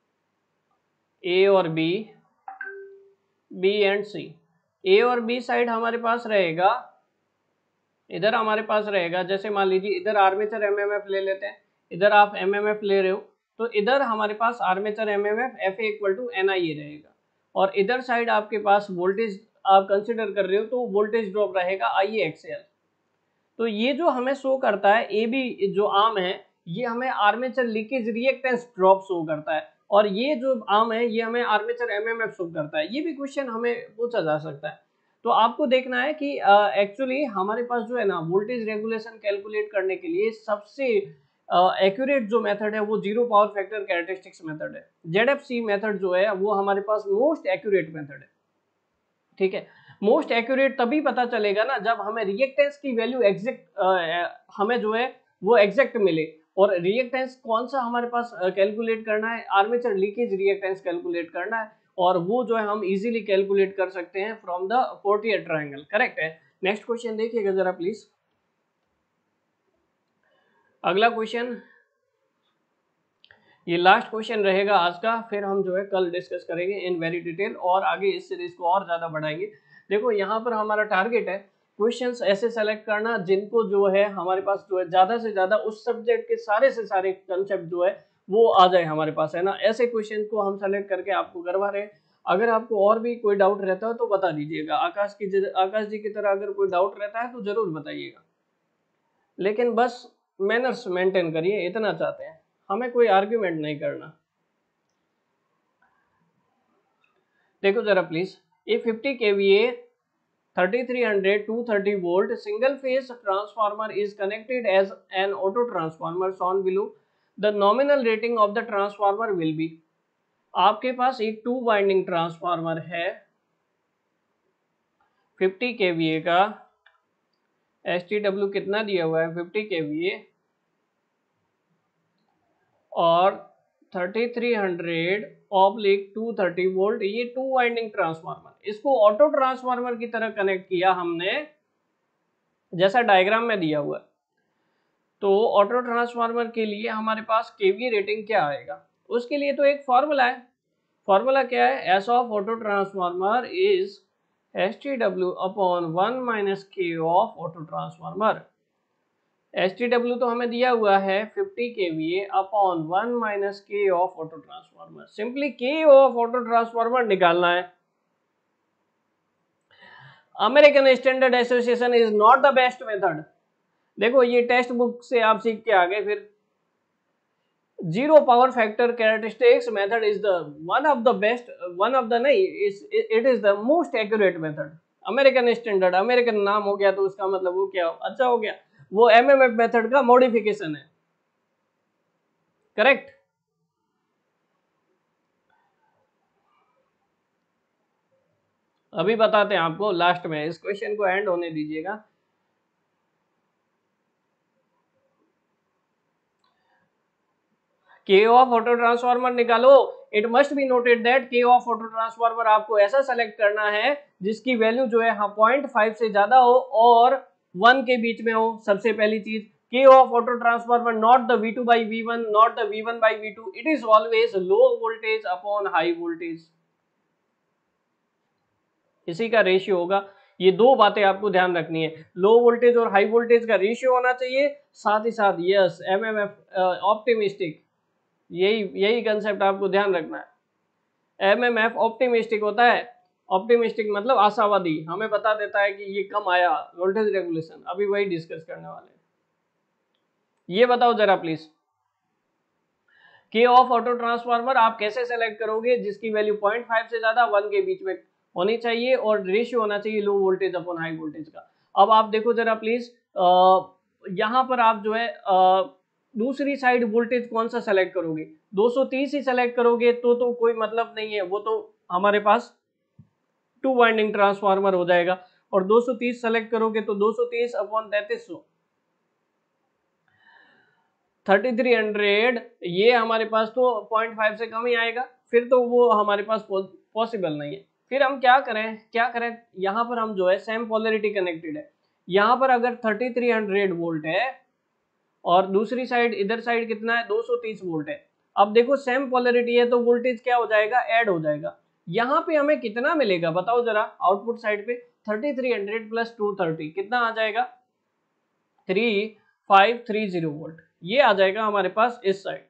ए और B, B and C, A और बी साइड हमारे पास रहेगा, इधर हमारे पास रहेगा, जैसे मान लीजिए इधर आर्मेचर एमएमएफ ले लेते हैं, इधर आप एमएमएफ ले रहे हो, तो इधर हमारे पास armature MMF F A equal to N I A रहेगा, और इधर साइड आपके पास वोल्टेज आप कंसिडर कर रहे हो तो वोल्टेज ड्रॉप रहेगा आई ए एक्स एल। तो ये जो हमें शो करता है ए बी जो आर्म है, ये हमें armature leakage reactance drop show करता है, और ये जो आर्म है ये हमें आर्मेचर एमएमएफ शो करता है। ये भी क्वेश्चन हमें पूछा जा सकता है। तो आपको देखना है कि एक्चुअली uh, हमारे पास जो है ना वोल्टेज रेगुलेशन कैलकुलेट करने के लिए सबसे एक्यूरेट uh, जो मेथड है वो zero power factor characteristics method है। जेडएफसी मेथड जो है वो हमारे पास मोस्ट एक्यूरेट मेथड है, ठीक है। मोस्ट एक्यूरेट तभी पता चलेगा ना जब हमें रिएक्टेंस की वैल्यू एग्जैक्ट हमें जो है वो एग्जैक्ट मिले, और रिएक्टेंस कौन सा हमारे पास कैलकुलेट करना है, आर्मेचर लीकेज रिएक्टेंस कैलकुलेट करना है, और वो जो है हम इजीली कैलकुलेट कर सकते हैं from the Potier triangle, correct है। नेक्स्ट क्वेश्चन देखिएगा जरा प्लीज। अगला क्वेश्चन, ये लास्ट क्वेश्चन रहेगा आज का, फिर हम जो है कल डिस्कस करेंगे इन वेरी डिटेल, और आगे इस सीरीज को और ज्यादा बढ़ाएंगे। देखो यहाँ पर हमारा टारगेट है क्वेश्चंस ऐसे सेलेक्ट करना जिनको जो है हमारे पास जो है ज्यादा से ज्यादा उस सब्जेक्ट के सारे से सारे कंसेप्ट जो है वो आ जाए हमारे पास, है ना। ऐसे क्वेश्चन को हम सेलेक्ट करके आपको करवा रहे हैं। अगर आपको और भी कोई डाउट रहता है तो बता दीजिएगा, आकाश की आकाश जी की तरह अगर कोई डाउट रहता है तो जरूर बताइएगा, लेकिन बस मैनर्स मेंटेन करिए, इतना चाहते हैं, हमें कोई आर्ग्यूमेंट नहीं करना। देखो जरा प्लीज, ये fifty KVA thirty-three hundred two thirty volt single phase transformer is connected as an auto transformer shown below. The nominal rating of the transformer will be. आपके पास एक टू वाइंडिंग ट्रांसफार्मर है fifty KVA का, S T W कितना दिया हुआ है fifty KVA, और thirty three hundred oblique two thirty volt, ये टू वाइंडिंग ट्रांसफार्मर, इसको ऑटो ट्रांसफार्मर की तरह कनेक्ट किया हमने जैसा डायग्राम में दिया हुआ है। तो ऑटो ट्रांसफार्मर के लिए हमारे पास केवीए रेटिंग क्या आएगा, उसके लिए तो एक फॉर्मूला है। फॉर्मूला क्या है, S of auto transformer is S T W upon one minus K of auto transformer. S T W तो हमें दिया हुआ है fifty KVA upon one minus K of auto transformer. Simply K of auto transformer निकालना है। American standard association is not the best method. देखो ये text book से आप सीख के आ गए, फिर zero power factor characteristics method is the one of the best, one of the नहीं, it is the most accurate method. American standard, American नाम हो गया तो उसका मतलब वो क्या अच्छा हो गया, वो एमएमएफ मेथड का मॉडिफिकेशन है, करेक्ट। अभी बताते हैं आपको लास्ट में, इस क्वेश्चन को एंड होने दीजिएगा। के ऑफ ऑटो ट्रांसफार्मर निकालो। It must be noted that K of auto transformer आपको ऐसा सेलेक्ट करना है जिसकी वैल्यू जो है हाँ पॉइंट फाइव से ज्यादा हो और वन के बीच में हो। सबसे पहली चीज, K of auto transformer not the V two by V one, not the V one by V two, it is always low voltage upon high voltage, इसी का रेशियो होगा। ये दो बातें आपको ध्यान रखनी है, लो वोल्टेज और हाई वोल्टेज का रेशियो होना चाहिए, साथ ही साथ यस एमएमएफ ऑप्टिमिस्टिक, यही यही कंसेप्ट आपको ध्यान रखना है। एमएमएफ ऑप्टिमिस्टिक होता है, ऑप्टिमिस्टिक मतलब आशावादी, हमें बता देता है कि ये कम आया वोल्टेज रेगुलेशन, अभी वही डिस्कस करने वाले हैं। ये बताओ जरा please, K of auto transformer आप कैसे सेलेक्ट करोगे, जिसकी वैल्यू पॉइंट फाइव से ज्यादा वन के बीच में होनी चाहिए और रेशियो होना चाहिए low voltage upon high voltage का। अब आप देखो जरा प्लीज, यहां पर आप जो है आ, दूसरी साइड वोल्टेज कौन सा सेलेक्ट करोगे, दो सौ तीस ही सेलेक्ट करोगे तो तो कोई मतलब नहीं है, वो तो हमारे पास टू वाइंडिंग ट्रांसफार्मर हो जाएगा। और दो सौ तीस सेलेक्ट करोगे तो दो सौ तीस अपॉन तैंतीस सौ, थर्टी थ्री हंड्रेड, ये हमारे पास तो पॉइंट फाइव से कम ही आएगा, फिर तो वो हमारे पास पॉसिबल नहीं है। फिर हम क्या करें क्या करें यहाँ पर हम जो है सेम पोलरिटी कनेक्टेड है, यहाँ पर अगर थर्टी थ्री हंड्रेड वोल्ट है और दूसरी साइड इधर साइड कितना है दो सौ तीस वोल्ट है। अब देखो सेम पोलरिटी है तो वोल्टेज क्या हो जाएगा, ऐड हो जाएगा। यहाँ पे हमें कितना मिलेगा बताओ जरा, आउटपुट साइड पे thirty three hundred plus two thirty कितना आ जाएगा, three five three zero volt, ये आ जाएगा हमारे पास इस साइड।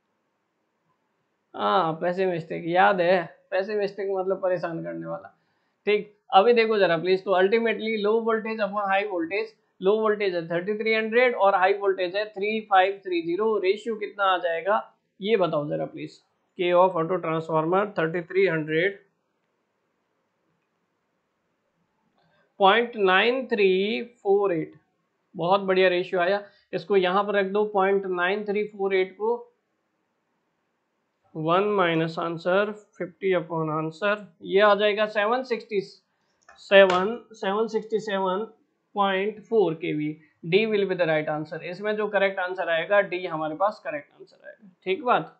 हाँ पैसिमिस्टिक याद है, पैसिमिस्टिक मतलब परेशान करने वाला, ठीक। अभी देखो जरा प्लीज, तो ultimately low voltage upon high voltage, low voltage है थर्टी थ्री हंड्रेड और हाई वोल्टेज है three five three zero, ratio कितना आ जाएगा ये बताओ जरा please, K of auto transformer thirty three hundred point nine three four eight, बहुत बढ़िया रेशियो आया। इसको यहां पर रख दो, point nine three four eight को one minus answer fifty upon answer, ये आ जाएगा seven sixty seven seven sixty seven point four KV. D will be the right answer, इसमें जो करेक्ट आंसर आएगा डी हमारे पास करेक्ट आंसर आएगा, ठीक बात।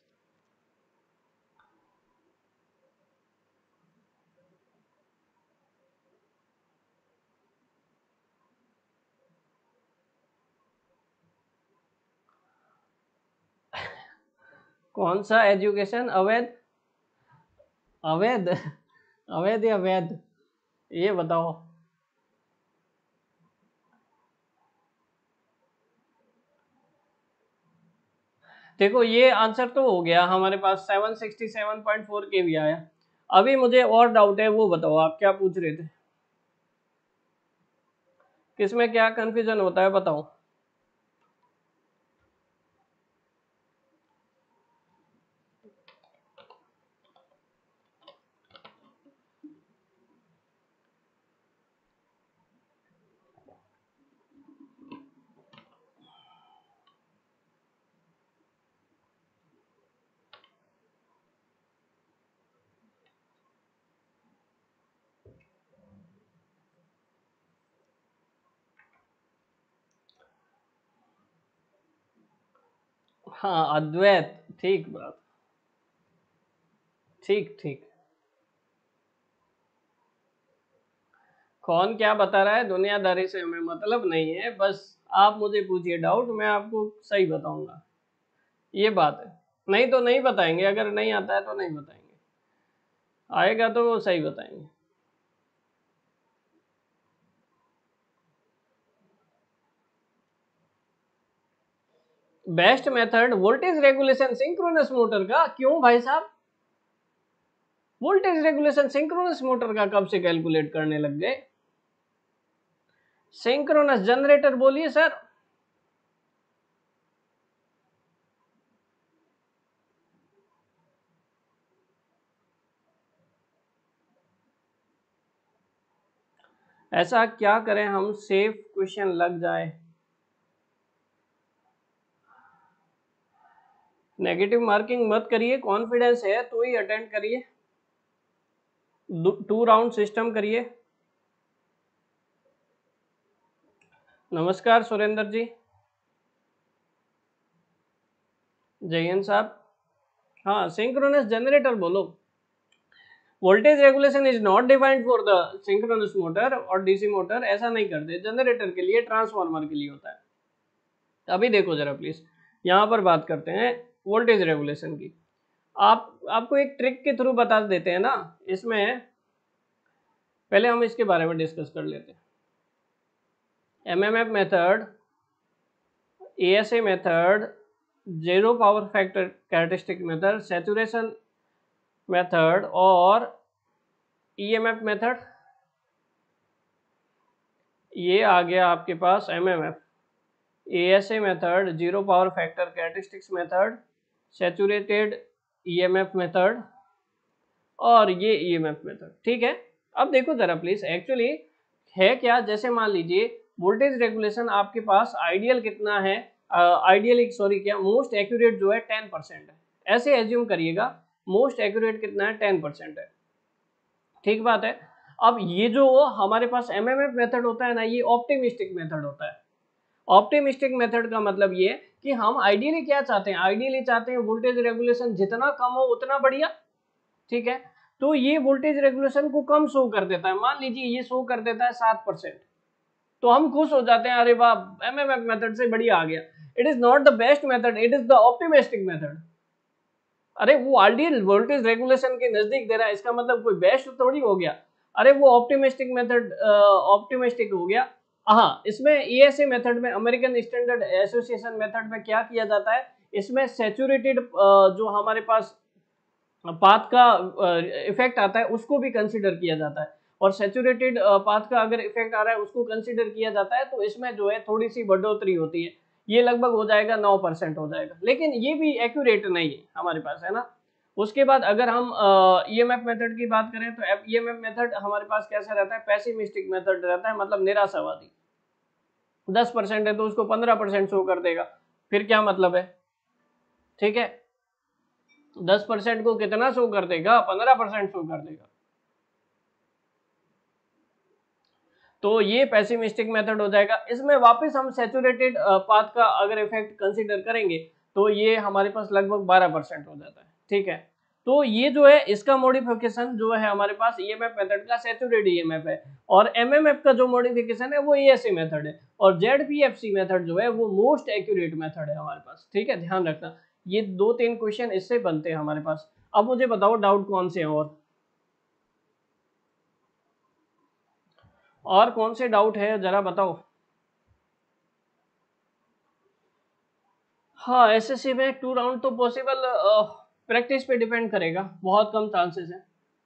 कौन सा एजुकेशन, अवैध अवैध अवैध या वैध, ये बताओ। देखो ये आंसर तो हो गया हमारे पास, seven sixty seven point four के भी आया। अभी मुझे और डाउट है, वो बताओ आप क्या पूछ रहे थे, किसमें क्या कंफ्यूजन होता है बताओ। हाँ अद्वैत, ठीक बात, ठीक ठीक। कौन क्या बता रहा है, दुनियादारी से हमें मतलब नहीं है, बस आप मुझे पूछिए डाउट, मैं आपको सही बताऊंगा, ये बात है। नहीं तो नहीं बताएंगे, अगर नहीं आता है तो नहीं बताएंगे, आएगा तो वो सही बताएंगे। Best method voltage regulation synchronous motor का, क्यों भाई साहब? वोल्टेज रेगुलेशन सिंक्रोनस मोटर का कब से कैलकुलेट करने लग गए? सिंक्रोनस जनरेटर बोलिए सर। ऐसा क्या करें हम सेफ क्वेश्चन लग जाए? नेगेटिव मार्किंग मत करिए, कॉन्फिडेंस है तो ही अटेंड करिए, टू राउंड सिस्टम करिए। नमस्कार सुरेंद्र जी, जयंत साहब। हाँ सिंक्रोनस जनरेटर बोलो। Voltage regulation is not defined for the synchronous motor और डीसी मोटर, ऐसा नहीं करते, जनरेटर के लिए, ट्रांसफार्मर के लिए होता है। अभी देखो जरा प्लीज, यहाँ पर बात करते हैं वोल्टेज रेगुलेशन की। आप आपको एक ट्रिक के थ्रू बता देते हैं ना इसमें, पहले हम इसके बारे में डिस्कस कर लेते हैं। MMF method, ASA method, zero power factor characteristic method, saturation method और ईएमएफ मेथड, ये आ गया आपके पास MMF. ASA method, zero power factor characteristics method, saturated EMF method और ये ईएमएफ मेथड, ठीक है। अब देखो जरा प्लीज, एक्चुअली है क्या, जैसे मान लीजिए वोल्टेज रेगुलेशन आपके पास आइडियल कितना है, आइडियल सॉरी क्या मोस्ट एक्यूरेट जो है टेन परसेंट है, ऐसे एज्यूम करिएगा, मोस्ट एक्यूरेट कितना है, टेन परसेंट है, ठीक बात है। अब ये जो हमारे पास एमएमएफ मेथड होता है ना, ये ऑप्टिमिस्टिक मेथड होता है। ऑप्टिमिस्टिक मेथड का मतलब ये कि हम आइडियली क्या चाहते हैं, आइडियली चाहते हैं वोल्टेज रेगुलेशन जितना कम हो उतना बढ़िया, ठीक है। तो ये वोल्टेज रेगुलेशन को कम शो कर देता है, मान लीजिए ये शो कर देता है सात परसेंट, तो हम खुश हो जाते हैं, अरे वाह एमएमएफ मेथड से बढ़िया आ गया। It is not the best method, it is the optimistic method. अरे वो आइडियल वोल्टेज रेगुलेशन के नजदीक दे रहा है, इसका मतलब कोई बेस्ट थोड़ी हो गया, अरे वो ऑप्टिमिस्टिक मेथड ऑप्टिमिस्टिक हो गया। हाँ इसमें ईएसए मेथड में, अमेरिकन स्टैंडर्ड एसोसिएशन मेथड में क्या किया जाता है, इसमें सैचुरेटेड जो हमारे पास पाथ का इफेक्ट आता है उसको भी कंसीडर किया जाता है, और सैचुरेटेड पाथ का अगर इफेक्ट आ रहा है उसको कंसीडर किया जाता है, तो इसमें जो है थोड़ी सी बढ़ोतरी होती है, ये लगभग हो जाएगा नौ परसेंट हो जाएगा, लेकिन ये भी एक्यूरेट नहीं है हमारे पास, है ना। उसके बाद अगर हम ईएमएफ मेथड की बात करें तो ईएमएफ मेथड हमारे पास कैसा रहता है, पेसिमिस्टिक मेथड रहता है, मतलब निराशावादी। दस परसेंट है तो उसको पंद्रह परसेंट शो कर देगा, फिर क्या मतलब है, ठीक है। दस परसेंट को कितना शो कर देगा, पंद्रह परसेंट शो कर देगा। तो ये पेसिमिस्टिक मेथड हो जाएगा। इसमें वापस हम सैचुरेटेड पाथ का अगर इफेक्ट कंसीडर करेंगे तो ये हमारे पास लगभग बारह परसेंट हो जाता है, ठीक है। तो ये जो है इसका मॉडिफिकेशन जो है हमारे पास ईएमएफ मेथड का सैचुरेटेड ईएमएफ है, और एमएमएफ का जो मॉडिफिकेशन है वो ईएसए मेथड है, और जेडपीएफसी मेथड जो है वो मोस्ट एक्यूरेट मेथड है हमारे पास, ठीक है, ध्यान रखना। ये दो तीन क्वेश्चन इससे बनते हैं हमारे पास। अब मुझे बताओ डाउट कौन से हैं, और और कौन से डाउट है जरा बताओ। हाँ एसएससी में टू राउंड तो पॉसिबल, प्रैक्टिस पे डिपेंड करेगा, बहुत कम चांसेस है।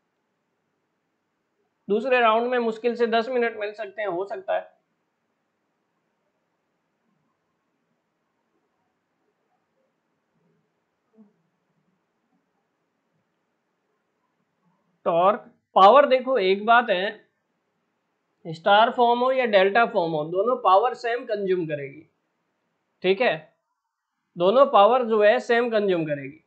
दूसरे राउंड में मुश्किल से दस मिनट मिल सकते हैं, हो सकता है। टॉर्क पावर, देखो एक बात है, स्टार फॉर्म हो या डेल्टा फॉर्म हो, दोनों पावर सेम कंज्यूम करेगी, ठीक है, दोनों पावर जो है सेम कंज्यूम करेगी,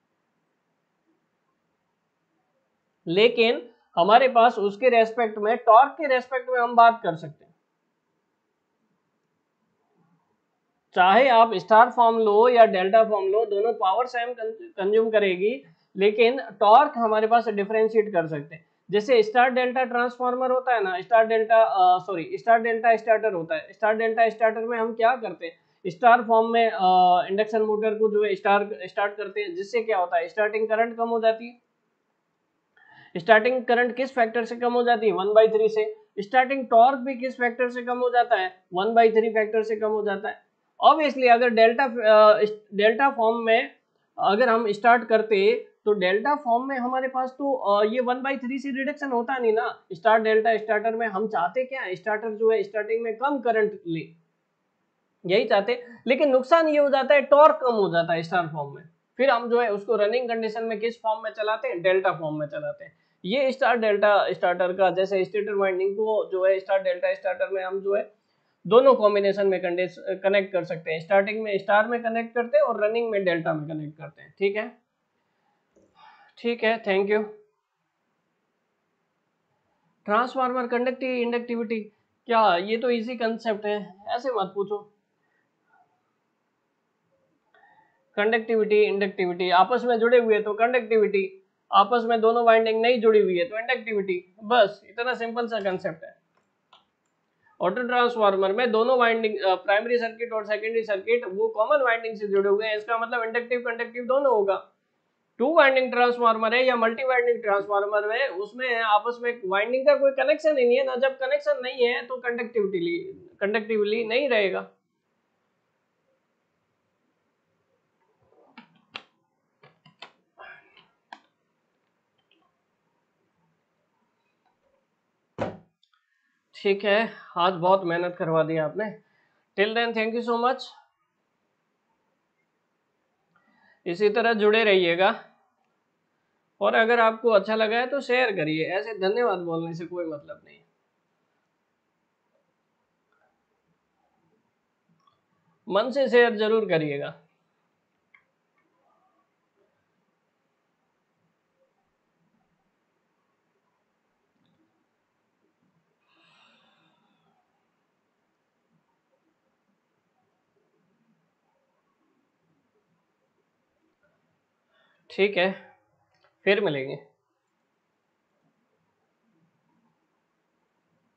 लेकिन हमारे पास उसके रेस्पेक्ट में, टॉर्क के रेस्पेक्ट में हम बात कर सकते हैं, चाहे आप स्टार फॉर्म लो या डेल्टा फॉर्म लो, दोनों पावर सेम कंज्यूम करेगी, लेकिन टॉर्क हमारे पास डिफरेंशिएट कर सकते हैं। जैसे स्टार डेल्टा ट्रांसफार्मर होता है ना, star delta sorry star delta starter होता है। स्टार डेल्टा स्टार्टर में हम क्या करते हैं, स्टार फॉर्म में इंडक्शन मोटर को जो है स्टार स्टार्ट करते हैं, जिससे क्या होता है, स्टार्टिंग करंट कम हो जाती है। स्टार्टिंग करंट किस फैक्टर से कम हो जाती है, वन बाई थ्री से। स्टार्टिंग टॉर्क भी किस फैक्टर से कम हो जाता है, वन बाई थ्री फैक्टर से कम हो जाता है। ऑब्वियसली अगर डेल्टा डेल्टा फॉर्म में अगर हम स्टार्ट करते तो डेल्टा फॉर्म में हमारे पास तो ये वन बाई थ्री से रिडक्शन होता नहीं ना। स्टार डेल्टा स्टार्टर में हम चाहते क्या है, स्टार्टर जो है स्टार्टिंग में कम करंट ले, यही चाहते, लेकिन नुकसान ये हो जाता है टॉर्क कम हो जाता है स्टार फॉर्म में। फिर हम जो है उसको रनिंग कंडीशन में किस फॉर्म में चलाते हैं, डेल्टा फॉर्म में चलाते हैं। ये स्टार डेल्टा स्टार्टर का, जैसे स्टेटर वाइंडिंग को जो है स्टार डेल्टा स्टार्टर में हम जो है दोनों कॉम्बिनेशन में कनेक्ट कर सकते हैं। स्टार्टिंग में स्टार में कनेक्ट करते हैं और रनिंग में डेल्टा में कनेक्ट करते हैं। ठीक है, ठीक है, thank you. Transformer conductivity inductivity, क्या ये तो इजी कंसेप्ट है, ऐसे मत पूछो। कंडक्टिविटी इंडक्टिविटी आपस में जुड़े हुए तो कंडक्टिविटी, आपस में दोनों वाइंडिंग नहीं जुड़ी हुई है तो इंडक्टिविटी, बस इतना सिंपल सा कंसेप्ट है। ऑटो ट्रांसफार्मर में दोनों वाइंडिंग, प्राइमरी सर्किट और सेकेंडरी सर्किट वो कॉमन वाइंडिंग से जुड़े हुए हैं, इसका मतलब इंडक्टिव कंडक्टिव दोनों होगा। टू वाइंडिंग ट्रांसफार्मर है या मल्टी वाइंडिंग ट्रांसफार्मर है, उसमें आपस में वाइंडिंग का कोई कनेक्शन ही नहीं है ना। जब कनेक्शन नहीं है तो कंडक्टिविटी कंडक्टिवली नहीं रहेगा। ठीक है, आज बहुत मेहनत करवा दी आपने। Till then thank you so much. इसी तरह जुड़े रहिएगा, और अगर आपको अच्छा लगा है तो शेयर करिए। ऐसे धन्यवाद बोलने से कोई मतलब नहीं, मन से शेयर जरूर करिएगा। ठीक है, फिर मिलेंगे।